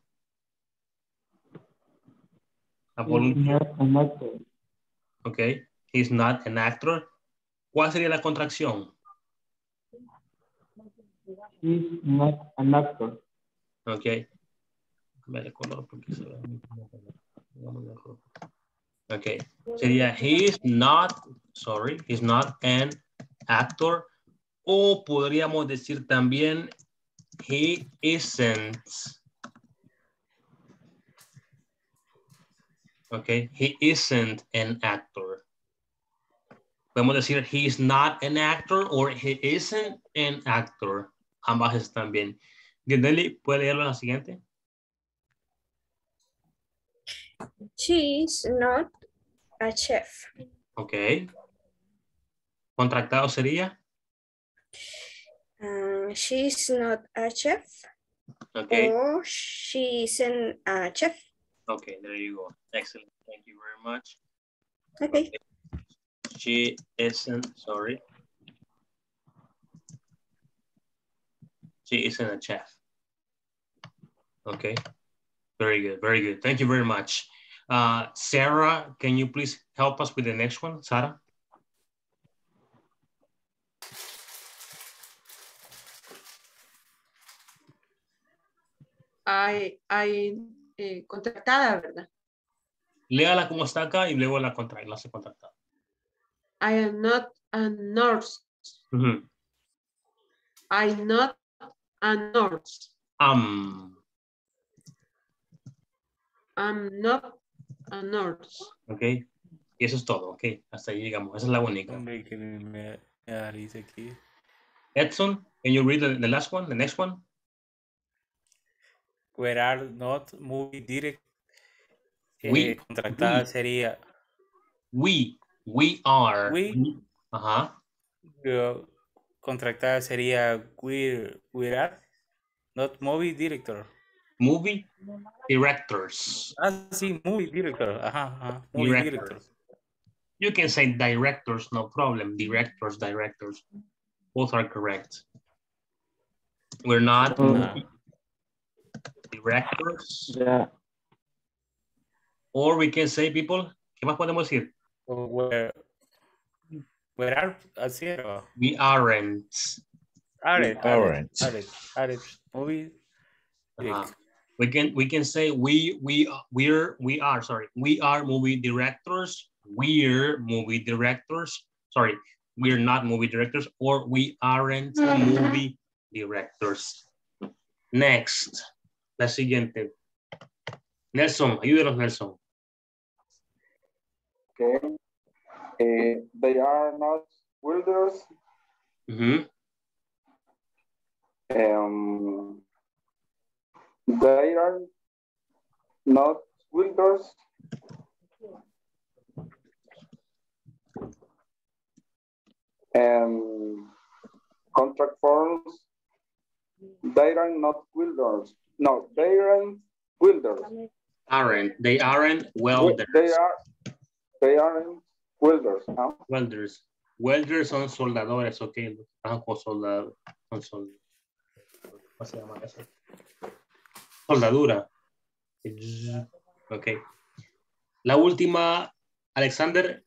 A: A volunteer. Okay. He's not an actor. ¿Cuál sería la contracción?
N: He's not an actor.
A: Okay. Okay. Sería he's not, sorry, he's not an actor. O podríamos decir también he isn't. Okay, he isn't an actor. Podemos decir he's not an actor or he isn't an actor. Ambas están bien. Gendeli, ¿puede leerlo en la siguiente?
I: She is not a chef.
A: Ok. ¿Contractado sería?
I: Uh, she is not a chef.
A: Okay.
I: Or she isn't a chef.
A: Okay, there you go. Excellent. Thank you very much.
I: Okay.
A: Okay. She isn't, sorry. She isn't a chef. Okay. Very good, very good. Thank you very much. Uh, Sarah, can you please help us with the next one, Sarah?
E: Hay, hay eh, contratada, ¿verdad?
A: Léala como está acá y luego la, contra la hace contractada.
E: I am not a nurse.
A: Mm-hmm.
E: I'm not a nurse.
A: Um.
E: I'm not a nurse.
A: Ok. Y eso es todo. Ok. Hasta ahí llegamos. Esa es la única.
D: Hombre, que me, me da risa aquí.
A: Edson, can you read the, the last one, the next one?
D: Where are not movie direct.
A: We,
D: eh, contractada
A: we,
D: sería.
A: We, we are.
D: We.
A: Ajá.
D: Pero contractada sería we, we are not movie director.
A: Movie directors.
D: Ah, sí, movie director. Ajá, ajá. Movie
A: Directors.
D: director.
A: You can say directors, no problem. Directors, directors. Both are correct. We're not movie directors.
N: Yeah.
A: Or we can say, people, ¿qué más podemos decir?
D: Where, where are, así era.
A: We aren't.
D: Aren't,
H: Aren't.
D: aren't, aren't, movie.
A: Uh-huh. We can we can say we we we're we are sorry we are movie directors. We're movie directors. Sorry, we're not movie directors, or we aren't movie directors. Next, la siguiente. Nelson, ayúdenos, Nelson.
V: Okay. Uh, they are not wielders.
A: Mm-hmm.
V: Um, they are not wielders. contract forms. They are not welders. No, they aren't welders.
A: Aren't. They aren't welders.
V: They are. They aren't welders. Huh?
A: Welders. Welders son soldadores, ok. Trabajan con soldadores. Con sold... ¿Cómo se llama eso? Soldadura. Ok. La última, Alexander.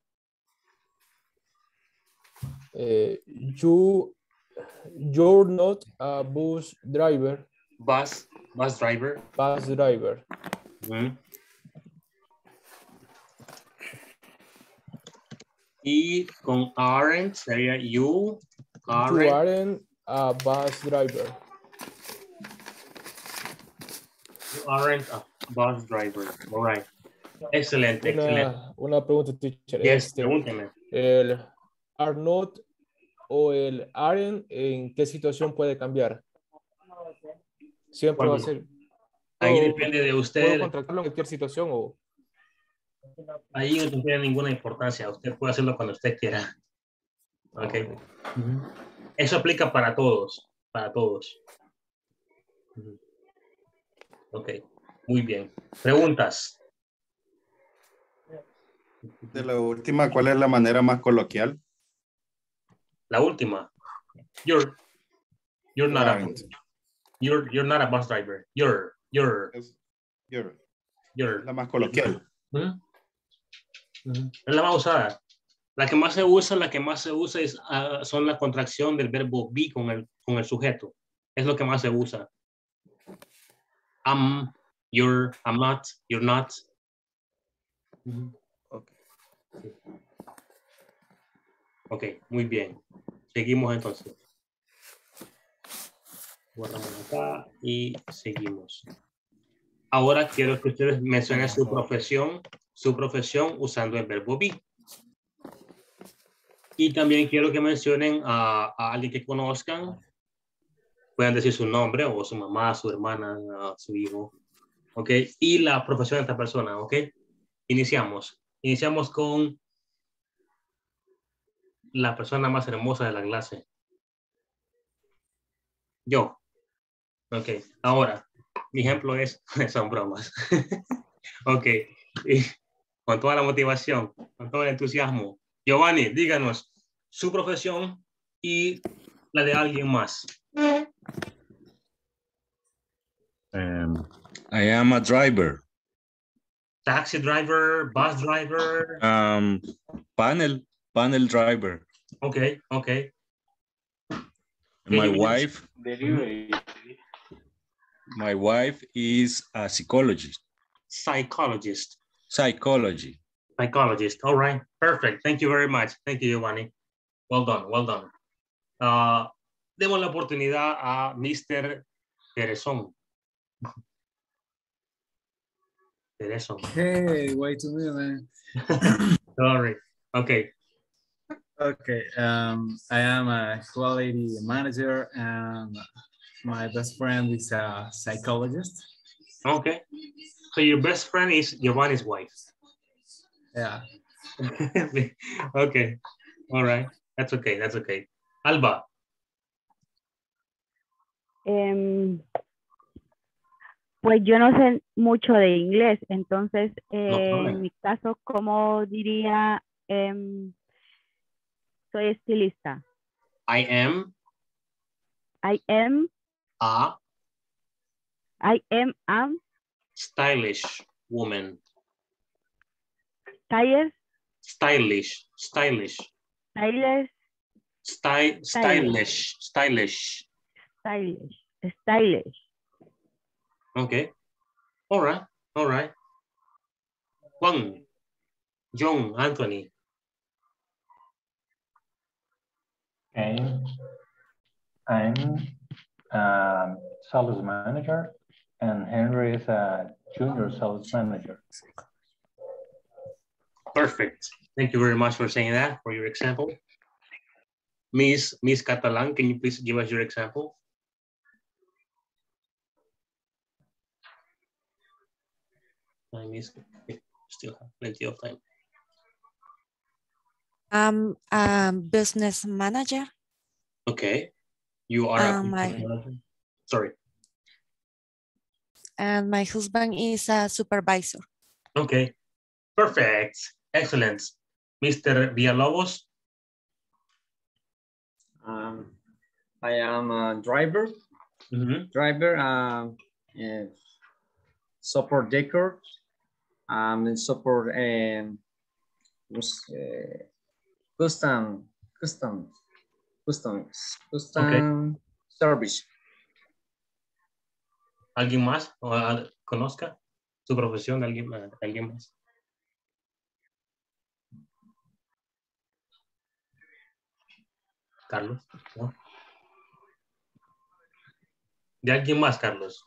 K: Eh, you, you're not a bus driver.
A: Bus, bus driver.
K: Bus driver.
A: Mm-hmm. Y con aren't sería you aren't.
K: You aren't a bus driver.
A: You aren't a bus driver. All right. Excelente,
K: una,
A: excelente.
K: Una pregunta, teacher.
A: Yes,
K: este,
A: pregúnteme.
K: El are not o el aren't, ¿en qué situación puede cambiar? Siempre
A: ¿Cuándo?
K: va a ser.
A: Ahí
K: o,
A: depende de usted.
K: ¿Puedo contratarlo en cualquier situación o?
A: Ahí no tiene ninguna importancia. Usted puede hacerlo cuando usted quiera. Ok. Uh-huh. Eso aplica para todos. Para todos. Uh-huh. Ok. Muy bien. Preguntas.
H: De la última, ¿cuál es la manera más coloquial?
A: La última. You're, you're not a, you're, you're not a bus driver. You're, you're,
H: you're,
A: you're.
H: La más coloquial.
A: Uh-huh. Uh-huh. Es la más usada. La que más se usa, la que más se usa es, uh, son la contracción del verbo be con el, con el sujeto. Es lo que más se usa. I'm, you're, I'm not, you're not. Uh-huh. Okay. Ok, muy bien. Seguimos entonces. Guardamos acá y seguimos. Ahora quiero que ustedes mencionen su profesión, su profesión usando el verbo be. Y también quiero que mencionen a, a alguien que conozcan. Pueden decir su nombre o su mamá, su hermana, su hijo. Ok, y la profesión de esta persona. Ok, iniciamos. Iniciamos con la persona más hermosa de la clase. Yo. Ok, ahora, mi ejemplo es, son bromas. Ok, y con toda la motivación, con todo el entusiasmo. Giovanni, díganos su profesión y la de alguien más.
H: Um, I am a driver.
A: Taxi driver, bus driver.
H: Um, panel, panel driver.
A: Okay, okay.
H: My wife, my wife is a psychologist.
A: Psychologist.
H: Psychology.
A: Psychologist. All right. Perfect. Thank you very much. Thank you, Giovanni. Well done. Well done. Uh, demos la oportunidad a mister Perezón. Perezón.
J: Hey, wait a minute.
A: Sorry. Okay.
J: Okay. Um, I am a quality manager and my best friend is a psychologist.
A: Okay. So your best friend is Giovanni's wife.
J: Yeah.
A: Okay. All right. That's okay. That's okay. Alba.
Q: Um, pues yo no sé mucho de inglés, entonces eh,
A: No
Q: en mi caso, ¿cómo diría? Um, soy estilista.
A: I am.
Q: I am.
A: A.
Q: I am a.
A: Stylish woman.
Q: Stylish.
A: Stylish. Stylish.
Q: Stylish.
A: Sty stylish. Stylish.
Q: Stylish. Stylish.
A: Okay. All right. All right. Juan. John. Anthony.
G: Okay. I'm a sales manager and Henry is a junior sales manager.
A: Perfect. Thank you very much for saying that, for your example. Miss Miss Catalan, can you please give us your example? I miss, still have plenty of time.
R: I'm a business manager.
A: Okay. You are a
R: Uh, my,
A: manager. Sorry.
R: and my husband is a supervisor.
A: Okay. Perfect. Excellent. Mister Villalobos.
B: Um, I am a driver.
A: Mm-hmm.
B: Driver. Um, uh, support decor. Um, support um, uh, custom, custom, custom, custom
A: Okay.
B: service.
A: ¿Alguien más o, uh, conozca su profesión? ¿Alguien, uh, ¿Alguien más? Carlos, ¿no? ¿De alguien más, Carlos?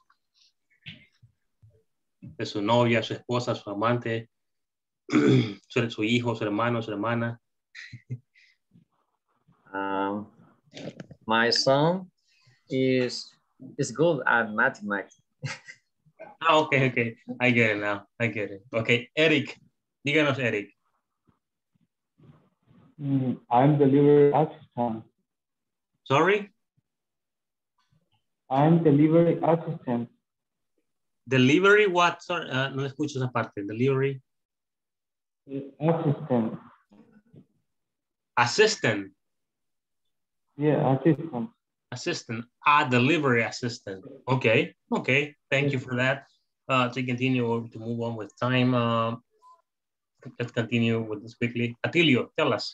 A: De su novia, su esposa, su amante, su, su hijo, su hermano, su hermana.
B: Um, my son is is good at mathematics.
A: Ah, okay, okay. I get it now. I get it. Okay, Eric. Díganos, Eric.
N: Mm, I'm delivery assistant.
A: Sorry?
N: I'm delivery assistant.
A: Delivery what? Sorry, uh, no escucho esa parte. Delivery.
N: Assistant.
A: Assistant.
N: Yeah, assistant.
A: Assistant. Ah, delivery assistant. Okay, okay. Thank you for that. Uh, to continue, to move on with time. Uh, let's continue with this quickly. Atilio, tell us.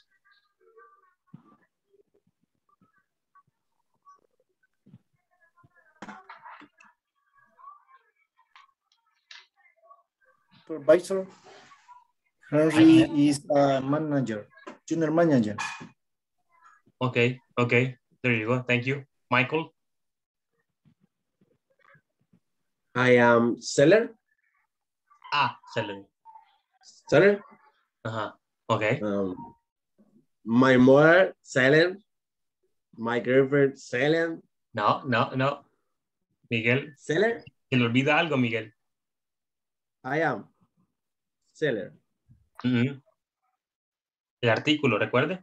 U: Supervisor. Henry is a manager, junior manager.
A: Okay, okay. There you go. Thank you. Michael.
C: I am seller.
A: Ah, seller.
C: Seller.
A: Uh-huh. Okay.
C: Um, my mother selling. My girlfriend selling.
A: No, no, no. Miguel.
C: Seller.
A: Se le olvida algo, Miguel.
C: I am seller.
A: Uh-huh. El artículo, ¿recuerde?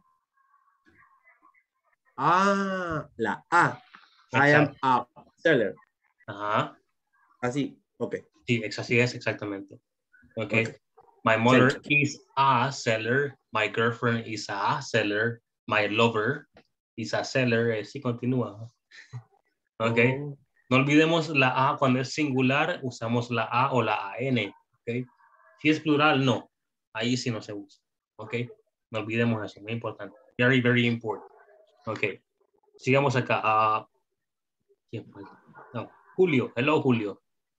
C: Ah, la A. I am a seller.
A: Ajá.
C: Así, ok.
A: Sí, así es exactamente. Okay.
C: Okay.
A: My mother
C: Thank
A: is a seller. My girlfriend is a seller. My lover is a seller. Eh, sí, continúa. Ok.
C: Oh.
A: No olvidemos la A cuando es singular, usamos la A o la A N. Ok. Si es plural, no. Ahí sí no se usa. Ok. No olvidemos eso. Muy importante. Very, very important. Ok. Sigamos acá. Uh, ¿Quién falta? No. Julio. Hello, Julio.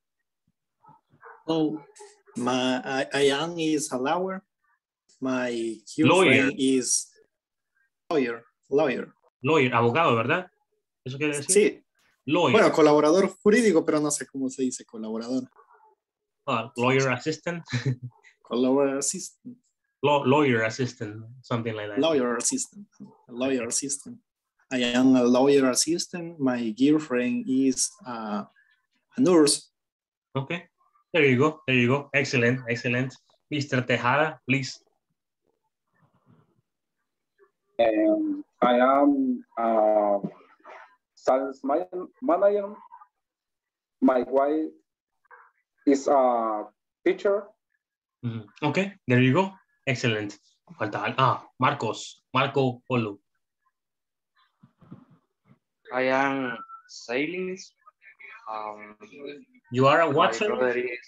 M: Oh, my I, I am is a lawyer. My
A: Lawyer.
M: girlfriend is lawyer. Lawyer.
A: Lawyer, abogado, ¿verdad? ¿Eso quiere decir?
M: Sí.
A: Lawyer.
M: Bueno, colaborador jurídico, pero no sé cómo se dice colaborador.
A: Uh, lawyer assistant.
M: Collaborator assistant.
A: Law, lawyer assistant, something like that.
M: Lawyer assistant. Lawyer assistant. I am a lawyer assistant. My girlfriend is uh, a nurse.
A: Okay. There you go. There you go. Excellent. Excellent. Mister Tejada, please.
V: Um, I am a sales manager. My wife is a teacher.
A: Mm, okay. There you go. Excellent. Falta. Ah, Marcos. Marco Polo.
L: I am sailing. Um,
A: You are a
L: my
A: Watson?
L: brother is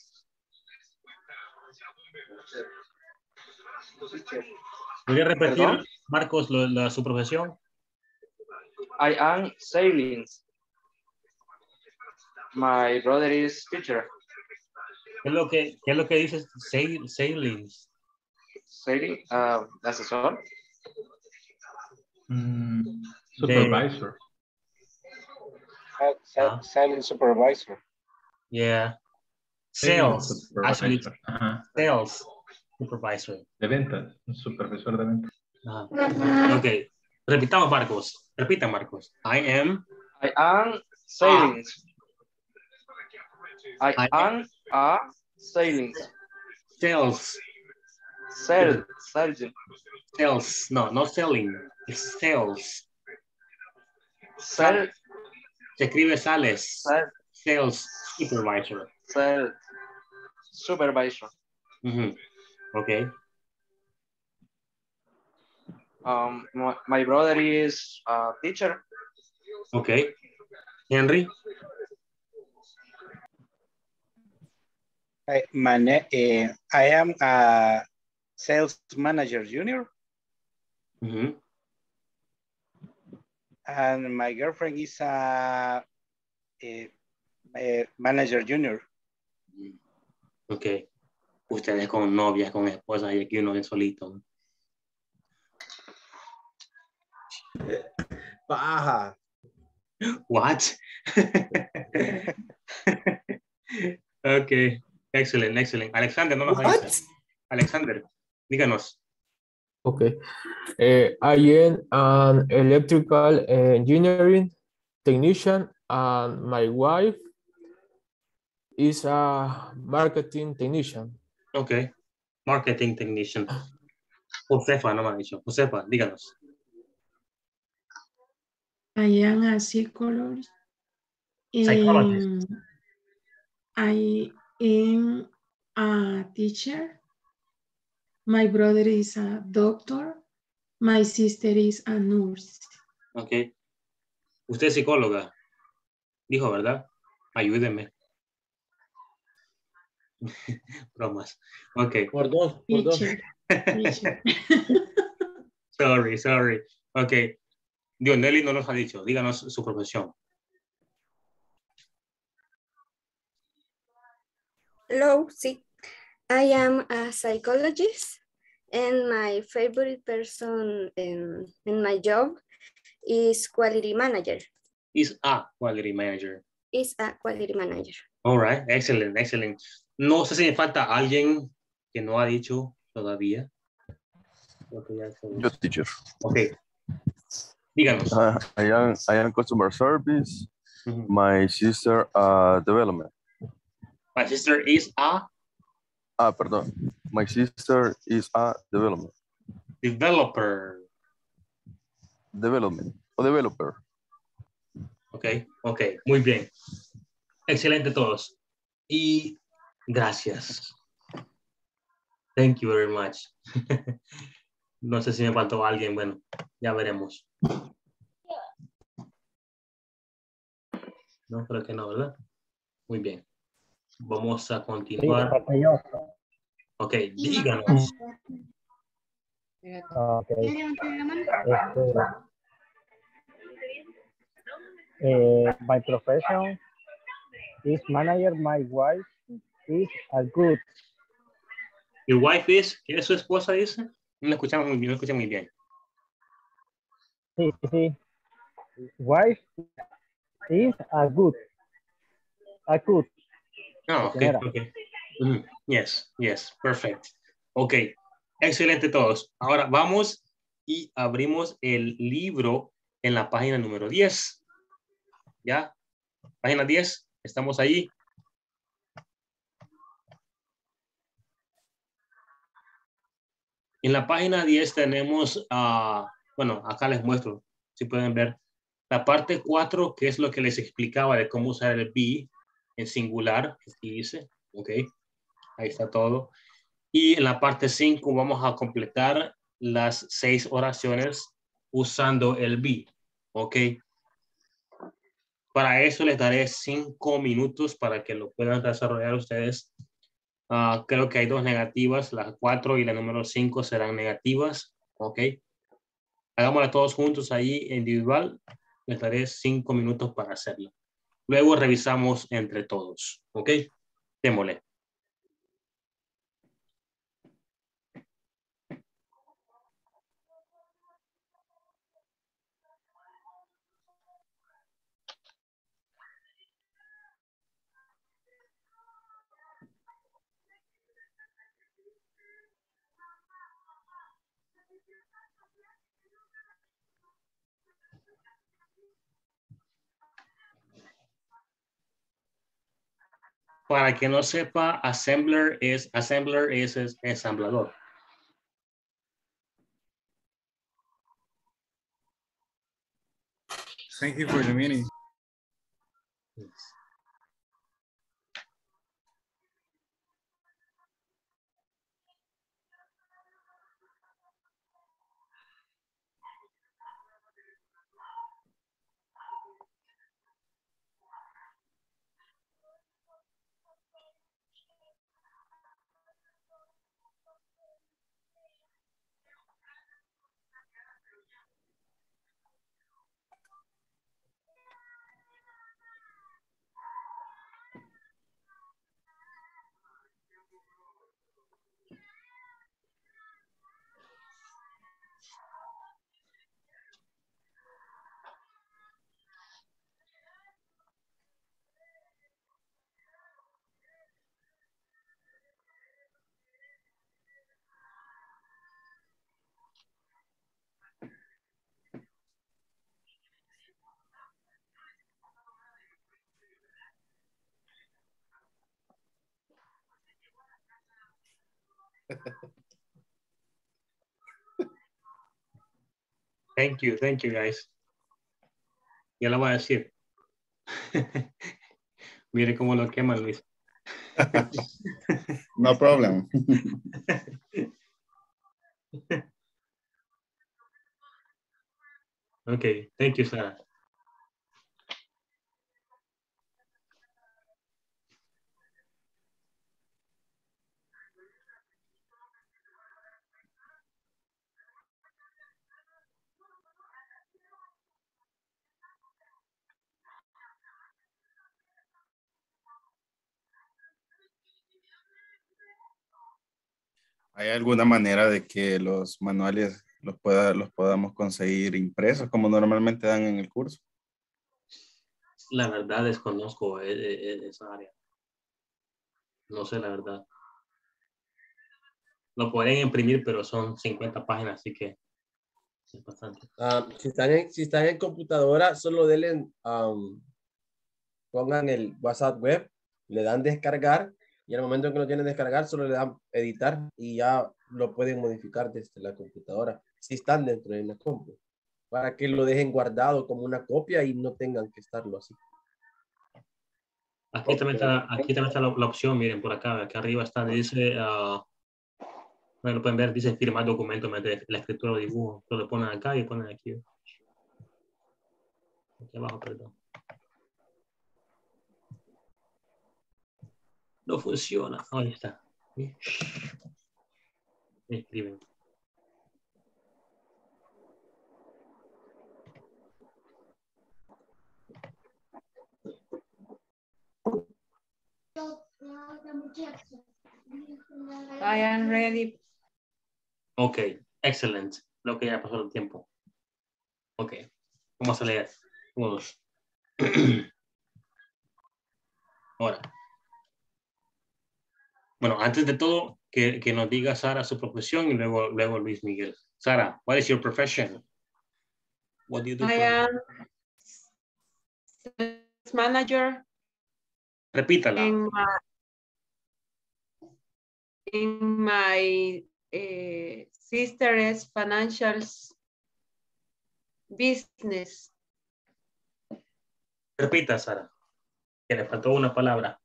A: ¿Voy a repetir,
L: ¿Perdón?
A: Marcos, lo, la, su profesión?
L: I am sailing. My brother is teacher.
A: ¿Qué es lo que, qué es lo que dices? Sail, sailing.
L: Sailing, uh, asesor.
G: Mm,
A: De-
G: supervisor.
A: Ah.
V: Sailing supervisor.
A: Yeah.
G: Sales
A: Sales. Actually,
G: supervisor. Ajá.
A: sales supervisor.
G: De ventas, un supervisor de ventas.
A: Ajá. Ok. Repitamos, Marcos. Repita, Marcos. I am.
L: I am sailing. I,
A: I
L: am a sailing.
A: Sales.
L: Sell, surgeon.
A: Sales. No, not selling. It's sales.
L: Sell,
A: Se escribe Sales.
L: Sales.
A: Sales supervisor.
L: Sales supervisor.
A: Mm-hmm. Okay.
L: Um, my, my brother is a teacher.
A: Okay. Henry?
F: I, my, uh, I am a sales manager junior.
A: Mm-hmm.
F: And my girlfriend is a, a, a manager junior.
A: Ok. Ustedes con novias, con esposas y aquí uno es solito.
C: Paja.
A: What? Ok. Excelente, excelente. Alexander, no nos
K: What?
A: dice. Alexander, díganos.
K: Okay. Uh, I am an electrical engineering technician and my wife is a marketing technician.
A: Ok. Marketing technician. Josefa, no me ha dicho. Josefa, díganos.
T: I am a psychologist.
A: Psychologist.
T: Um, I am a teacher. My brother is a doctor. My sister is a nurse.
A: Ok. Usted es psicóloga. Dijo, ¿verdad? Ayúdeme. Bromas. Ok.
C: Por dos, por dos.
T: Teacher. Teacher.
A: Sorry, sorry. Ok. Dionelli no nos ha dicho. Díganos su profesión.
I: Hello, sí. I am a psychologist and my favorite person in, in my job is quality manager.
A: Is a quality manager.
I: Is a quality manager.
A: All right. Excellent, excellent. No sé si me falta alguien que no ha dicho todavía.
O: Yo, teacher.
A: Ok. Díganos.
O: Uh, I am, I am customer service. Mm-hmm. My sister, uh, development.
A: My sister is a?
O: Ah, perdón. My sister is a development.
A: Developer.
O: Development. O developer.
A: Ok, ok. Muy bien. Excelente todos. Y gracias. Thank you very much. No sé si me faltó alguien. Bueno, ya veremos. No, creo que no, ¿verdad? Muy bien. Vamos a continuar.
P: Sí, yo.
A: Ok, díganos.
P: Okay. Este, eh, my profession is manager. My wife is a good.
A: Your wife is, ¿qué es su esposa dice? No lo escuchamos muy bien, no lo escuché muy bien.
P: Sí, sí. Wife is a good. A good.
A: Ah, ok, ok. Mm, yes, yes, perfect. Ok, excelente todos. Ahora vamos y abrimos el libro en la página número diez. ¿Ya? Página diez, estamos ahí. En la página diez tenemos, uh, bueno, acá les muestro, si pueden ver, la parte cuatro, que es lo que les explicaba de cómo usar el be en singular, aquí dice, ok, ahí está todo. Y en la parte cinco vamos a completar las seis oraciones usando el be, ok. Para eso les daré cinco minutos para que lo puedan desarrollar ustedes. Uh, creo que hay dos negativas, las cuatro y la número cinco serán negativas, ok. Hagámosla todos juntos ahí individual, les daré cinco minutos para hacerlo. Luego revisamos entre todos, ok. Démosle. Para que no sepa, assembler es, assembler es, es ensamblador.
J: Thank you for the meeting.
A: Thank you, thank you guys. Ya lo voy a decir. Mire cómo lo quema Luis.
H: No problem.
A: Okay, thank you, Sarah.
H: ¿Hay alguna manera de que los manuales los, pueda, los podamos conseguir impresos como normalmente dan en el curso?
A: La verdad desconozco eh, eh, esa área. No sé la verdad. Lo pueden imprimir, pero son cincuenta páginas, así que es bastante.
C: Ah, si, están en, si están en computadora, solo denle, um, pongan el WhatsApp web, le dan descargar y al momento en que lo tienen descargar, solo le dan editar y ya lo pueden modificar desde la computadora, si están dentro de la compu, para que lo dejen guardado como una copia y no tengan que estarlo así.
A: Aquí también está, aquí también está la, la opción, miren, por acá, acá arriba está, dice, uh, bueno, lo pueden ver, dice firmar documento, mete la escritura o dibujo, lo ponen acá y ponen aquí. Aquí abajo, perdón. No funciona, ahí está. Escriben.
T: I am ready.
A: Ok, excelente. Lo que ya pasó el tiempo. Ok, vamos a leer. Vamos. Ahora. Bueno, antes de todo, que, que nos diga Sara su profesión y luego, luego Luis Miguel. Sara, what is your profession? What do you do?
T: I am sales manager.
A: Repítala.
T: In my, in my uh, sister's financial business.
A: Repita, Sara. Que le faltó una palabra.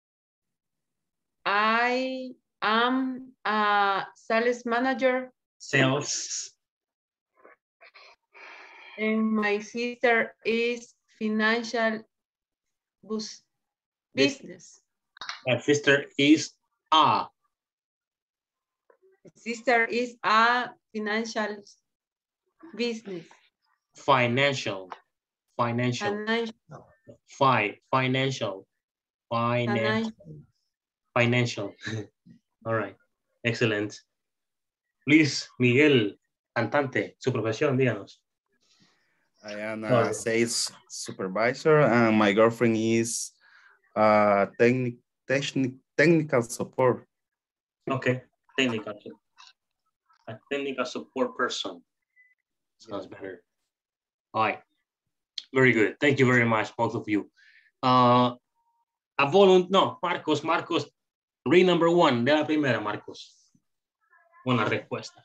T: I am a sales manager.
A: Sales.
T: And my sister is financial bus business.
A: My sister is a.
T: Sister is a financial business.
A: Financial. Financial.
T: Financial.
A: Fi. Financial. Financial. Financial. All right. Excellent. Luis Miguel, cantante, su profesión, díganos.
H: I am a sales supervisor and my girlfriend is uh, technic, technic, technical support.
A: Okay, technical. A technical support person. Sounds better. All right. Very good. Thank you very much, both of you. Uh, a volunt no, Marcos, Marcos, read number one. De la primera, Marcos. Una respuesta.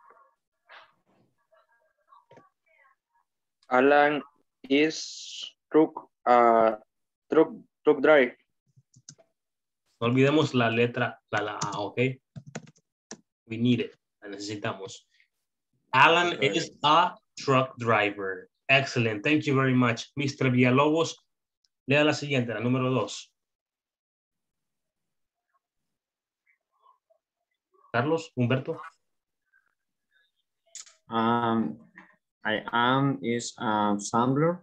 L: Alan is truck, uh, truck, truck driver.
A: No olvidemos la letra, la, la A, ¿ok? We need it. La necesitamos. Alan is a truck driver. Excellent. Thank you very much. mister Villalobos, lea la siguiente, la número dos. Carlos, Humberto.
B: Um, I am is a assembler.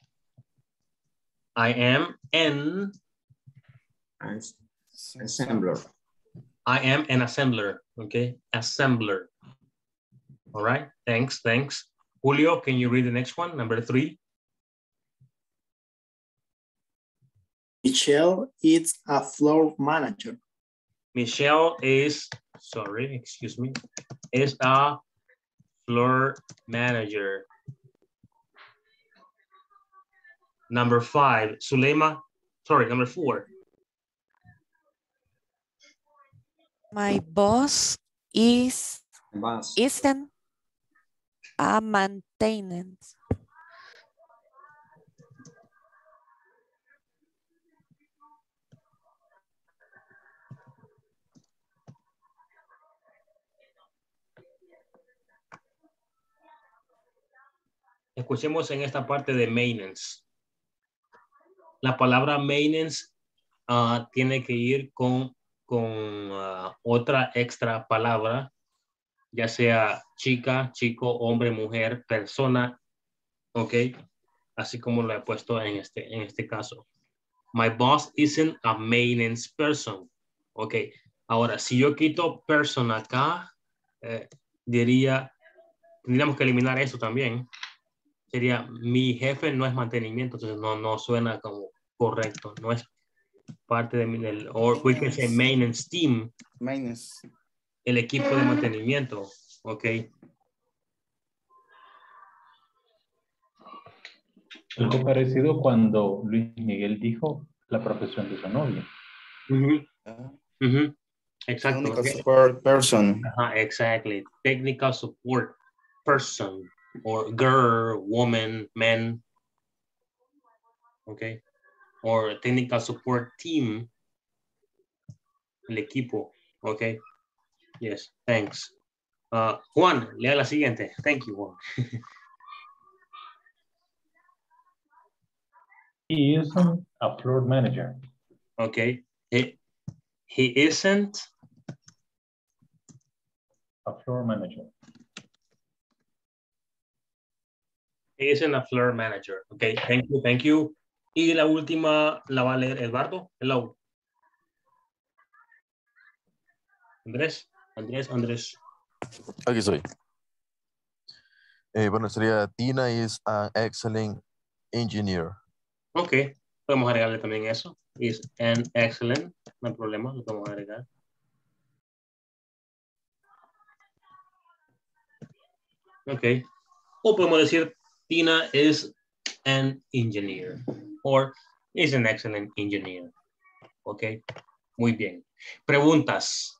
A: I am an
B: As- assembler.
A: I am an assembler. Okay, assembler. All right. Thanks. Thanks. Julio, can you read the next one? Number three.
M: Michelle is a floor manager.
A: Michelle is, sorry, excuse me, is a floor manager. Number five, Zulema, sorry, number four.
R: My boss is
B: Boss.
R: isn't a maintenance.
A: Escuchemos en esta parte de maintenance. La palabra maintenance uh, tiene que ir con, con uh, otra extra palabra, ya sea chica, chico, hombre, mujer, persona, ok, así como lo he puesto en este, en este caso. My boss isn't a maintenance person, ok. Ahora, si yo quito person acá, eh, diría, tendríamos que eliminar eso también. Sería, mi jefe no es mantenimiento, entonces no, no suena como correcto, no es parte de mi, del, or we can say maintenance team.
H: Maintenance.
A: El equipo de mantenimiento, ok.
G: Algo parecido cuando Luis Miguel dijo la profesión de su novia.
A: Uh-huh. Uh-huh. Exacto.
H: Technical
A: Okay.
H: support person.
A: Uh-huh, exactly. Technical support person or girl, woman, man. Okay. Or technical support team. El equipo. Okay. Yes, thanks. Uh, Juan, lea la siguiente. Thank you, Juan.
G: He isn't a floor manager.
A: Okay. He, he isn't
G: a floor manager.
A: He isn't a floor manager. Okay, thank you, thank you. Y la última la va a leer Eduardo. Hello. Andrés, Andrés, Andrés.
O: Aquí soy. Eh, bueno, sería Tina is an excellent engineer.
A: Ok, podemos agregarle también eso. Is an excellent, no hay problema, lo podemos agregar. Ok, o podemos decir Tina is an engineer or is an excellent engineer. Ok, muy bien. Preguntas.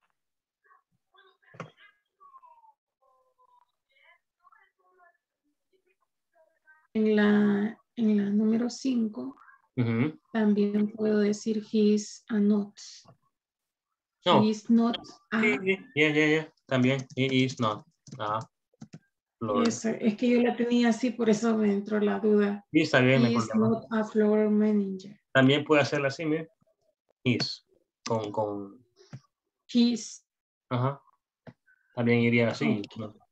T: En la, en la número cinco, uh-huh. También puedo decir he is a not.
A: No.
T: He is not a.
A: Yeah, yeah, yeah, yeah. También, he is not a.
T: Eso, es que yo la tenía así, por eso me entró la duda.
A: Sí, está bien,
T: he is not a floor manager.
A: También puede hacerla así, mira. Is. Con, con.
T: His.
A: Ajá. También iría así.
T: Okay.
A: ¿No?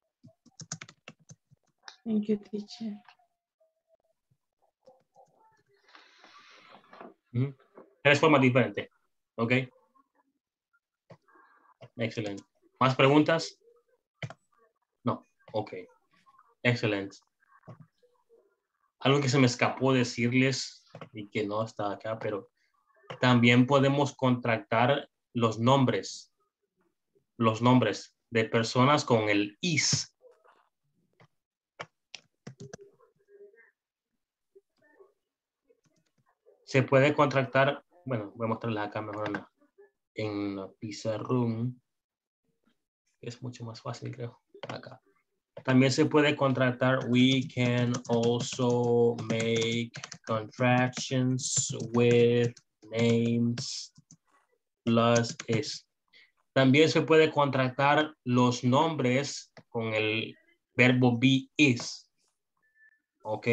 T: Thank you, teacher.
A: Mm-hmm. Tres formas diferentes. Ok. Excelente. ¿Más preguntas? No. Ok. Excelente. Algo que se me escapó decirles y que no está acá, pero también podemos contractar los nombres. Los nombres de personas con el is. Se puede contractar, bueno, voy a mostrarles acá mejor en la, en la pizarrón. Es mucho más fácil, creo. Acá. También se puede contractar. We can also make contractions with names plus is. También se puede contractar los nombres con el verbo be is. Ok.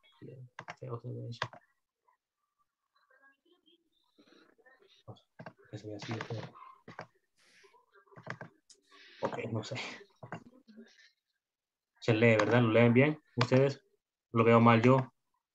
A: Ok, no sé. Se lee, ¿verdad? ¿Lo leen bien ustedes? ¿Lo veo mal yo?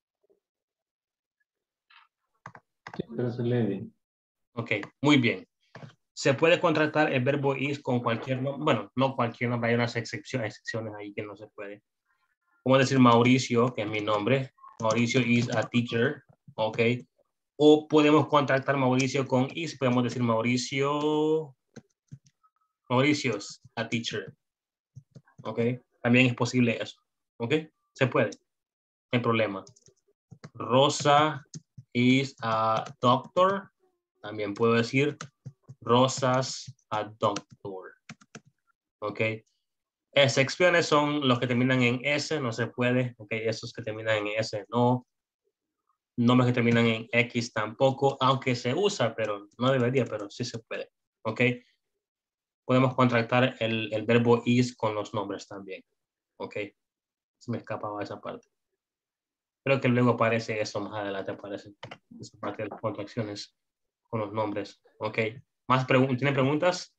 G: Sí, pero se lee bien.
A: Ok, muy bien. Se puede contratar el verbo is con cualquier nombre. Bueno, no cualquier nombre, hay unas excepciones, excepciones ahí que no se puede. Como decir Mauricio, que es mi nombre. Mauricio is a teacher. Ok. O podemos contractar Mauricio con is. Podemos decir Mauricio. Mauricio's a teacher. Ok. También es posible eso. Ok. Se puede. No hay problema. Rosa is a doctor. También puedo decir Rosas a doctor. Ok. Excepciones son los que terminan en S, no se puede. Ok, esos que terminan en S, no. Nombres que terminan en X tampoco, aunque se usa, pero no debería, pero sí se puede. Ok. Podemos contractar el, el verbo is con los nombres también. Ok. Se me escapaba esa parte. Creo que luego aparece eso más adelante, aparece esa parte de las contracciones con los nombres. Ok. ¿Más preguntas? ¿Tienen preguntas?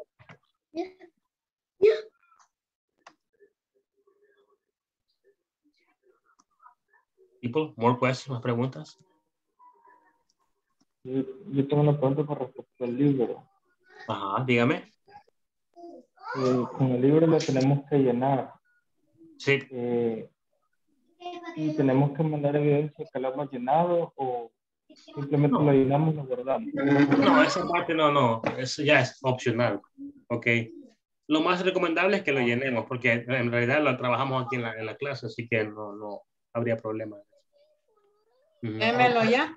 A: People, more questions, más preguntas.
N: Yo, yo tengo una pregunta con respecto al libro.
A: Ajá, dígame.
N: Eh, con el libro lo tenemos que llenar.
A: Sí.
N: Eh, ¿Y tenemos que mandar evidencia que lo hemos llenado o simplemente
A: No.
N: lo llenamos y lo guardamos?
A: No, esa parte no, no. Eso ya es opcional. Ok. Lo más recomendable es que lo llenemos, porque en realidad lo trabajamos aquí en la, en la clase, así que no, no habría problema. Ujú.
E: Démelo ya.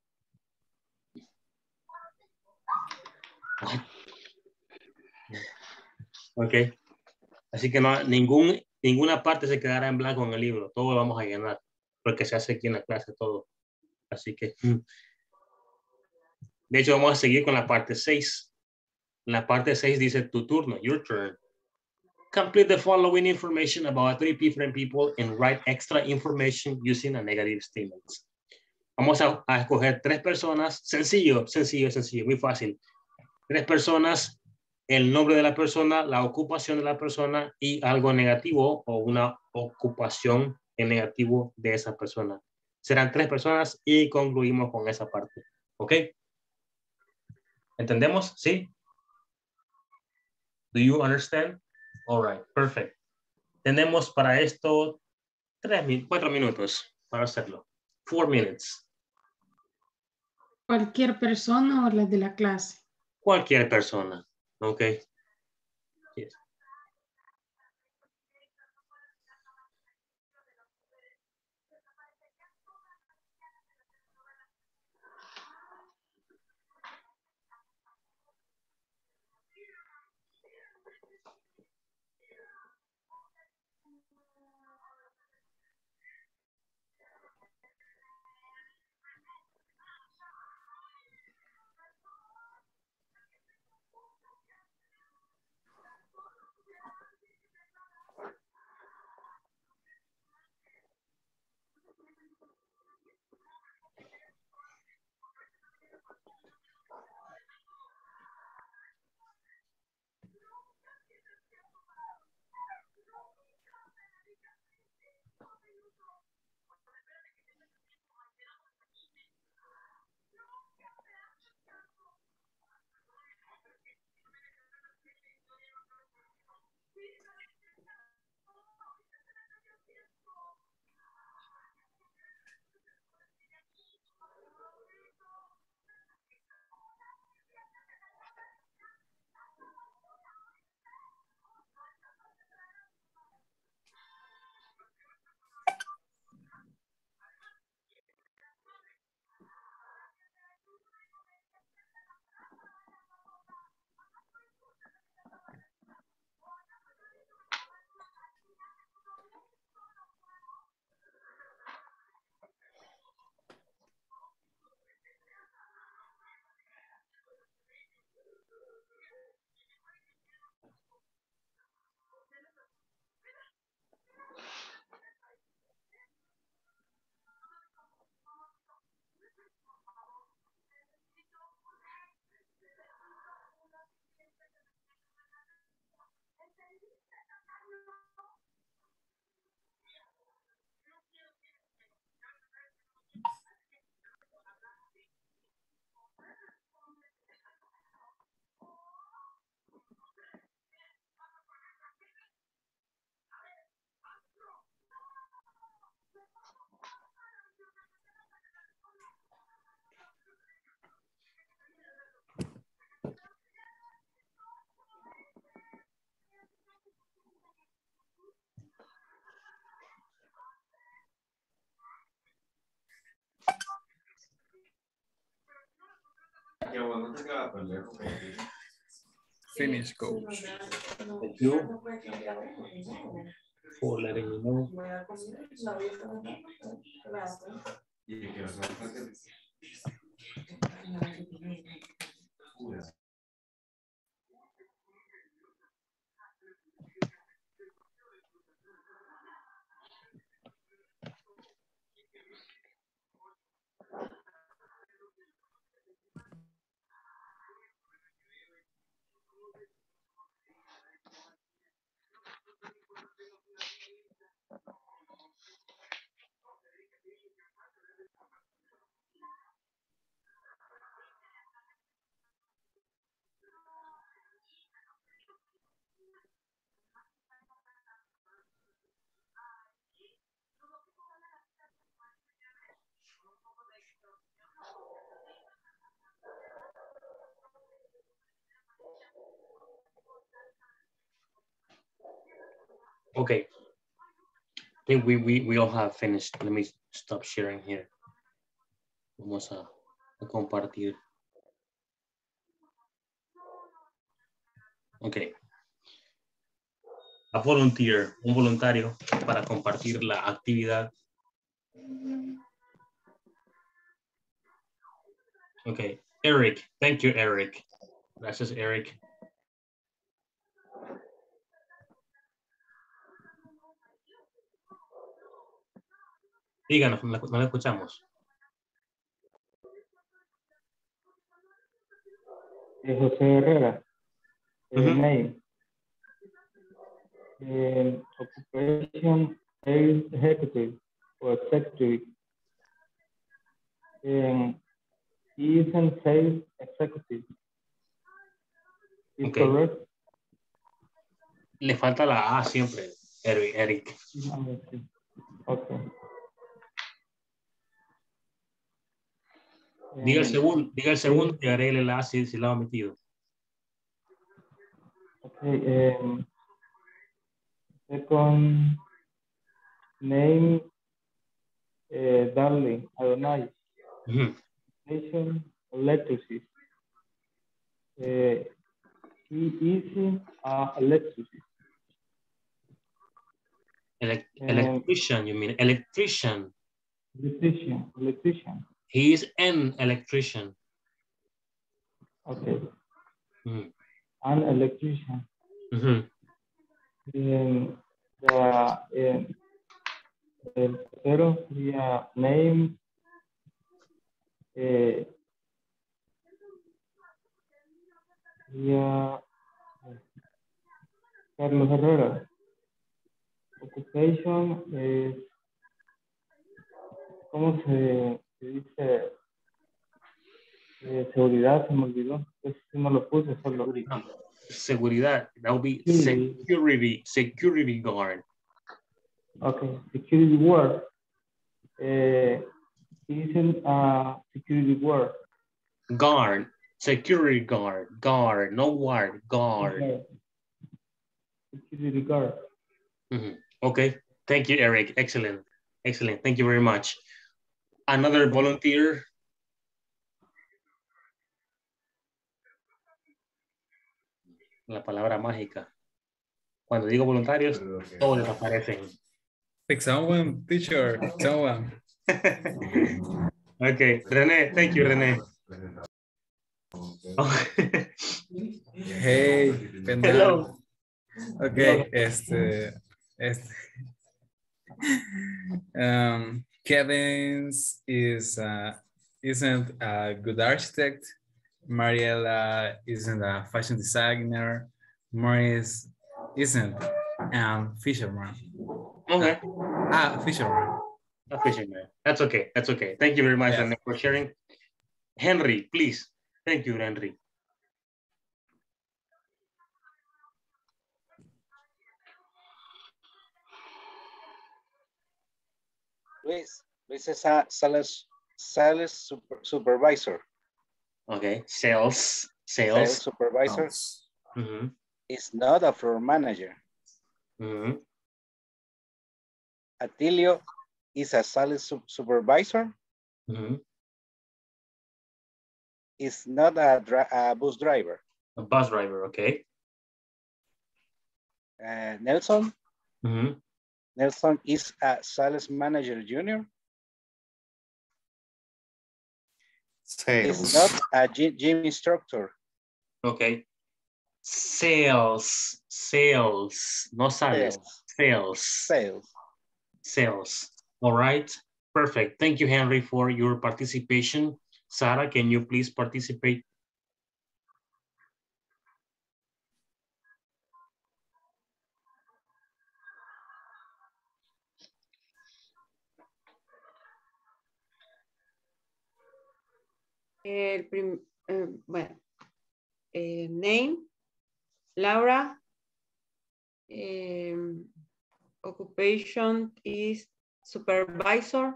A: Ok. Así que no, ningún, ninguna parte se quedará en blanco en el libro. Todo lo vamos a llenar, porque se hace aquí en la clase todo. Así que, de hecho, vamos a seguir con la parte seis. La parte seis dice tu turno, your turn. Complete the following information about three different people and write extra information using a negative statement. Vamos a, a escoger tres personas. Sencillo, sencillo, sencillo, muy fácil. Tres personas, el nombre de la persona, la ocupación de la persona y algo negativo o una ocupación en negativo de esa persona. Serán tres personas y concluimos con esa parte. ¿Ok? ¿Entendemos? ¿Sí? Do you understand? All right, perfect. Tenemos para esto tres, cuatro minutos para hacerlo. Four minutes.
T: Cualquier persona o las de la clase.
A: Cualquier persona. Ok. Yes.
J: Finish, coach.
A: Thank you for letting me know. Okay. I think we, we, we all have finished. Let me stop sharing here. Vamos a, a compartir. Okay. A volunteer, un voluntario para compartir la actividad. Okay. Eric. Thank you, Eric. Gracias, Eric. Díganos, no la, no la escuchamos.
N: Eh, José Herrera. Eh,
A: Uh-huh.
N: Name. Eh, occupation, sales executive or secretary. Eh, he is a sales executive. Is
A: Okay.
N: correct?
A: Le falta la A siempre, Eric. Eric.
N: Okay.
A: Diga el
N: Eh,
A: segundo, diga el segundo
N: sí.
A: y agregue la A si, si la ha metido.
N: Okay. Um, second name, uh, Darling Adonai.
A: Uh-huh.
N: Station electricity. Uh, he is an electricity.
A: Elec
N: Um,
A: electrician, you mean electrician.
N: Electrician. Electrician.
A: He is an electrician.
N: Okay.
A: Mm.
N: An electrician.
A: Mm-hmm.
N: Um, the um, el tercero sería name. Eh, sería Carlos Herrera. Occupation es, ¿cómo se, se dice? Eh, seguridad, se me olvidó. Eso sí no lo puse, solo.
A: No. Seguridad. That would be
N: Security.
A: security. Security guard.
N: Okay. Security guard. Uh, isn't a security guard.
A: Guard. Security guard. Guard. No guard. Guard.
N: Okay. Security guard.
A: Mm-hmm. Okay. Thank you, Eric. Excellent. Excellent. Thank you very much. Another volunteer. La palabra mágica. Cuando digo voluntarios, todos desaparecen.
J: Pick someone, teacher. Someone.
A: Okay. René. Thank you, René.
J: Hey, penal.
A: Hello.
J: Okay, este, este. Um, Kevin is uh, isn't a good architect. Mariela isn't a fashion designer. Maurice isn't a fisherman.
A: Okay.
J: Ah, fisherman.
A: A fisherman. That's okay. That's okay. Thank you very much,
J: Yes.
A: René, for sharing. Henry, please. Thank you, Henry.
F: Luis, Luis is a sales, sales super, supervisor.
A: Okay, sales, sales.
F: Sales supervisor
A: Mm-hmm.
F: is not a floor manager.
A: Mm-hmm.
F: Atilio is a sales su supervisor.
A: Mm-hmm.
F: is not a, dri a bus driver.
A: A bus driver, okay.
F: Uh, Nelson.
A: Mm-hmm.
F: Nelson is a sales manager junior.
H: Sales.
F: Is not a gym, gym instructor.
A: Okay. Sales, sales, no sales, sales.
F: Sales.
A: Sales. All right. Perfect. Thank you, Henry, for your participation. Sarah, can you please participate?
E: El prim, eh, bueno, eh, name, Laura. Eh, occupation is supervisor.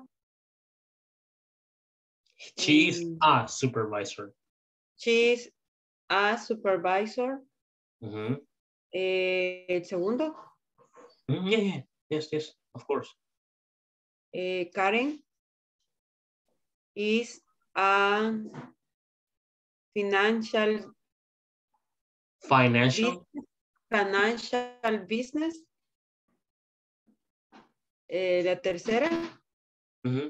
A: She's
E: um,
A: a supervisor.
E: She's a supervisor.
A: Mm-hmm.
E: eh, el segundo.
A: Mm, yeah, yeah, yes, yes, of course.
E: Eh, Karen is a financial
A: Financial.
E: business, financial business. Eh, la tercera.
A: Mm-hmm.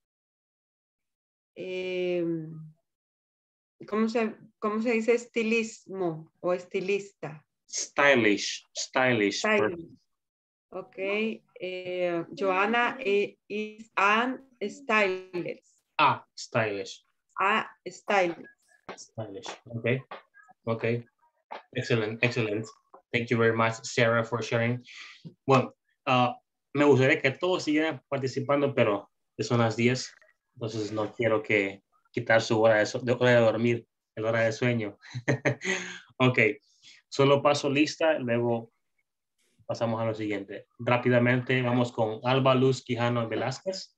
E: eh, ¿cómo se, ¿Cómo se dice estilismo o estilista?
A: Stylish, stylish.
E: Stylish. Ok. Eh, Joanna eh, is an stylist.
A: Ah, stylish.
E: A stylist.
A: Stylish. Okay. Okay. Excellent. Excellent. Thank you very much, Sarah, for sharing. Bueno, uh, me gustaría que todos siguieran participando, pero son las diez, entonces no quiero que quitar su hora de, de, hora de dormir, el hora de sueño. Ok. Solo paso lista, luego pasamos a lo siguiente. Rápidamente vamos con Alba Luz Quijano Velázquez.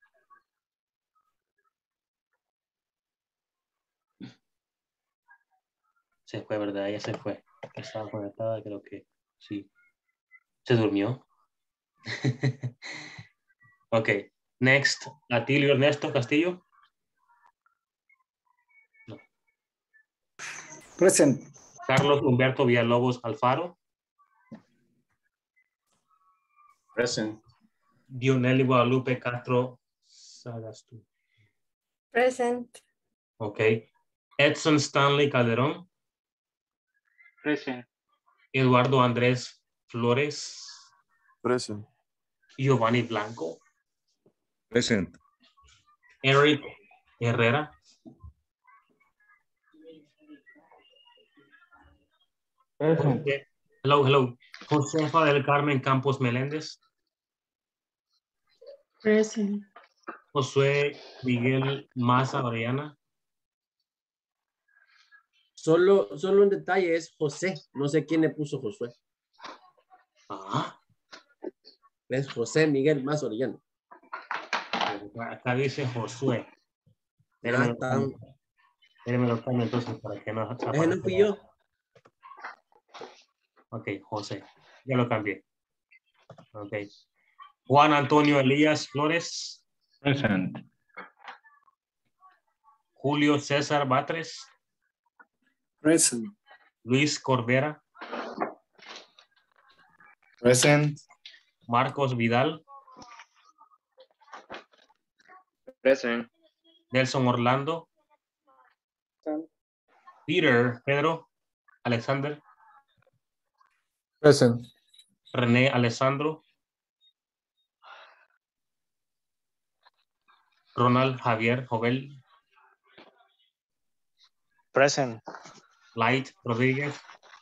A: Se fue, ¿verdad? Ella se fue. Estaba conectada, creo que sí. ¿Se durmió? Ok. Next, Atilio Ernesto Castillo. No.
U: Present.
A: Carlos Humberto Villalobos Alfaro.
B: Present.
A: Dionelli Guadalupe Castro Sagastu.
I: Present.
A: Ok. Edson Stanley Calderón.
L: Present.
A: Eduardo Andrés Flores.
O: Present.
A: Giovanni Blanco.
S: Present.
A: Eric Herrera.
N: Present.
A: José, hello, hello. Josefa del Carmen Campos Meléndez.
T: Present.
A: Josué Miguel Maza Oriana.
C: Solo, solo un detalle es José. No sé quién le puso Josué.
A: Ah.
C: Es José Miguel Maza Oriana.
A: Acá dice Josué.
C: Ah, tan...
A: Déjeme lo cambio entonces para que no...
C: Ese no fui yo.
A: Ok, José. Ya lo cambié. Ok. Juan Antonio Elías Flores.
G: Present.
A: Julio César Batres.
M: Present.
A: Luis Cordera.
H: Present.
A: Marcos Vidal.
L: Present.
A: Nelson Orlando. Peter, Pedro, Alexander.
K: Present.
A: René Alessandro. Ronald Javier Jovel.
L: Present.
A: Light Rodríguez.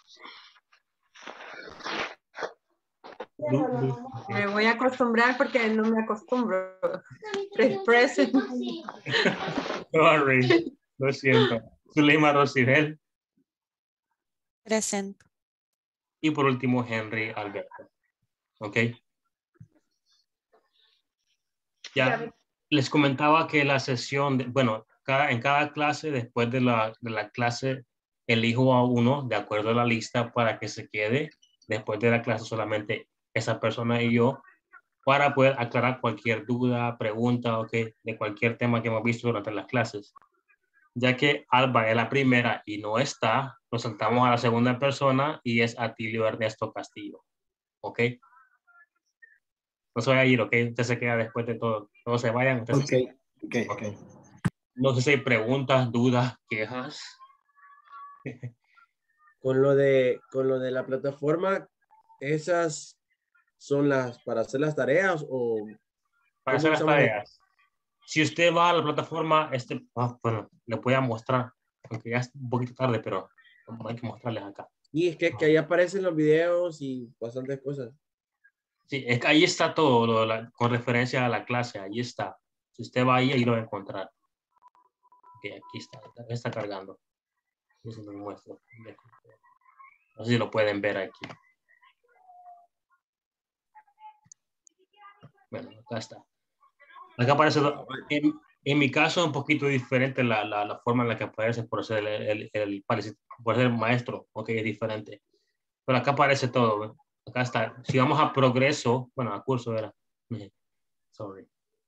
E: Me voy a acostumbrar porque no me acostumbro. Present.
A: Sorry, lo siento. Zulema Rosibel.
R: Present.
A: Y por último, Henry Alberto. Ok. Ya les comentaba que la sesión, de, bueno, cada, en cada clase, después de la, de la clase, elijo a uno de acuerdo a la lista para que se quede después de la clase solamente esa persona y yo para poder aclarar cualquier duda, pregunta, okay, de cualquier tema que hemos visto durante las clases. ya que Alba es la primera y no está, nos saltamos a la segunda persona y es Atilio Ernesto Castillo. ¿Ok? No se vaya a ir, ¿ok? Usted se queda después de todo. Todos se vayan. Usted
U: Ok,
A: se...
U: ok, ok.
A: No sé si hay preguntas, dudas, quejas.
C: Con lo de, con lo de la plataforma, esas son las para hacer las tareas o
A: Para hacer las tareas. Si usted va a la plataforma, este, ah, bueno, le voy a mostrar, aunque ya es un poquito tarde, pero hay que mostrarles acá.
C: Y es que, que ahí aparecen los videos y bastantes cosas.
A: Sí, es que ahí está todo, lo, la, con referencia a la clase, ahí está. Si usted va ahí, ahí lo va a encontrar. Ok, aquí está, está cargando. Eso lo muestro. No sé si lo pueden ver aquí. Bueno, acá está. Acá aparece, en, en mi caso, un poquito diferente la, la, la forma en la que aparece por ser el, el, el, por ser maestro. Ok, es diferente. Pero acá aparece todo. ¿Ve? Acá está. Si vamos a progreso, bueno, a curso era. Sorry.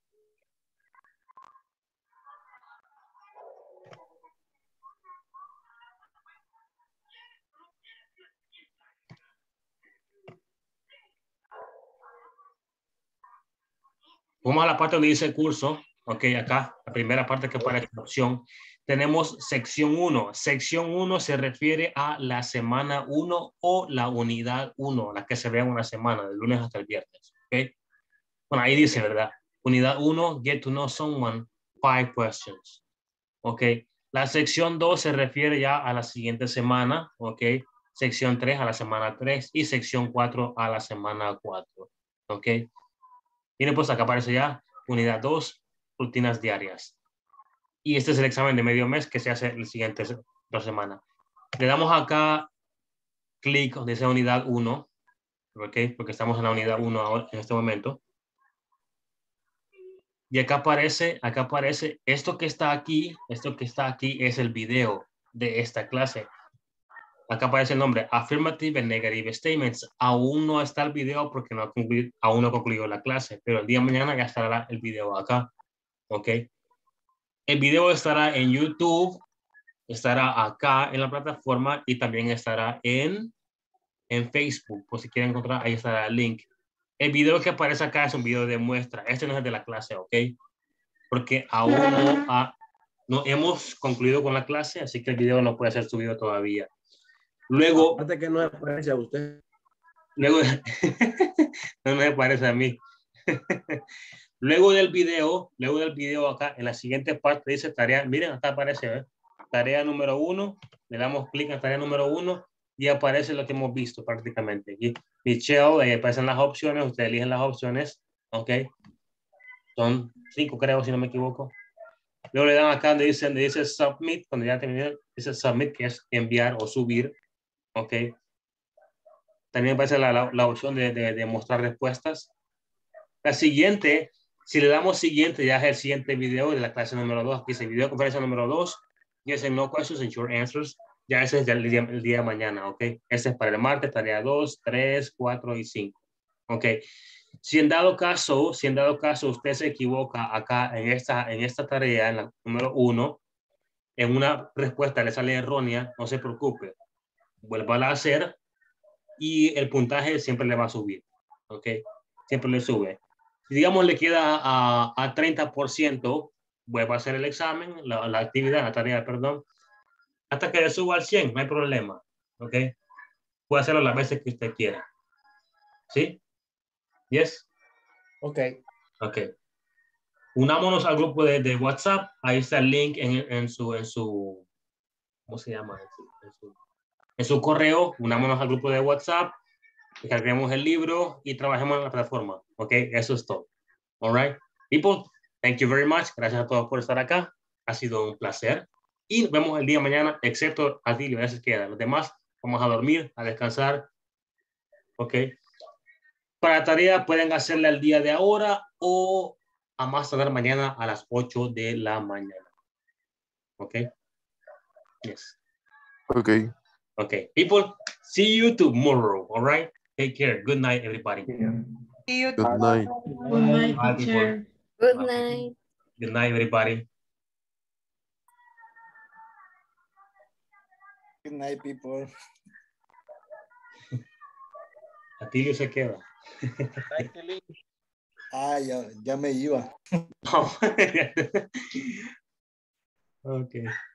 A: Vamos a la parte donde dice curso. Ok, acá, la primera parte que aparece la opción. Tenemos sección uno. Sección uno se refiere a la semana uno o la unidad uno, la que se vea en una semana, de lunes hasta el viernes. Ok. Bueno, ahí dice, ¿verdad? Unidad uno, get to know someone, five questions. Ok. La sección dos se refiere ya a la siguiente semana. Ok. Sección tres a la semana tres y sección cuatro a la semana cuatro. Ok. Miren, pues acá aparece ya unidad dos, rutinas diarias. Y este es el examen de medio mes que se hace el siguiente dos semanas. Le damos acá clic donde dice unidad uno, ¿ok? Porque estamos en la unidad uno ahora, en este momento. Y acá aparece, acá aparece esto que está aquí, esto que está aquí es el video de esta clase. Acá aparece el nombre, Affirmative and Negative Statements. Aún no está el video porque no ha concluido, aún no ha concluido la clase, pero el día de mañana ya estará el video acá. ¿Ok? El video estará en YouTube, estará acá en la plataforma y también estará en, en Facebook. Por si quieren encontrar, ahí estará el link. El video que aparece acá es un video de muestra. Este no es de la clase, ¿ok? Porque aún no, ha, no hemos concluido con la clase, así que el video no puede ser subido todavía. Luego...
C: Aparte que no le parece a usted.
A: Luego... no me parece a mí. Luego del video, luego del video acá, en la siguiente parte dice tarea, miren, acá aparece, ¿eh? Tarea número uno, le damos clic a tarea número uno y aparece lo que hemos visto prácticamente. Aquí, Michelle, ahí aparecen las opciones, ustedes eligen las opciones, ¿ok? Son cinco, creo, si no me equivoco. Luego le dan acá donde dice, donde dice submit, cuando ya terminé, dice submit, que es enviar o subir, ¿ok? También aparece la, la, la opción de, de, de mostrar respuestas. La siguiente, si le damos siguiente, ya es el siguiente video de la clase número dos. Dice video conferencia número dos. Yes and no questions and short answers. Ya ese es el día, el día de mañana, ¿ok? Este es para el martes, tarea dos, tres, cuatro y cinco. ¿Ok? Si en dado caso, si en dado caso usted se equivoca acá en esta, en esta tarea, en la número uno, en una respuesta le sale errónea, no se preocupe. Vuelva a hacer y el puntaje siempre le va a subir. ¿Ok? Siempre le sube. Si digamos le queda a, a treinta por ciento, vuelva a hacer el examen, la, la actividad, la tarea, perdón, hasta que le suba al cien, no hay problema. ¿Ok? Puede hacerlo las veces que usted quiera. ¿Sí? ¿Yes?
C: Ok.
A: Ok. Unámonos al grupo de, de WhatsApp. Ahí está el link en, en, su, en su, ¿cómo se llama? En su, en su, en su correo. Unámonos al grupo de WhatsApp. Descarguemos el libro y trabajemos en la plataforma. Ok, eso es todo. All right. People, thank you very much. Gracias a todos por estar acá. Ha sido un placer. Y nos vemos el día de mañana, excepto a ti, a veces queda. Los demás, vamos a dormir, a descansar. Ok. Para tarea pueden hacerla el día de ahora o a más tardar mañana a las ocho de la mañana. Ok. Yes.
O: Okay.
A: Okay. People, see you tomorrow. All right. Take care. Good night, everybody.
E: See you
O: Good night.
T: Good night,
A: Bye,
T: teacher.
I: Good night.
A: Good night, everybody.
U: Good night, people.
A: Atilio se queda.
U: Ah, ya, ya me iba.
A: Ok.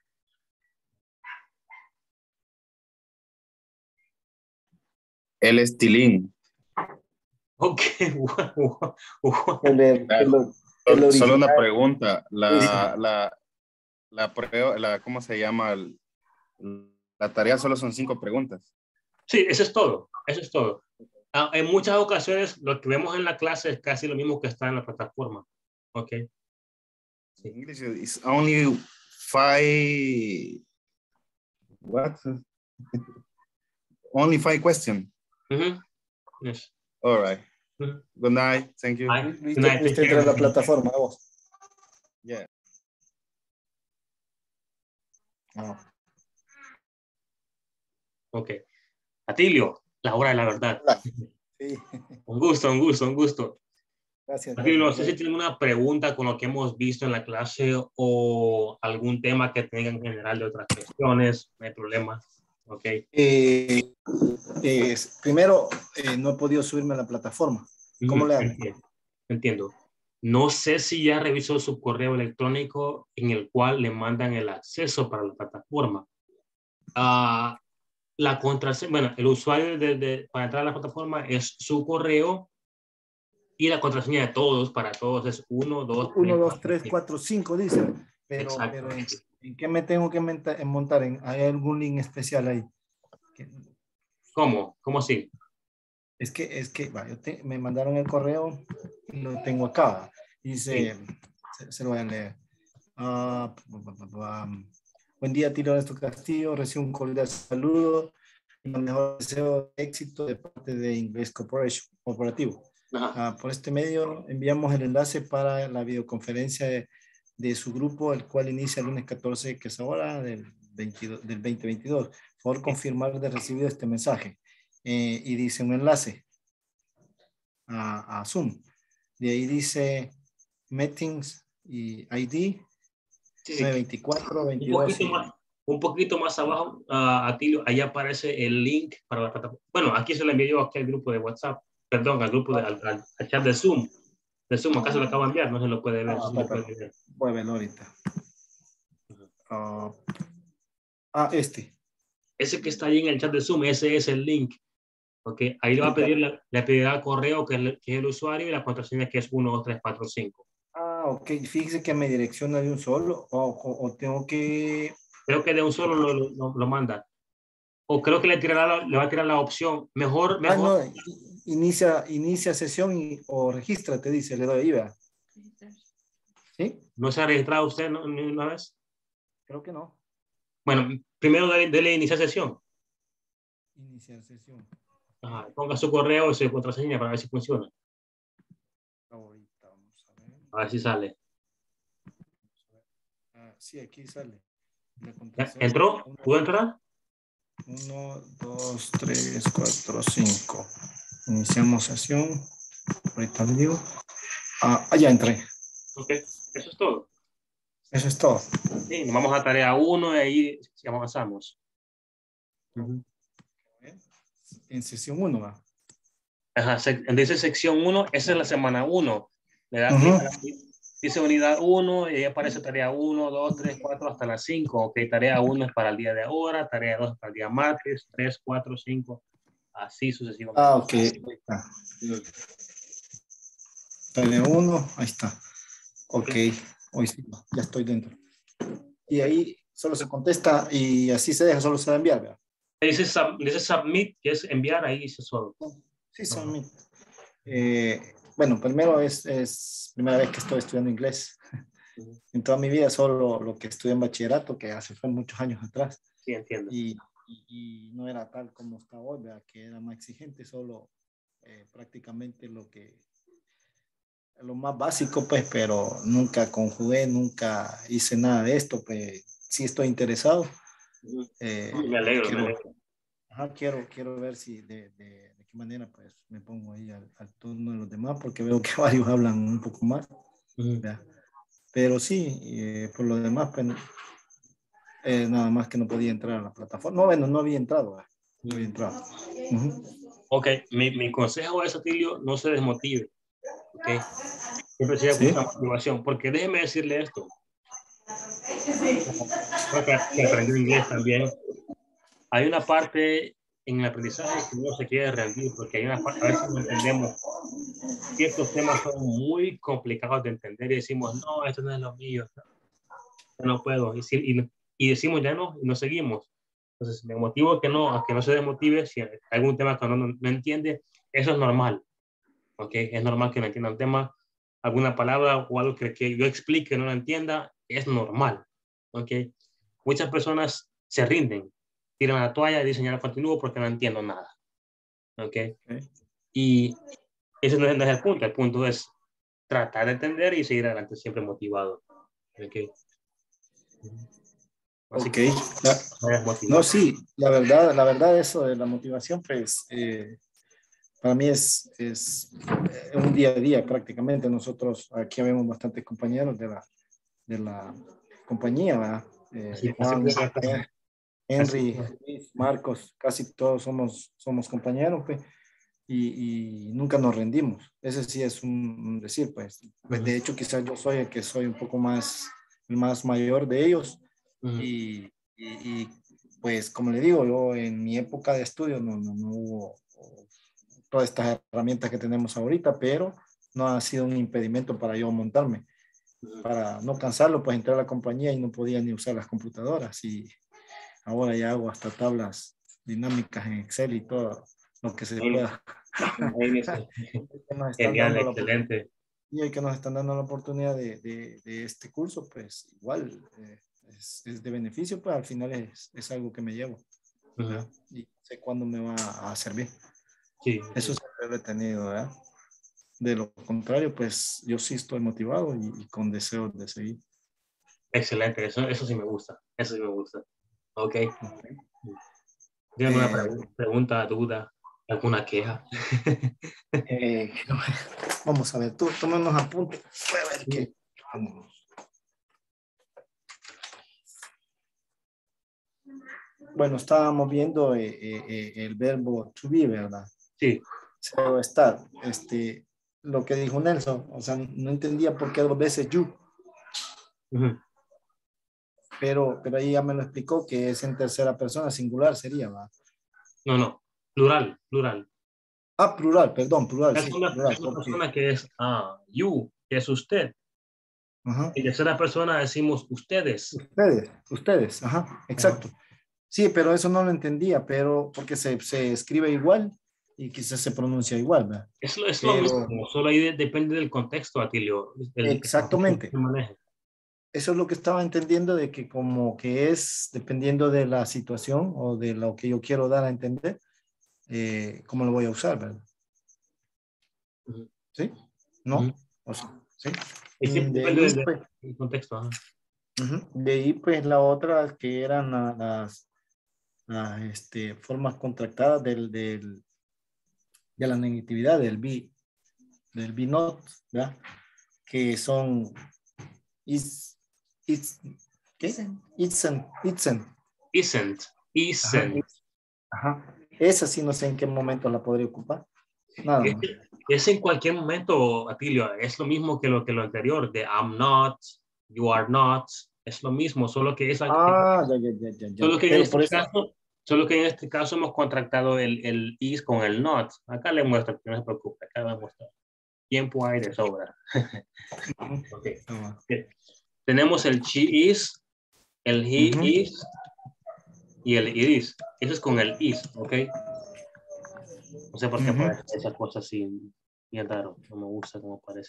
H: El estilín.
A: Ok. Wow, wow.
U: El, el, el, el
H: Solo una
U: original.
H: pregunta. La, la, la prueba, la, ¿cómo se llama? El- la tarea solo son cinco preguntas.
A: Sí, eso es todo. Eso es todo. Ah, en muchas ocasiones lo que vemos en la clase es casi lo mismo que está en la plataforma. Ok.
H: Sí. English is only five. What? Only five questions.
A: Mm-hmm. Yes.
H: All right.
A: Mm-hmm.
H: Good night. Thank you.
A: Bye.
U: Listo, que usted entra a la plataforma, vos.
H: Yeah.
U: Oh.
A: Ok. Atilio, la hora de la verdad.
U: Sí.
A: Un gusto, un gusto, un gusto.
U: Gracias.
A: Atilio, no
U: gracias.
A: sé si tienen una pregunta con lo que hemos visto en la clase o algún tema que tengan en general de otras cuestiones. No hay problema. Ok.
U: Eh, eh, primero, eh, no he podido subirme a la plataforma. ¿Cómo
A: Mm,
U: le hago?
A: Entiendo. Entiendo. No sé si ya revisó su correo electrónico en el cual le mandan el acceso para la plataforma. Ah, la contraseña, bueno, el usuario de, de- para entrar a la plataforma es su correo y la contraseña de todos, para todos es uno, dos,
U: uno, dos, tres, cuatro, cinco, dice. Pero, pero ¿en,
A: Exactamente.
U: en qué me tengo que menta- en montar? ¿En, ¿Hay algún link especial ahí? Que-
A: ¿Cómo? ¿Cómo así?
U: Es que, es que, va, yo te- me mandaron el correo y lo tengo acá. Dice, se, se lo voy a leer. Ah, pa, pa, pa, pa. Buen día, Tiro Ernesto Castillo. Recibo un cordial saludo y los mejores deseos de éxito de parte de Inglés Corporation Corporativo. Ah, por este medio enviamos el enlace para la videoconferencia de, de su grupo, el cual inicia el lunes catorce, que es ahora, del, veintidós, del veinte veintidós. Por favor, confirmar de recibido este mensaje. Eh, y dice un enlace a, a Zoom. De ahí dice Meetings y I D
A: Sí,
U: nueve veinticuatro,
A: un
U: veintidós.
A: poquito más, un poquito más abajo, uh, Atilio, ahí aparece el link para la plataforma. Bueno, aquí se lo envié yo aquí al grupo de WhatsApp, perdón, al grupo de, al, al, al chat de Zoom. De Zoom, acá se lo acabo de enviar, no se lo puede ver.
U: Ah,
A: Sí lo puede ver.
U: voy a verlo ahorita. Uh, ah, este.
A: Ese que está ahí en el chat de Zoom, ese es el link. Okay. Ahí le va a pedir, le, le pedirá el correo que es, que es el usuario y la contraseña que es uno, dos, tres, cuatro, cinco.
U: Ah, ok. Fíjese que me direcciona de un solo o, o, o tengo que...
A: Creo que de un solo lo, lo, lo manda. O creo que le, tirará la, le va a tirar la opción. Mejor, mejor.
U: Ah, no. Inicia, inicia sesión y, o registra, te dice, le doy ahí, ¿verdad? ¿Sí?
A: ¿No se ha registrado usted no, ni una vez?
U: Creo que no.
A: Bueno, primero dele, dele iniciar sesión.
U: Iniciar sesión.
A: Ajá, ponga su correo y su contraseña para ver si funciona.
U: Ahorita vamos a ver.
A: A ver si sale.
U: Ah, sí, aquí sale.
A: ¿Entró? ¿Pudo entrar?
U: uno, dos, tres, cuatro, cinco. Iniciamos sesión. Ahorita le digo. Ah, ya entré.
A: Ok, eso es todo.
U: Eso es todo.
A: Sí, nos vamos a tarea uno y ahí avanzamos. Uh-huh.
U: En sesión uno, ¿va?
A: Ajá, dice sección uno, esa es la semana uno. Le da
U: uh-huh.
A: clic a la, dice unidad uno y ahí aparece tarea uno, dos, tres, cuatro hasta la cinco. Ok, tarea uno es para el día de ahora, tarea dos es para el día martes, tres, cuatro, cinco, así sucesivamente.
U: Ah, ok. Ah. Tarea uno, ahí está. Ok, hoy sí, ya estoy dentro. Y ahí solo se contesta y así se deja, solo se da enviar, ¿verdad?
A: Dice, sub, dice submit, que es enviar, ahí dice solo.
U: Sí, submit. Eh, bueno, primero es, es primera vez que estoy estudiando inglés. Uh-huh. En toda mi vida solo lo que estudié en bachillerato, que hace fue muchos años atrás.
A: Sí, entiendo.
U: Y, y, y no era tal como está hoy, ¿verdad? Que era más exigente, solo eh, prácticamente lo que lo más básico, pues, pero nunca conjugué, nunca hice nada de esto, pues sí estoy interesado. Eh,
A: me alegro,
U: quiero,
A: me alegro.
U: Ajá, quiero, quiero ver si de, de, de qué manera pues me pongo ahí al, al turno de los demás, porque veo que varios hablan un poco más. Uh-huh. Pero sí, eh, por lo demás, pues, eh, nada más que no podía entrar a la plataforma. No, bueno, no había entrado. ¿eh? No había entrado. Uh-huh.
A: Ok, mi, mi consejo es, Atilio, no se desmotive. Ok, siempre siga
U: ¿Sí?
A: buscando motivación, porque déjeme decirle esto. Porque que aprendí inglés también. Hay una parte en el aprendizaje que uno se quiere rendir, porque hay una parte, a veces no entendemos. Ciertos temas son muy complicados de entender y decimos, no, esto no es lo mío, no, no puedo. Y, y, y decimos ya no, y no seguimos. Entonces, me motivo a que no, a que no se desmotive. Si hay algún tema que no, no, no entiende, eso es normal. ¿Ok? Es normal que no entienda un tema, alguna palabra o algo que, que yo explique que no lo entienda, es normal. ¿Ok? Muchas personas se rinden, tiran la toalla y dicen ya no continúo porque no entiendo nada. ¿Ok? Okay. Y ese no es, no es el punto. El punto es tratar de entender y seguir adelante siempre motivado. ¿Ok? Así
U: ok.
A: Que,
U: la, no, sí, la verdad, la verdad eso de la motivación, pues, eh, para mí es, es un día a día prácticamente. Nosotros aquí vemos bastantes compañeros de la, de la compañía, ¿verdad? Eh,
A: así,
U: Juan,
A: así
U: eh, Henry, Luis, Marcos, casi todos somos, somos compañeros, pues, y, y nunca nos rendimos. Ese sí es un, un decir, pues. Pues de hecho, quizás yo soy el que soy un poco más, el más mayor de ellos. Uh-huh. y, y, y, pues, como le digo, yo en mi época de estudio no, no, no hubo todas estas herramientas que tenemos ahorita, pero no ha sido un impedimento para yo montarme. Para no cansarlo, pues entré a la compañía y no podía ni usar las computadoras. Y ahora ya hago hasta tablas dinámicas en Excel y todo lo que se sí. pueda.
A: Genial, excelente.
U: Y el que nos están dando la oportunidad de, de, de este curso, pues igual eh, es, es de beneficio, pues al final es, es algo que me llevo. Uh-huh. Y sé cuándo me va a servir.
A: Sí,
U: eso
A: sí.
U: siempre lo he tenido, ¿verdad? De lo contrario, pues yo sí estoy motivado y, y con deseo de seguir.
A: Excelente, eso, eso sí me gusta, eso sí me gusta. Ok. okay. ¿Tiene alguna eh, pre pregunta, duda, alguna queja?
U: eh, vamos a ver, tú, toma unos apuntes. Voy a ver qué. Vamos. Bueno, estábamos viendo eh, eh, el verbo to be, ¿verdad?
A: Sí.
U: So, estar, este, lo que dijo Nelson, o sea, no entendía por qué dos veces you. Uh-huh. Pero, pero ahí ya me lo explicó que es en tercera persona, singular sería, ¿verdad?
A: No, no, plural, plural.
U: Ah, plural, perdón, plural.
A: Es
U: sí,
A: una,
U: plural,
A: es una
U: porque...
A: persona que es ah, you, que es usted.
U: Uh-huh.
A: En tercera persona decimos ustedes.
U: Ustedes, ustedes, ajá, exacto. Uh-huh. Sí, pero eso no lo entendía, pero porque se, se escribe igual y quizás se pronuncia igual, ¿verdad?
A: Es, lo, es
U: pero...
A: lo mismo, solo ahí de, depende del contexto, Atilio. El,
U: Exactamente.
A: El contexto que
U: eso es lo que estaba entendiendo, de que como que es dependiendo de la situación o de lo que yo quiero dar a entender, eh, cómo lo voy a usar, ¿verdad? Uh-huh. ¿Sí? ¿No? Uh-huh. O sea, ¿sí?
A: Y
U: de
A: depende
U: ahí,
A: del
U: pues,
A: de contexto. Ajá.
U: Uh-huh. De ahí, pues, la otra que eran las, las, las este, formas contractadas del, del, de la negatividad, del be, del be not, ¿verdad? Que son is, is, ¿qué? Isn't, isn't.
A: Isn't, isn't.
U: Ajá. Ajá. Esa sí no sé en qué momento la podría ocupar. Nada
A: es, es en cualquier momento, Atilio, es lo mismo que lo, que lo anterior, de I'm not, you are not, es lo mismo, solo que es...
U: Ah, ya, ya, ya, ya, ya.
A: Solo que,
U: Pero
A: en este
U: por eso...
A: caso, solo que en este caso hemos contractado el, el is con el not. Acá le muestro, que no se preocupe, acá le voy a mostrar. Tiempo hay de sobra. Okay. Uh-huh. Okay. Tenemos el she is, el he uh-huh. is y el it is. Eso es con el is, ¿ok? No sé por qué uh-huh. aparece esa cosa así, bien raro. No me gusta cómo parece.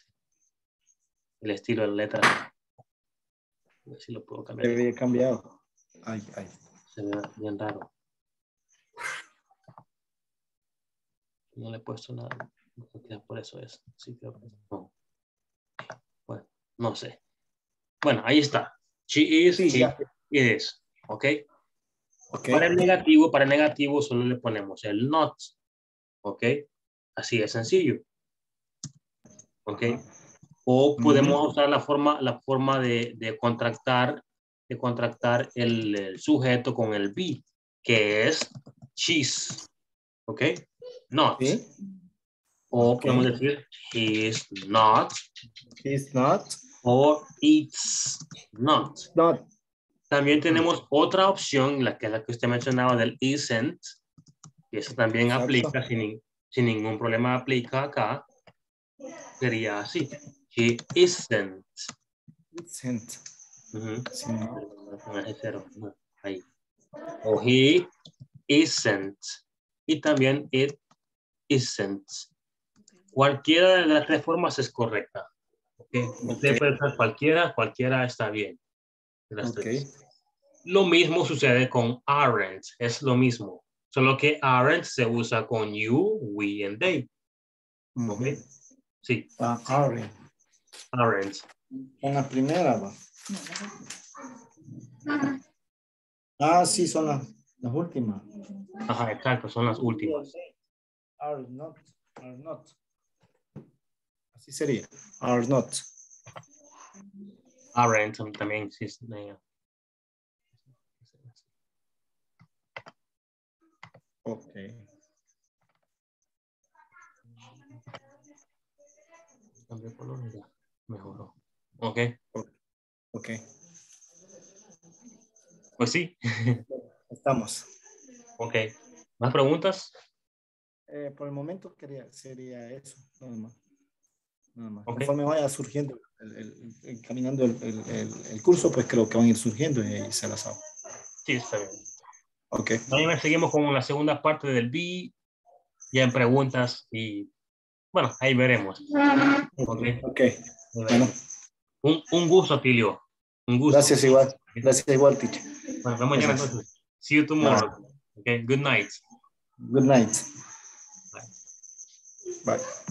A: El estilo de la letra. A ver si lo puedo cambiar.
U: Se había cambiado. Ay, ay.
A: Se ve bien raro. No le he puesto nada. Por eso es. Sí, creo que no. Bueno, no sé. Bueno, ahí está. She is, sí, he, it is. ¿Ok? Okay. Para el negativo, para el negativo solo le ponemos el not. ¿Ok? Así de sencillo. ¿Ok? O podemos uh-huh. usar la forma, la forma de, de contractar de contractar el, el sujeto con el be, que es she's. ¿Ok? Not.
U: ¿Sí?
A: O
U: Okay.
A: podemos decir he's not.
U: He's not.
A: O it's not.
U: Not.
A: También tenemos otra opción, la que es la que usted mencionaba del isn't. Y eso también
U: Exacto.
A: aplica, sin, sin ningún problema aplica acá. Sería así. He isn't.
U: Isn't.
A: Uh-huh.
U: Sí, no.
A: Ahí. O he isn't. Y también it isn't. Cualquiera de las tres formas es correcta. Okay. Usted
U: Okay.
A: puede usar cualquiera, cualquiera está bien. Las
U: Okay.
A: tres. Lo mismo sucede con aren't. Es lo mismo. Solo que aren't se usa con you, we, and they.
U: Uh-huh.
A: ¿Ok? Sí.
U: Ah, aren't.
A: Aren't.
U: En la primera, va. Ah, sí, son las, las últimas.
A: Ajá, exacto, son las últimas.
U: Are not, are not. Así sería. Are not.
A: Aren't también sí.
U: Ok.
A: Mejoró. Ok.
U: Ok.
A: Pues sí.
U: Estamos.
A: Ok. ¿Más preguntas?
U: Eh, por el momento quería, sería eso. Nada más. Nada más.
A: Okay.
U: Conforme vaya surgiendo, el, el, el, caminando el, el, el curso, pues creo que van a ir surgiendo y se las hago.
A: Sí, está bien.
U: Ok.
A: Mañana seguimos con la segunda parte del B, ya en preguntas y bueno, ahí veremos. Ok.
U: okay. Bueno.
A: Un, un gusto, Tilio. Un gusto.
U: Gracias igual. Gracias igual, teacher.
A: Bueno, vamos mañana entonces. See you tomorrow.
U: Bye.
A: Okay. Good night.
U: Good night.
A: Bye.
U: Bye.